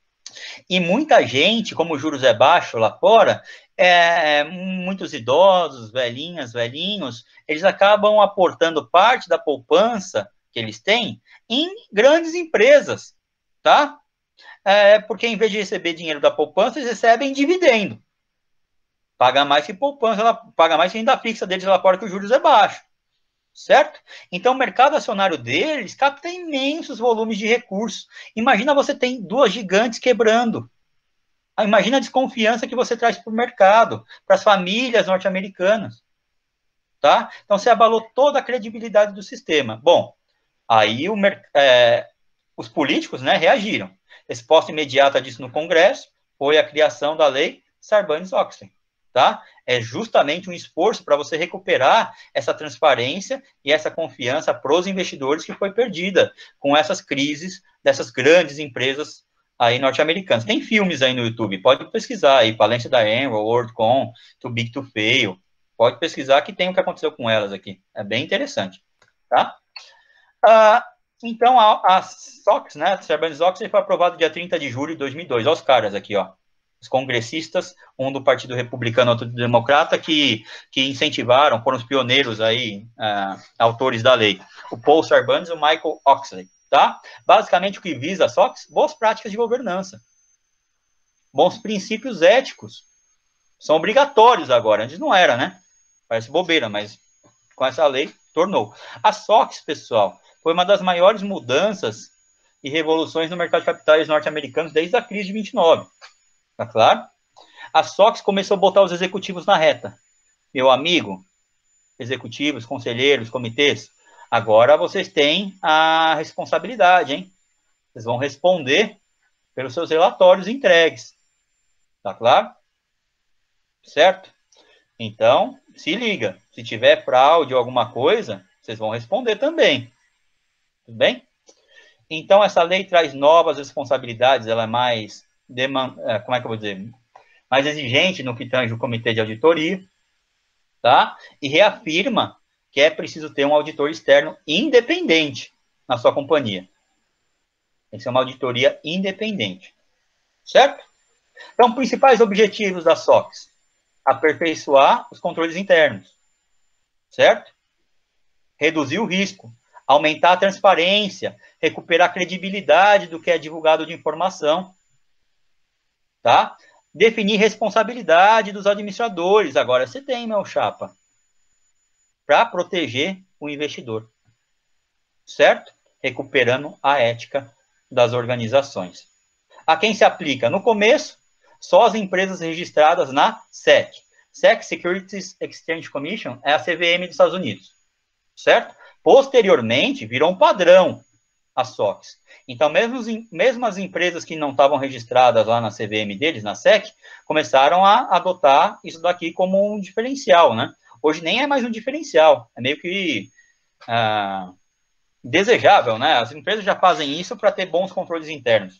E muita gente, como o juros é baixo lá fora, é, muitos idosos, velhinhas, velhinhos, eles acabam aportando parte da poupança que eles têm em grandes empresas, tá? É, porque em vez de receber dinheiro da poupança, eles recebem dividendo. Paga mais que poupança, ela paga mais que renda fixa deles lá fora, que os juros é baixo. Certo? Então, o mercado acionário deles capta imensos volumes de recursos. Imagina você tem duas gigantes quebrando. Imagina a desconfiança que você traz para o mercado, para as famílias norte-americanas. Tá? Então, você abalou toda a credibilidade do sistema. Bom, aí o, é, os políticos, né, reagiram. Resposta imediata disso no Congresso foi a criação da lei Sarbanes-Oxley, tá? É justamente um esforço para você recuperar essa transparência e essa confiança para os investidores que foi perdida com essas crises dessas grandes empresas aí norte-americanas. Tem filmes aí no YouTube, pode pesquisar aí, falência da Enron, WorldCom, Too Big to Fail, pode pesquisar que tem o que aconteceu com elas aqui. É bem interessante, tá? Ah, Então, a, a SOX, né, Sarbanes-Oxley, foi aprovado dia trinta de julho de dois mil e dois. Olha os caras aqui, ó. Os congressistas, um do Partido Republicano, outro do Democrata, que, que incentivaram, foram os pioneiros aí, uh, autores da lei. O Paul Sarbanes e o Michael Oxley, tá? Basicamente, o que visa a SOX? Boas práticas de governança. Bons princípios éticos. São obrigatórios agora. Antes não era, né? Parece bobeira, mas com essa lei, tornou. A SOX, pessoal, foi uma das maiores mudanças e revoluções no mercado de capitais norte-americanos desde a crise de vinte e nove. Tá claro? A SOX começou a botar os executivos na reta. Meu amigo, executivos, conselheiros, comitês, agora vocês têm a responsabilidade, hein? Vocês vão responder pelos seus relatórios entregues. Tá claro? Certo? Então, se liga. Se tiver fraude ou alguma coisa, vocês vão responder também. Tudo bem? Então, essa lei traz novas responsabilidades, ela é mais, demand... como é que eu vou dizer? Mais exigente no que tange o comitê de auditoria, tá? E reafirma que é preciso ter um auditor externo independente na sua companhia. Tem que ser uma auditoria independente, certo? Então, principais objetivos da SOX: aperfeiçoar os controles internos, certo? Reduzir o risco, aumentar a transparência, recuperar a credibilidade do que é divulgado de informação, tá? Definir responsabilidade dos administradores. Agora você tem, meu chapa, para proteger o investidor, certo? Recuperando a ética das organizações. A quem se aplica? No começo, só as empresas registradas na S E C. S E C, Securities Exchange Commission, é a C V M dos Estados Unidos, certo? Posteriormente, virou um padrão a SOX. Então, mesmo, mesmo as empresas que não estavam registradas lá na C V M deles, na S E C, começaram a adotar isso daqui como um diferencial, né? Hoje nem é mais um diferencial, é meio que ah, desejável, né? As empresas já fazem isso para ter bons controles internos.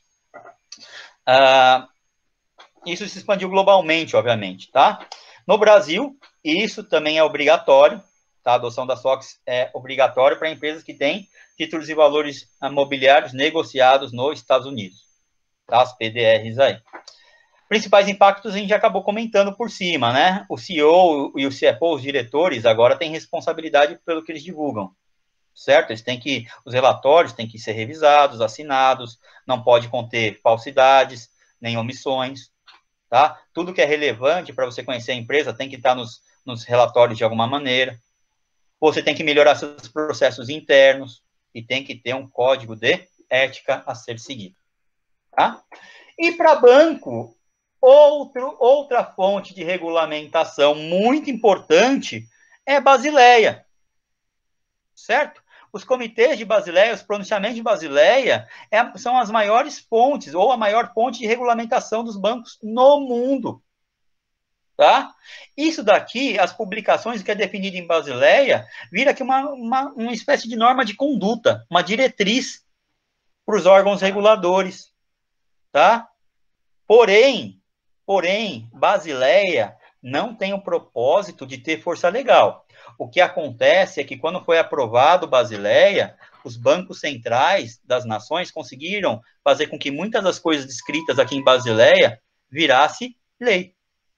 Ah, isso se expandiu globalmente, obviamente, tá? No Brasil, isso também é obrigatório, tá? A adoção da SOX é obrigatória para empresas que têm títulos e valores imobiliários negociados nos Estados Unidos, tá? As P D Rs aí. Principais impactos a gente já acabou comentando por cima, né? O C E O e o C F O, os diretores, agora têm responsabilidade pelo que eles divulgam, certo? Eles têm que, os relatórios têm que ser revisados, assinados, não pode conter falsidades, nem omissões, tá? Tudo que é relevante para você conhecer a empresa tem que estar nos, nos relatórios de alguma maneira. Você tem que melhorar seus processos internos e tem que ter um código de ética a ser seguido, tá? E para banco, outro, outra fonte de regulamentação muito importante é Basileia, certo? Os comitês de Basileia, os pronunciamentos de Basileia é, são as maiores fontes, ou a maior fonte de regulamentação dos bancos no mundo, tá? Isso daqui, as publicações que é definido em Basileia, vira aqui uma, uma, uma espécie de norma de conduta, uma diretriz para os órgãos reguladores, tá? Porém, porém, Basileia não tem o propósito de ter força legal. O que acontece é que quando foi aprovado Basileia, os bancos centrais das nações conseguiram fazer com que muitas das coisas descritas aqui em Basileia virasse lei.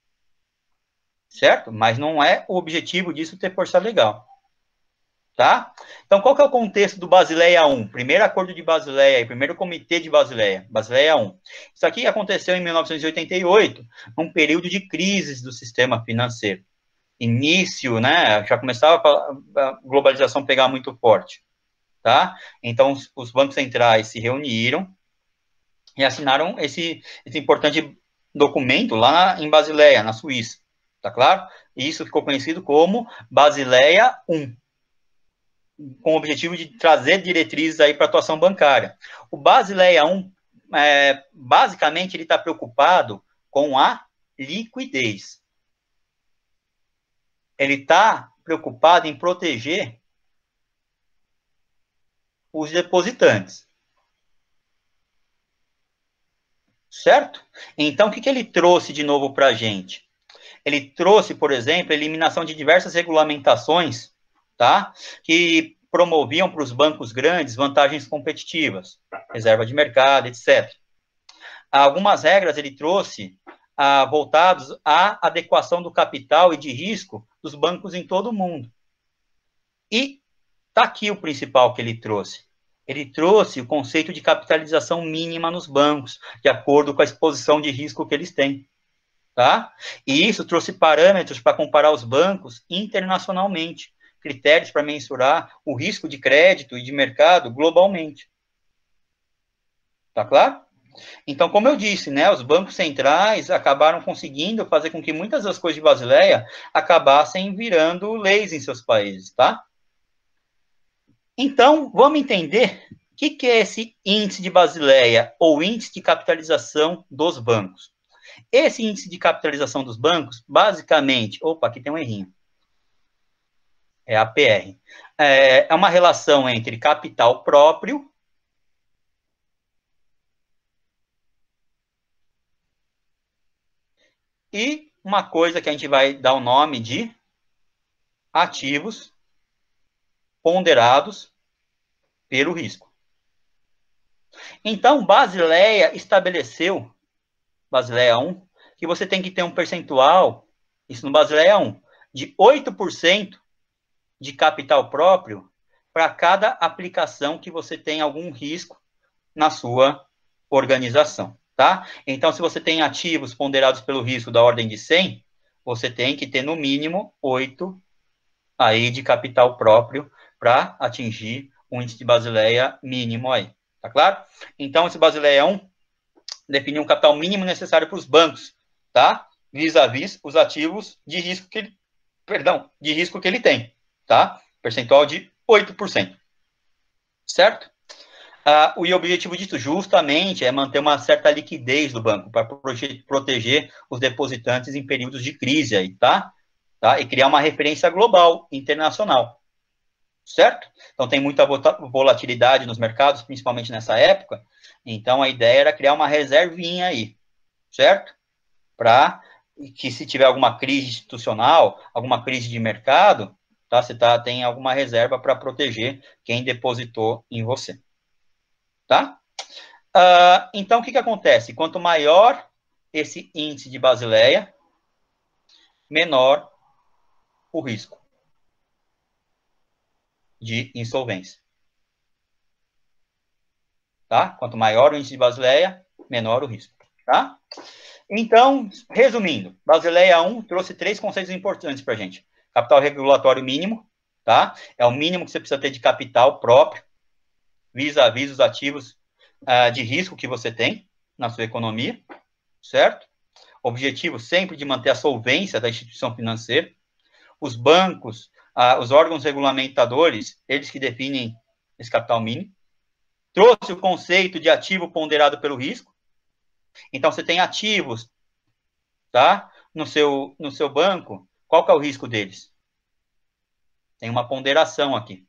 Certo? Mas não é o objetivo disso ter força legal. Tá? Então, qual que é o contexto do Basileia um? Primeiro acordo de Basileia, primeiro comitê de Basileia, Basileia um. Isso aqui aconteceu em mil novecentos e oitenta e oito, num período de crises do sistema financeiro. Início, né, já começava a globalização pegar muito forte, tá? Então, os, os bancos centrais se reuniram e assinaram esse, esse importante documento lá em Basileia, na Suíça, tá claro? E isso ficou conhecido como Basileia um, com o objetivo de trazer diretrizes aí para a atuação bancária. O Basileia um, é, basicamente, ele está preocupado com a liquidez. Ele está preocupado em proteger os depositantes. Certo? Então, o que, que ele trouxe de novo para a gente? Ele trouxe, por exemplo, a eliminação de diversas regulamentações, tá? Que promoviam para os bancos grandes vantagens competitivas, reserva de mercado, etcétera. Algumas regras ele trouxe ah, voltados à adequação do capital e de risco dos bancos em todo o mundo. E está aqui o principal que ele trouxe. Ele trouxe o conceito de capitalização mínima nos bancos, de acordo com a exposição de risco que eles têm. Tá? E isso trouxe parâmetros para comparar os bancos internacionalmente, critérios para mensurar o risco de crédito e de mercado globalmente. Tá claro? Então, como eu disse, né, os bancos centrais acabaram conseguindo fazer com que muitas das coisas de Basileia acabassem virando leis em seus países, tá? Então, vamos entender o que, que é esse índice de Basileia, ou índice de capitalização dos bancos. Esse índice de capitalização dos bancos, basicamente... Opa, aqui tem um errinho. É a P R. É, é uma relação entre capital próprio e uma coisa que a gente vai dar o nome de ativos ponderados pelo risco. Então, Basileia estabeleceu, Basileia um, que você tem que ter um percentual, isso no Basileia um, de oito por cento de capital próprio para cada aplicação que você tem algum risco na sua organização, tá? Então, se você tem ativos ponderados pelo risco da ordem de cem, você tem que ter no mínimo oito aí de capital próprio para atingir o índice de Basileia mínimo aí, tá claro? Então, esse Basileia um definiu um capital mínimo necessário para os bancos, tá? Vis-à-vis os ativos de risco que ele, perdão, de risco que ele tem, tá? Percentual de oito por cento, certo? Ah, o objetivo disso justamente é manter uma certa liquidez do banco para proteger os depositantes em períodos de crise aí, tá? Tá? E criar uma referência global, internacional, certo? Então tem muita volatilidade nos mercados, principalmente nessa época, então a ideia era criar uma reservinha aí, certo? Para que se tiver alguma crise institucional, alguma crise de mercado, tá? Você tá, tem alguma reserva para proteger quem depositou em você. Tá? Uh, então, o que, que acontece? Quanto maior esse índice de Basileia, menor o risco de insolvência. Tá? Quanto maior o índice de Basileia, menor o risco. Tá? Então, resumindo, Basileia um trouxe três conceitos importantes para a gente. Capital regulatório mínimo, tá? É o mínimo que você precisa ter de capital próprio, vis-à-vis os ativos uh, de risco que você tem na sua economia, certo? Objetivo sempre de manter a solvência da instituição financeira. Os bancos, uh, os órgãos regulamentadores, eles que definem esse capital mínimo. Trouxe o conceito de ativo ponderado pelo risco. Então, você tem ativos, tá? No seu, no seu banco, qual que é o risco deles? Tem uma ponderação aqui.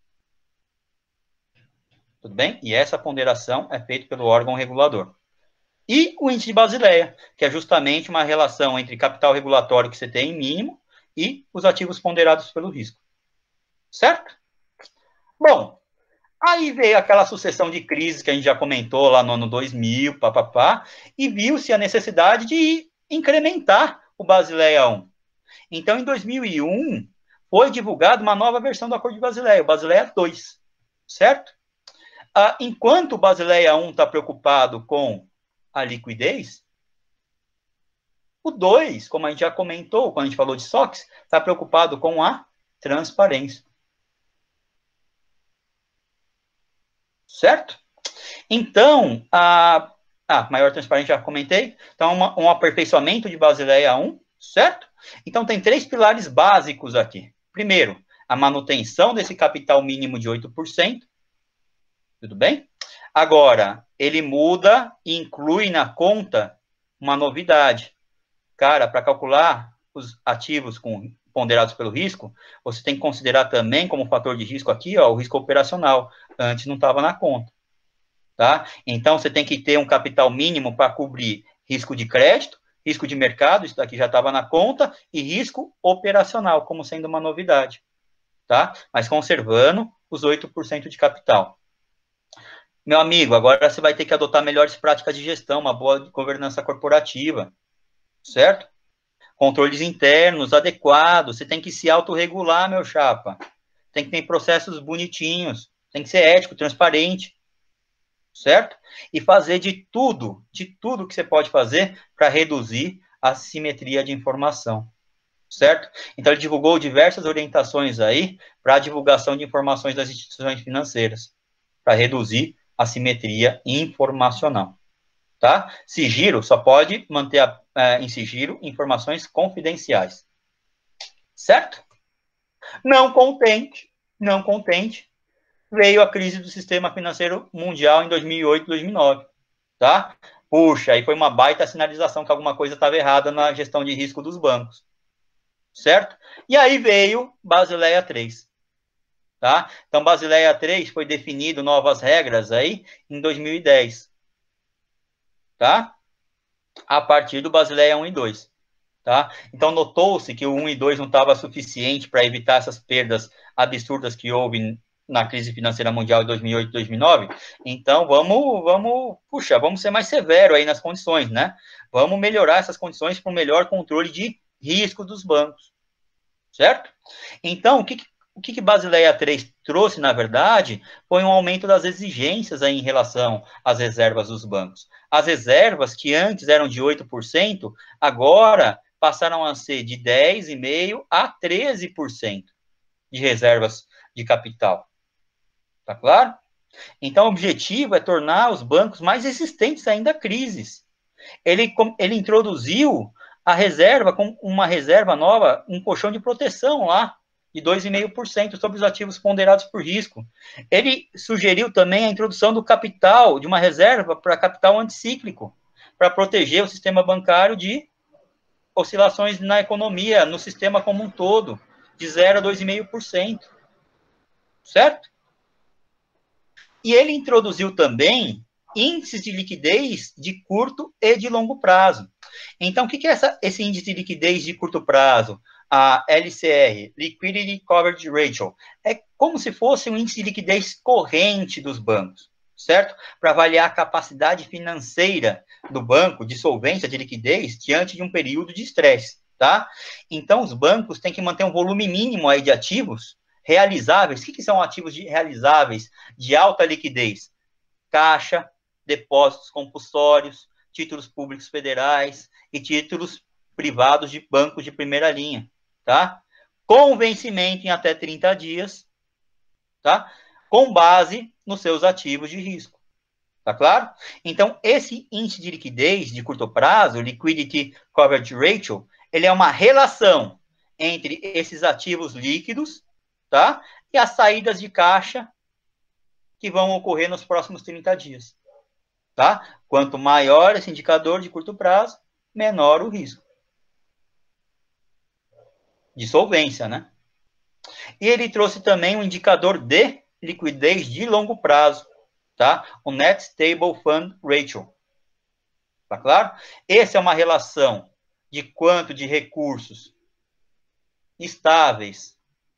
Tudo bem? E essa ponderação é feita pelo órgão regulador. E o índice de Basileia, que é justamente uma relação entre capital regulatório que você tem mínimo e os ativos ponderados pelo risco. Certo? Bom, aí veio aquela sucessão de crises que a gente já comentou lá no ano dois mil, papapá, e viu-se a necessidade de incrementar o Basileia um. Então, em dois mil e um, foi divulgada uma nova versão do Acordo de Basileia, o Basileia dois. Certo? Ah, enquanto o Basileia um está preocupado com a liquidez, o dois, como a gente já comentou, quando a gente falou de S O X, está preocupado com a transparência. Certo? Então, a, a maior transparência já comentei. Então, uma, um aperfeiçoamento de Basileia um, certo? Então, tem três pilares básicos aqui. Primeiro, a manutenção desse capital mínimo de oito por cento. Tudo bem? Agora, ele muda e inclui na conta uma novidade. Cara, para calcular os ativos com, ponderados pelo risco, você tem que considerar também como fator de risco aqui, ó, o risco operacional. Antes não estava na conta. Tá? Então, você tem que ter um capital mínimo para cobrir risco de crédito, risco de mercado, isso daqui já estava na conta, e risco operacional, como sendo uma novidade. Tá? Mas conservando os oito por cento de capital. Meu amigo, agora você vai ter que adotar melhores práticas de gestão, uma boa governança corporativa, certo? Controles internos adequados, você tem que se autorregular, meu chapa. Tem que ter processos bonitinhos, tem que ser ético, transparente, certo? E fazer de tudo, de tudo que você pode fazer para reduzir a assimetria de informação, certo? Então, ele divulgou diversas orientações aí para a divulgação de informações das instituições financeiras, para reduzir a assimetria informacional, tá? Sigilo só pode manter a, é, em sigilo informações confidenciais, certo? Não contente, não contente, veio a crise do sistema financeiro mundial em dois mil e oito, dois mil e nove, tá? Puxa, aí foi uma baita sinalização que alguma coisa estava errada na gestão de risco dos bancos, certo? E aí veio Basileia três. Tá? Então, Basileia três foi definido novas regras aí em dois mil e dez. Tá? A partir do Basileia um e dois. Tá? Então, notou-se que o um e dois não estava suficiente para evitar essas perdas absurdas que houve na crise financeira mundial de dois mil e oito, dois mil e nove. Então, vamos, vamos, puxa, vamos ser mais severo aí nas condições, né? Vamos melhorar essas condições para um melhor controle de risco dos bancos, certo? Então, o que, o que Basileia três trouxe, na verdade, foi um aumento das exigências aí em relação às reservas dos bancos. As reservas, que antes eram de oito por cento, agora passaram a ser de dez vírgula cinco por cento a treze por cento de reservas de capital. Tá claro? Então, o objetivo é tornar os bancos mais resistentes ainda a crises. Ele, ele introduziu a reserva, com uma reserva nova, um colchão de proteção lá, de dois vírgula cinco por cento sobre os ativos ponderados por risco. Ele sugeriu também a introdução do capital, de uma reserva para capital anticíclico, para proteger o sistema bancário de oscilações na economia, no sistema como um todo, de zero a dois vírgula cinco por cento. Certo? E ele introduziu também índices de liquidez de curto e de longo prazo. Então, o que é essa, esse índice de liquidez de curto prazo? A L C R, Liquidity Coverage Ratio. É como se fosse um índice de liquidez corrente dos bancos, certo? Para avaliar a capacidade financeira do banco de solvência, de liquidez, diante de um período de estresse, tá? Então, os bancos têm que manter um volume mínimo aí de ativos realizáveis. O que, que são ativos de, realizáveis de alta liquidez? Caixa, depósitos compulsórios, títulos públicos federais e títulos privados de bancos de primeira linha, tá? Com vencimento em até trinta dias, tá? Com base nos seus ativos de risco, tá claro? Então, esse índice de liquidez de curto prazo, Liquidity Coverage Ratio, ele é uma relação entre esses ativos líquidos, tá? E as saídas de caixa que vão ocorrer nos próximos trinta dias, tá? Quanto maior esse indicador de curto prazo, menor o risco de solvência, né? E ele trouxe também um indicador de liquidez de longo prazo, tá? O Net Stable Fund Ratio. Tá claro? Essa é uma relação de quanto de recursos estáveis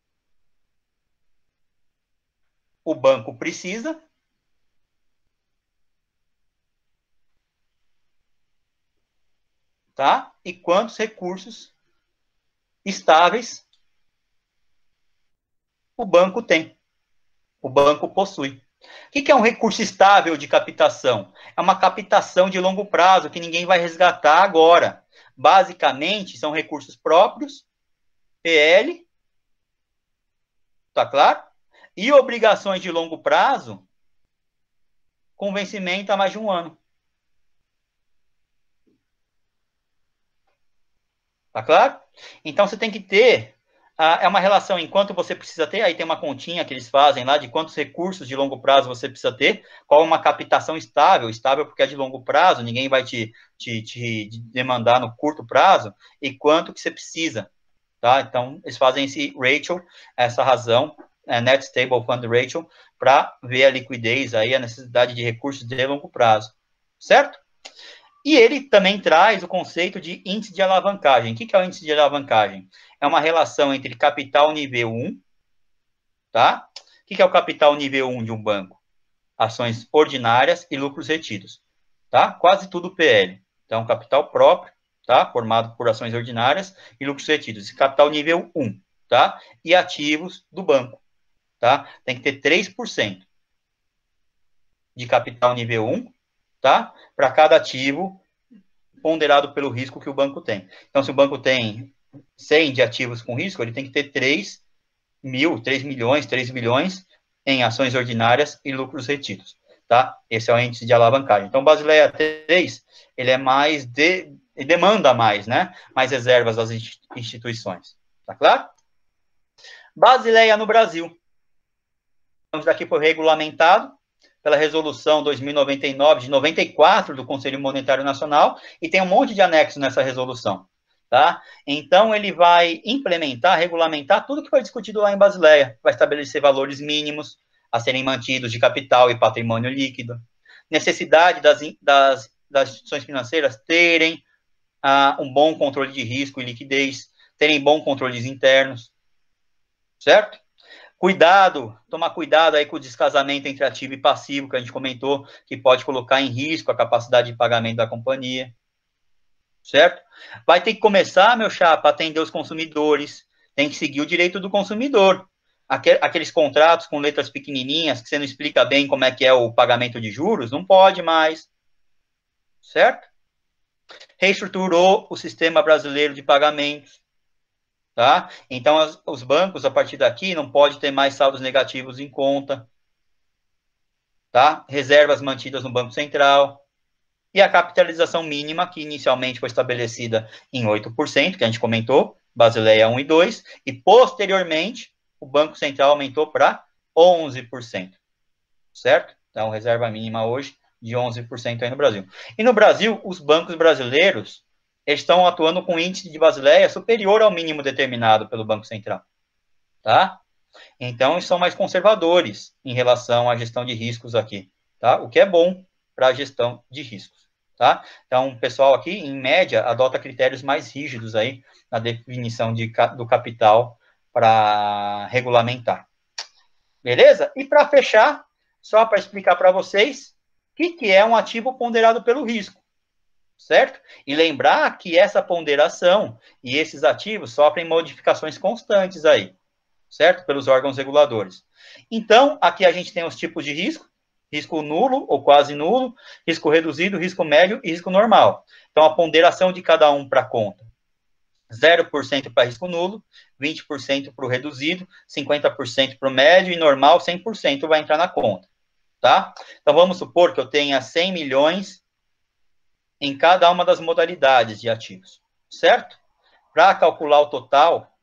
o banco precisa, tá? E quantos recursos estáveis o banco tem, o banco possui. O que é um recurso estável de captação? É uma captação de longo prazo que ninguém vai resgatar agora. Basicamente, são recursos próprios, P L, tá claro? E obrigações de longo prazo com vencimento a mais de um ano. Tá claro? Então, você tem que ter, ah, é uma relação enquanto você precisa ter, aí tem uma continha que eles fazem lá de quantos recursos de longo prazo você precisa ter, qual é uma captação estável, estável porque é de longo prazo, ninguém vai te, te, te demandar no curto prazo, e quanto que você precisa, tá? Então, eles fazem esse ratio, essa razão, é, Net Stable Fund Ratio, para ver a liquidez aí, a necessidade de recursos de longo prazo, certo? E ele também traz o conceito de índice de alavancagem. O que é o índice de alavancagem? É uma relação entre capital nível um, tá? O que é o capital nível um de um banco? Ações ordinárias e lucros retidos, tá? Quase tudo P L. Então, capital próprio, tá? Formado por ações ordinárias e lucros retidos. Esse capital nível um, tá? E ativos do banco, tá? Tem que ter três por cento de capital nível um, tá? Para cada ativo ponderado pelo risco que o banco tem. Então, se o banco tem cem de ativos com risco, ele tem que ter três mil, três milhões, três milhões em ações ordinárias e lucros retidos, tá? Esse é o índice de alavancagem. Então, Basileia três, ele é mais, de, ele demanda mais, né? Mais reservas das instituições, tá claro? Basileia no Brasil. Isso daqui foi regulamentado pela resolução dois mil e noventa e nove, de noventa e quatro, do Conselho Monetário Nacional, e tem um monte de anexos nessa resolução, tá? Então, ele vai implementar, regulamentar tudo que foi discutido lá em Basileia, vai estabelecer valores mínimos a serem mantidos de capital e patrimônio líquido, necessidade das, das, das instituições financeiras terem ah, um bom controle de risco e liquidez, terem bons controles internos, certo? Cuidado, tomar cuidado aí com o descasamento entre ativo e passivo, que a gente comentou, que pode colocar em risco a capacidade de pagamento da companhia, certo? Vai ter que começar, meu chapa, a atender os consumidores, tem que seguir o direito do consumidor. Aqueles contratos com letras pequenininhas, que você não explica bem como é que é o pagamento de juros, não pode mais, certo? Reestruturou o sistema brasileiro de pagamentos, tá? Então, as, os bancos, a partir daqui, não pode ter mais saldos negativos em conta, tá? Reservas mantidas no Banco Central, e a capitalização mínima, que inicialmente foi estabelecida em oito por cento, que a gente comentou, Basileia um e dois, e posteriormente, o Banco Central aumentou para onze por cento, certo? Então, reserva mínima hoje de onze por cento aí no Brasil. E no Brasil, os bancos brasileiros estão atuando com índice de Basileia superior ao mínimo determinado pelo Banco Central, tá? Então, eles são mais conservadores em relação à gestão de riscos aqui, tá? O que é bom para a gestão de riscos, tá? Então, o pessoal aqui, em média, adota critérios mais rígidos aí na definição de, do capital para regulamentar. Beleza? E para fechar, só para explicar para vocês o que, que é um ativo ponderado pelo risco, certo? E lembrar que essa ponderação e esses ativos sofrem modificações constantes aí, certo? Pelos órgãos reguladores. Então, aqui a gente tem os tipos de risco, risco nulo ou quase nulo, risco reduzido, risco médio e risco normal. Então, a ponderação de cada um para a conta. zero por cento para risco nulo, vinte por cento para o reduzido, cinquenta por cento para o médio e normal, cem por cento vai entrar na conta, tá? Então, vamos supor que eu tenha cem milhões em cada uma das modalidades de ativos, certo? Para calcular o total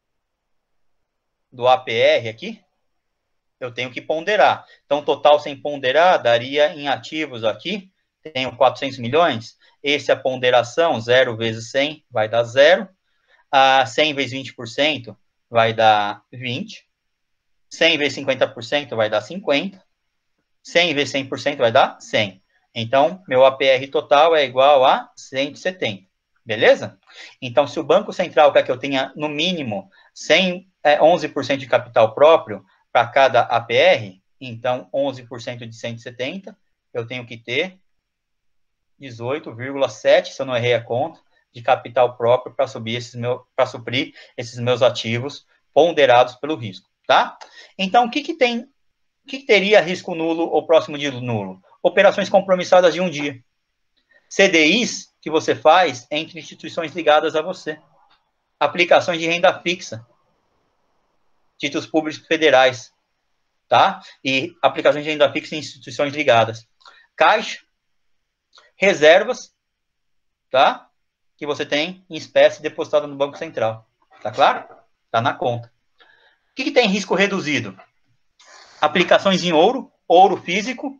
do A P R aqui, eu tenho que ponderar. Então, total sem ponderar daria em ativos aqui, tenho quatrocentos milhões, esse é a ponderação, zero vezes cem vai dar zero, a cem vezes vinte por cento vai dar vinte, cem vezes cinquenta por cento vai dar cinquenta, cem vezes cem por cento vai dar cem. Então, meu A P R total é igual a cento e setenta, beleza? Então, se o Banco Central quer que eu tenha, no mínimo, cem, é, onze por cento de capital próprio para cada A P R, então, onze por cento de cento e setenta, eu tenho que ter dezoito vírgula sete, se eu não errei a conta, de capital próprio para subir esses meus, para suprir esses meus ativos ponderados pelo risco, tá? Então, o que que tem, o que que teria risco nulo ou próximo de nulo? Operações compromissadas de um dia. C D Is que você faz entre instituições ligadas a você. Aplicações de renda fixa. Títulos públicos federais, tá? E aplicações de renda fixa em instituições ligadas. Caixa, reservas, tá? Que você tem em espécie depositada no Banco Central. Tá claro? Tá na conta. O que, que tem risco reduzido? Aplicações em ouro, ouro físico,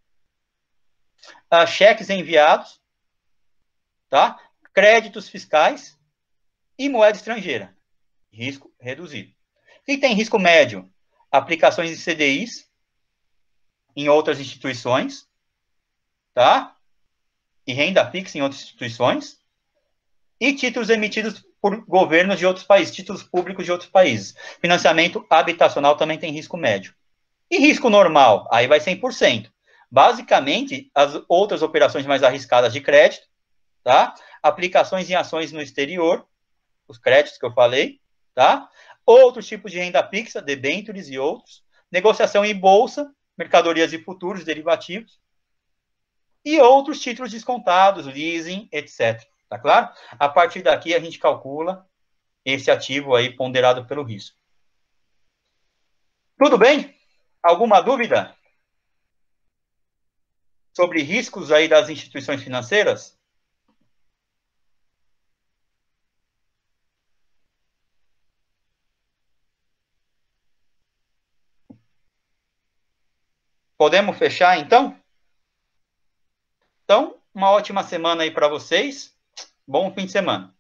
uh, cheques enviados, tá? Créditos fiscais e moeda estrangeira. Risco reduzido. O que, que tem risco médio? Aplicações em C D Is em outras instituições, tá? E renda fixa em outras instituições. E títulos emitidos por governos de outros países, títulos públicos de outros países. Financiamento habitacional também tem risco médio. E risco normal? Aí vai cem por cento. Basicamente, as outras operações mais arriscadas de crédito, tá? Aplicações em ações no exterior, os créditos que eu falei, tá? Outros tipos de renda fixa, debêntures e outros. Negociação em bolsa, mercadorias e futuros, derivativos. E outros títulos descontados, leasing, etcétera. Tá claro? A partir daqui, a gente calcula esse ativo aí ponderado pelo risco. Tudo bem? Alguma dúvida sobre riscos aí das instituições financeiras? Podemos fechar, então? Então, uma ótima semana aí para vocês. Bom fim de semana.